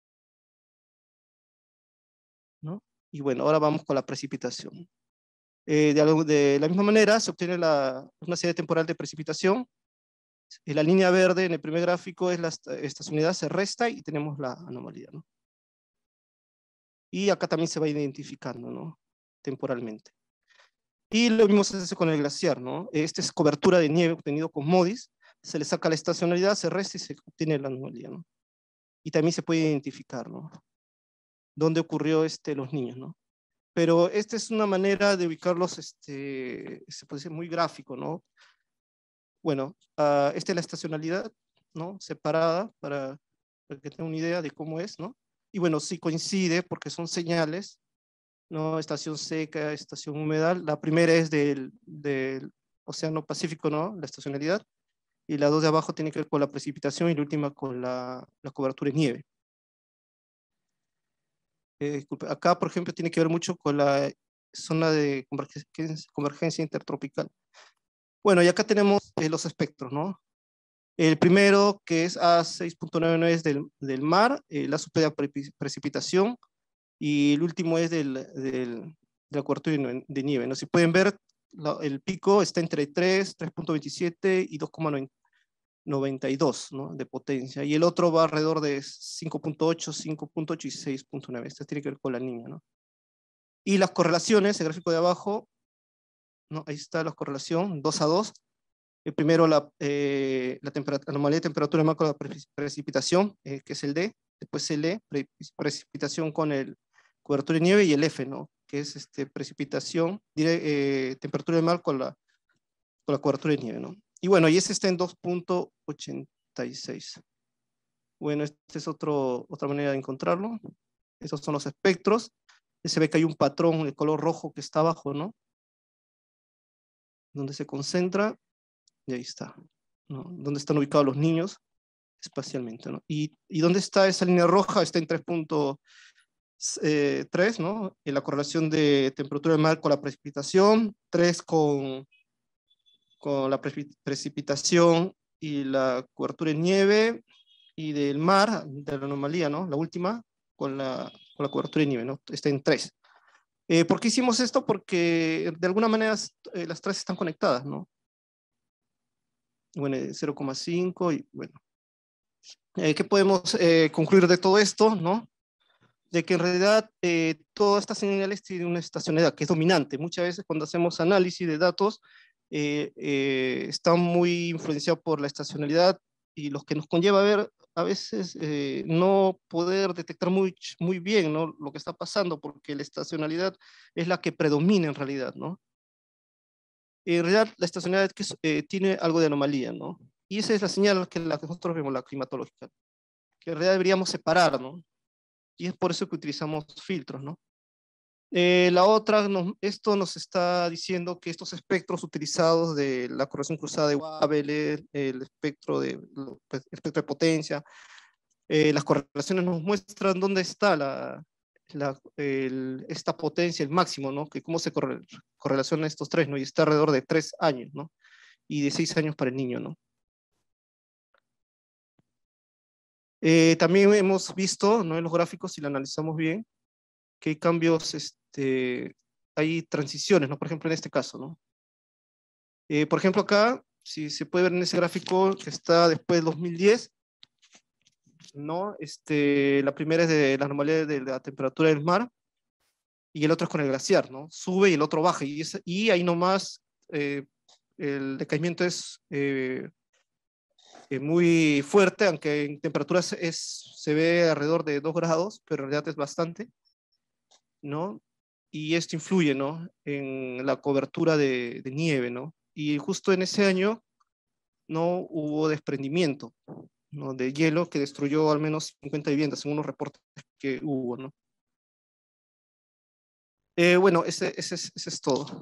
¿no? Y bueno, ahora vamos con la precipitación. Eh, de, algo, de la misma manera se obtiene la, una serie temporal de precipitación. Y la línea verde en el primer gráfico es la estacionalidad, se resta y tenemos la anomalía, ¿no? Y acá también se va identificando, ¿no?, temporalmente. Y lo mismo se hace con el glaciar, ¿no? Esta es cobertura de nieve obtenido con MODIS, se le saca la estacionalidad, se resta y se obtiene la anomalía, ¿no? Y también se puede identificar, ¿no?, dónde ocurrió este, los niños, ¿no? Pero esta es una manera de ubicarlos, este, se puede decir muy gráfico, ¿no? Bueno, uh, esta es la estacionalidad, ¿no?, separada para, para que tengan una idea de cómo es, ¿no? Y bueno, sí coincide porque son señales, ¿no? Estación seca, estación humedal. La primera es del, del Océano Pacífico, ¿no?, la estacionalidad. Y la dos de abajo tiene que ver con la precipitación y la última con la, la cobertura de nieve. Eh, disculpe, acá, por ejemplo, tiene que ver mucho con la zona de convergencia, convergencia intertropical. Bueno, y acá tenemos eh, los espectros, ¿no? El primero, que es A seis punto noventa y nueve, es del, del mar, eh, la super pre precipitación, y el último es del, del, de la cobertura de nieve, ¿no? Si pueden ver, la, el pico está entre tres, tres punto veintisiete y dos coma noventa y dos, ¿no?, de potencia, y el otro va alrededor de cinco punto ocho, cinco punto ocho y seis punto nueve. Esto tiene que ver con la niña, ¿no? Y las correlaciones, el gráfico de abajo, ¿no?, ahí está la correlación, dos a dos. El primero, la, eh, la anomalía de temperatura más con la pre precipitación, eh, que es el D, después el E, pre precipitación con el cobertura de nieve, y el F, ¿no?, que es este, precipitación, dire, eh, temperatura de mar con la, con la cobertura de nieve, ¿no? Y bueno, y ese está en dos punto ochenta y seis. Bueno, esta es otro, otra manera de encontrarlo. Estos son los espectros. Se ve que hay un patrón de color rojo que está abajo, ¿no?, donde se concentra, y ahí está, ¿no?, donde están ubicados los niños espacialmente, ¿no? Y, y dónde está esa línea roja, está en tres punto tres, ¿no?, en la correlación de temperatura del mar con la precipitación, tres con, con la pre precipitación y la cobertura de nieve, y del mar, de la anomalía, ¿no?, la última, con la, con la cobertura de nieve, ¿no?, está en tres. Eh, ¿Por qué hicimos esto? Porque de alguna manera eh, las tres están conectadas, ¿no? Bueno, cero coma cinco y bueno. Eh, ¿Qué podemos eh, concluir de todo esto, no? De que en realidad eh, todas estas señales tienen una estacionalidad que es dominante. Muchas veces cuando hacemos análisis de datos eh, eh, están muy influenciados por la estacionalidad, y lo que nos conlleva a ver a veces eh, no poder detectar muy, muy bien, ¿no?, lo que está pasando, porque la estacionalidad es la que predomina en realidad, ¿no? En realidad la estacionalidad que, eh, tiene algo de anomalía, ¿no? Y esa es la señal que, la que nosotros vemos, la climatológica, que en realidad deberíamos separar, ¿no? Y es por eso que utilizamos filtros, ¿no? Eh, la otra, nos, esto nos está diciendo que estos espectros utilizados de la correlación cruzada de Wabel, el espectro de, el espectro de potencia, eh, las correlaciones nos muestran dónde está la, la, el, esta potencia, el máximo, ¿no? Que cómo se corre, correlacionan estos tres, ¿no? Y está alrededor de tres años, ¿no? Y de seis años para el niño, ¿no? Eh, también hemos visto, ¿no?, en los gráficos, si lo analizamos bien, que hay cambios, este, hay transiciones, ¿no? Por ejemplo, en este caso, ¿no? Eh, por ejemplo, acá, si se puede ver en ese gráfico que está después del dos mil diez, ¿no? Este, la primera es de la normalidad de la temperatura del mar y el otro es con el glaciar, ¿no? Sube y el otro baja y, es, y ahí nomás eh, el decaimiento es eh, eh, muy fuerte, aunque en temperaturas es, se ve alrededor de dos grados, pero en realidad es bastante, ¿no? Y esto influye, ¿no? En la cobertura de, de nieve, ¿no? Y justo en ese año no hubo desprendimiento, ¿no? De hielo que destruyó al menos cincuenta viviendas, según los reportes que hubo, ¿no? Eh, bueno, ese, ese, es, ese es todo.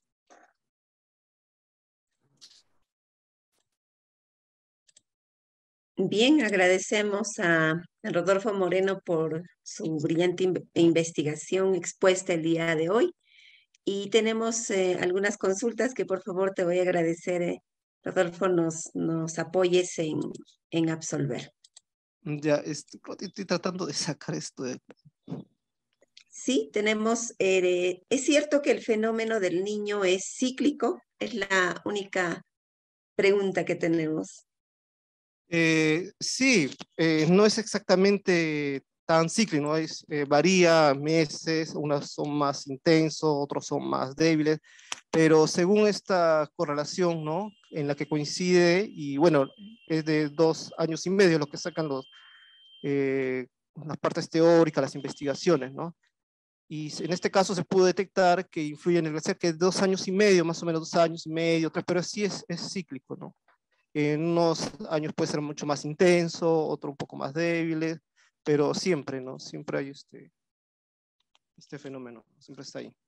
Bien, agradecemos a Rodolfo Moreno por su brillante in- investigación expuesta el día de hoy. Y tenemos eh, algunas consultas que por favor te voy a agradecer, eh, Rodolfo, nos, nos apoyes en, en absolver. Ya, estoy, estoy tratando de sacar esto de... Sí, tenemos, eh, es cierto que el fenómeno del niño es cíclico, es la única pregunta que tenemos. Eh, sí, eh, no es exactamente tan cíclico, ¿no? Es, eh, varía meses, unos son más intensos, otros son más débiles, pero según esta correlación, ¿no? En la que coincide, y bueno, es de dos años y medio lo que sacan los, eh, las partes teóricas, las investigaciones, ¿no? Y en este caso se pudo detectar que influye en el glaciar, que es dos años y medio, más o menos dos años y medio, tres, pero sí es, es cíclico, ¿no? En unos años puede ser mucho más intenso, otro un poco más débil, pero siempre, ¿no? Siempre hay este, este fenómeno, siempre está ahí.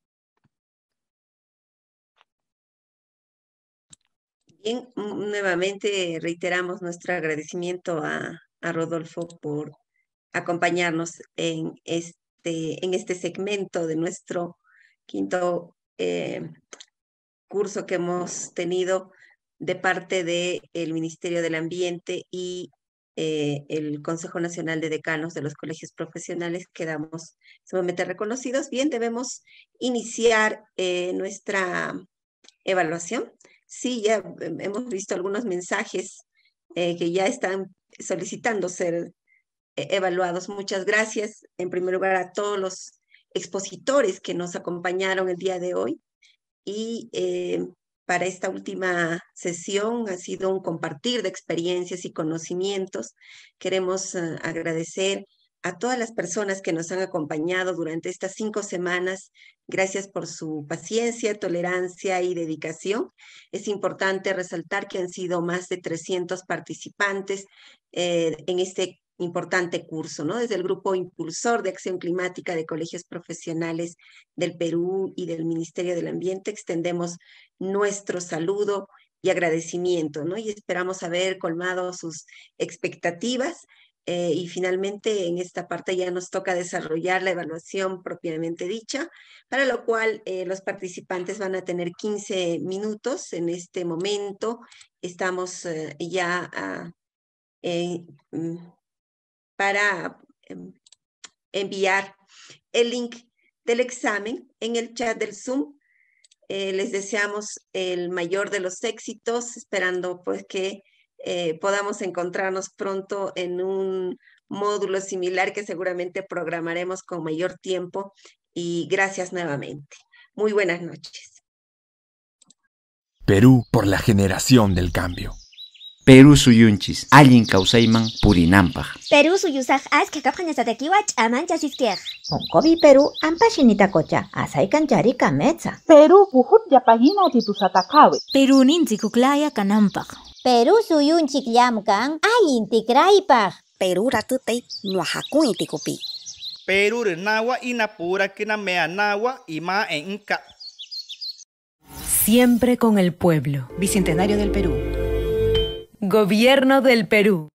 Bien, nuevamente reiteramos nuestro agradecimiento a, a Rodolfo por acompañarnos en este, en este segmento de nuestro quinto eh, curso que hemos tenido de parte del Ministerio del Ambiente y eh, el Consejo Nacional de Decanos de los Colegios Profesionales. Quedamos sumamente reconocidos. Bien, debemos iniciar eh, nuestra evaluación. Sí, ya hemos visto algunos mensajes eh, que ya están solicitando ser eh, evaluados. Muchas gracias, en primer lugar, a todos los expositores que nos acompañaron el día de hoy. Y eh, para esta última sesión ha sido un compartir de experiencias y conocimientos. Queremos uh, agradecer a todas las personas que nos han acompañado durante estas cinco semanas. Gracias por su paciencia, tolerancia y dedicación. Es importante resaltar que han sido más de trescientos participantes eh, en este importante curso, ¿no? Desde el Grupo Impulsor de Acción Climática de Colegios Profesionales del Perú y del Ministerio del Ambiente, extendemos nuestro saludo y agradecimiento, ¿no? Y esperamos haber colmado sus expectativas. Eh, y finalmente en esta parte ya nos toca desarrollar la evaluación propiamente dicha, para lo cual eh, los participantes van a tener quince minutos. En este momento estamos eh, ya a, eh, para eh, enviar el link del examen en el chat del Zoom. Eh, les deseamos el mayor de los éxitos, esperando pues que Eh, podamos encontrarnos pronto en un módulo similar que seguramente programaremos con mayor tiempo, y gracias nuevamente. Muy buenas noches. Perú por la generación del cambio. Perú suyunchis, allin kausayman purinampaj. Perú suyusaj aska kapqañasatakiwach amanchasisquiaj. Onkobi Perú ampashinitakocha asaykan charika metza. Perú puhut yapayina titusatakawe. Perú nintzikuklaya kanampaj. Perú suyunchik llamkan allin tikraypaj. Perú ratutay nuajakun itikupi. Perú renagua inapura kinamea nagua ima en inca. Siempre con el pueblo. Bicentenario del Perú. Gobierno del Perú.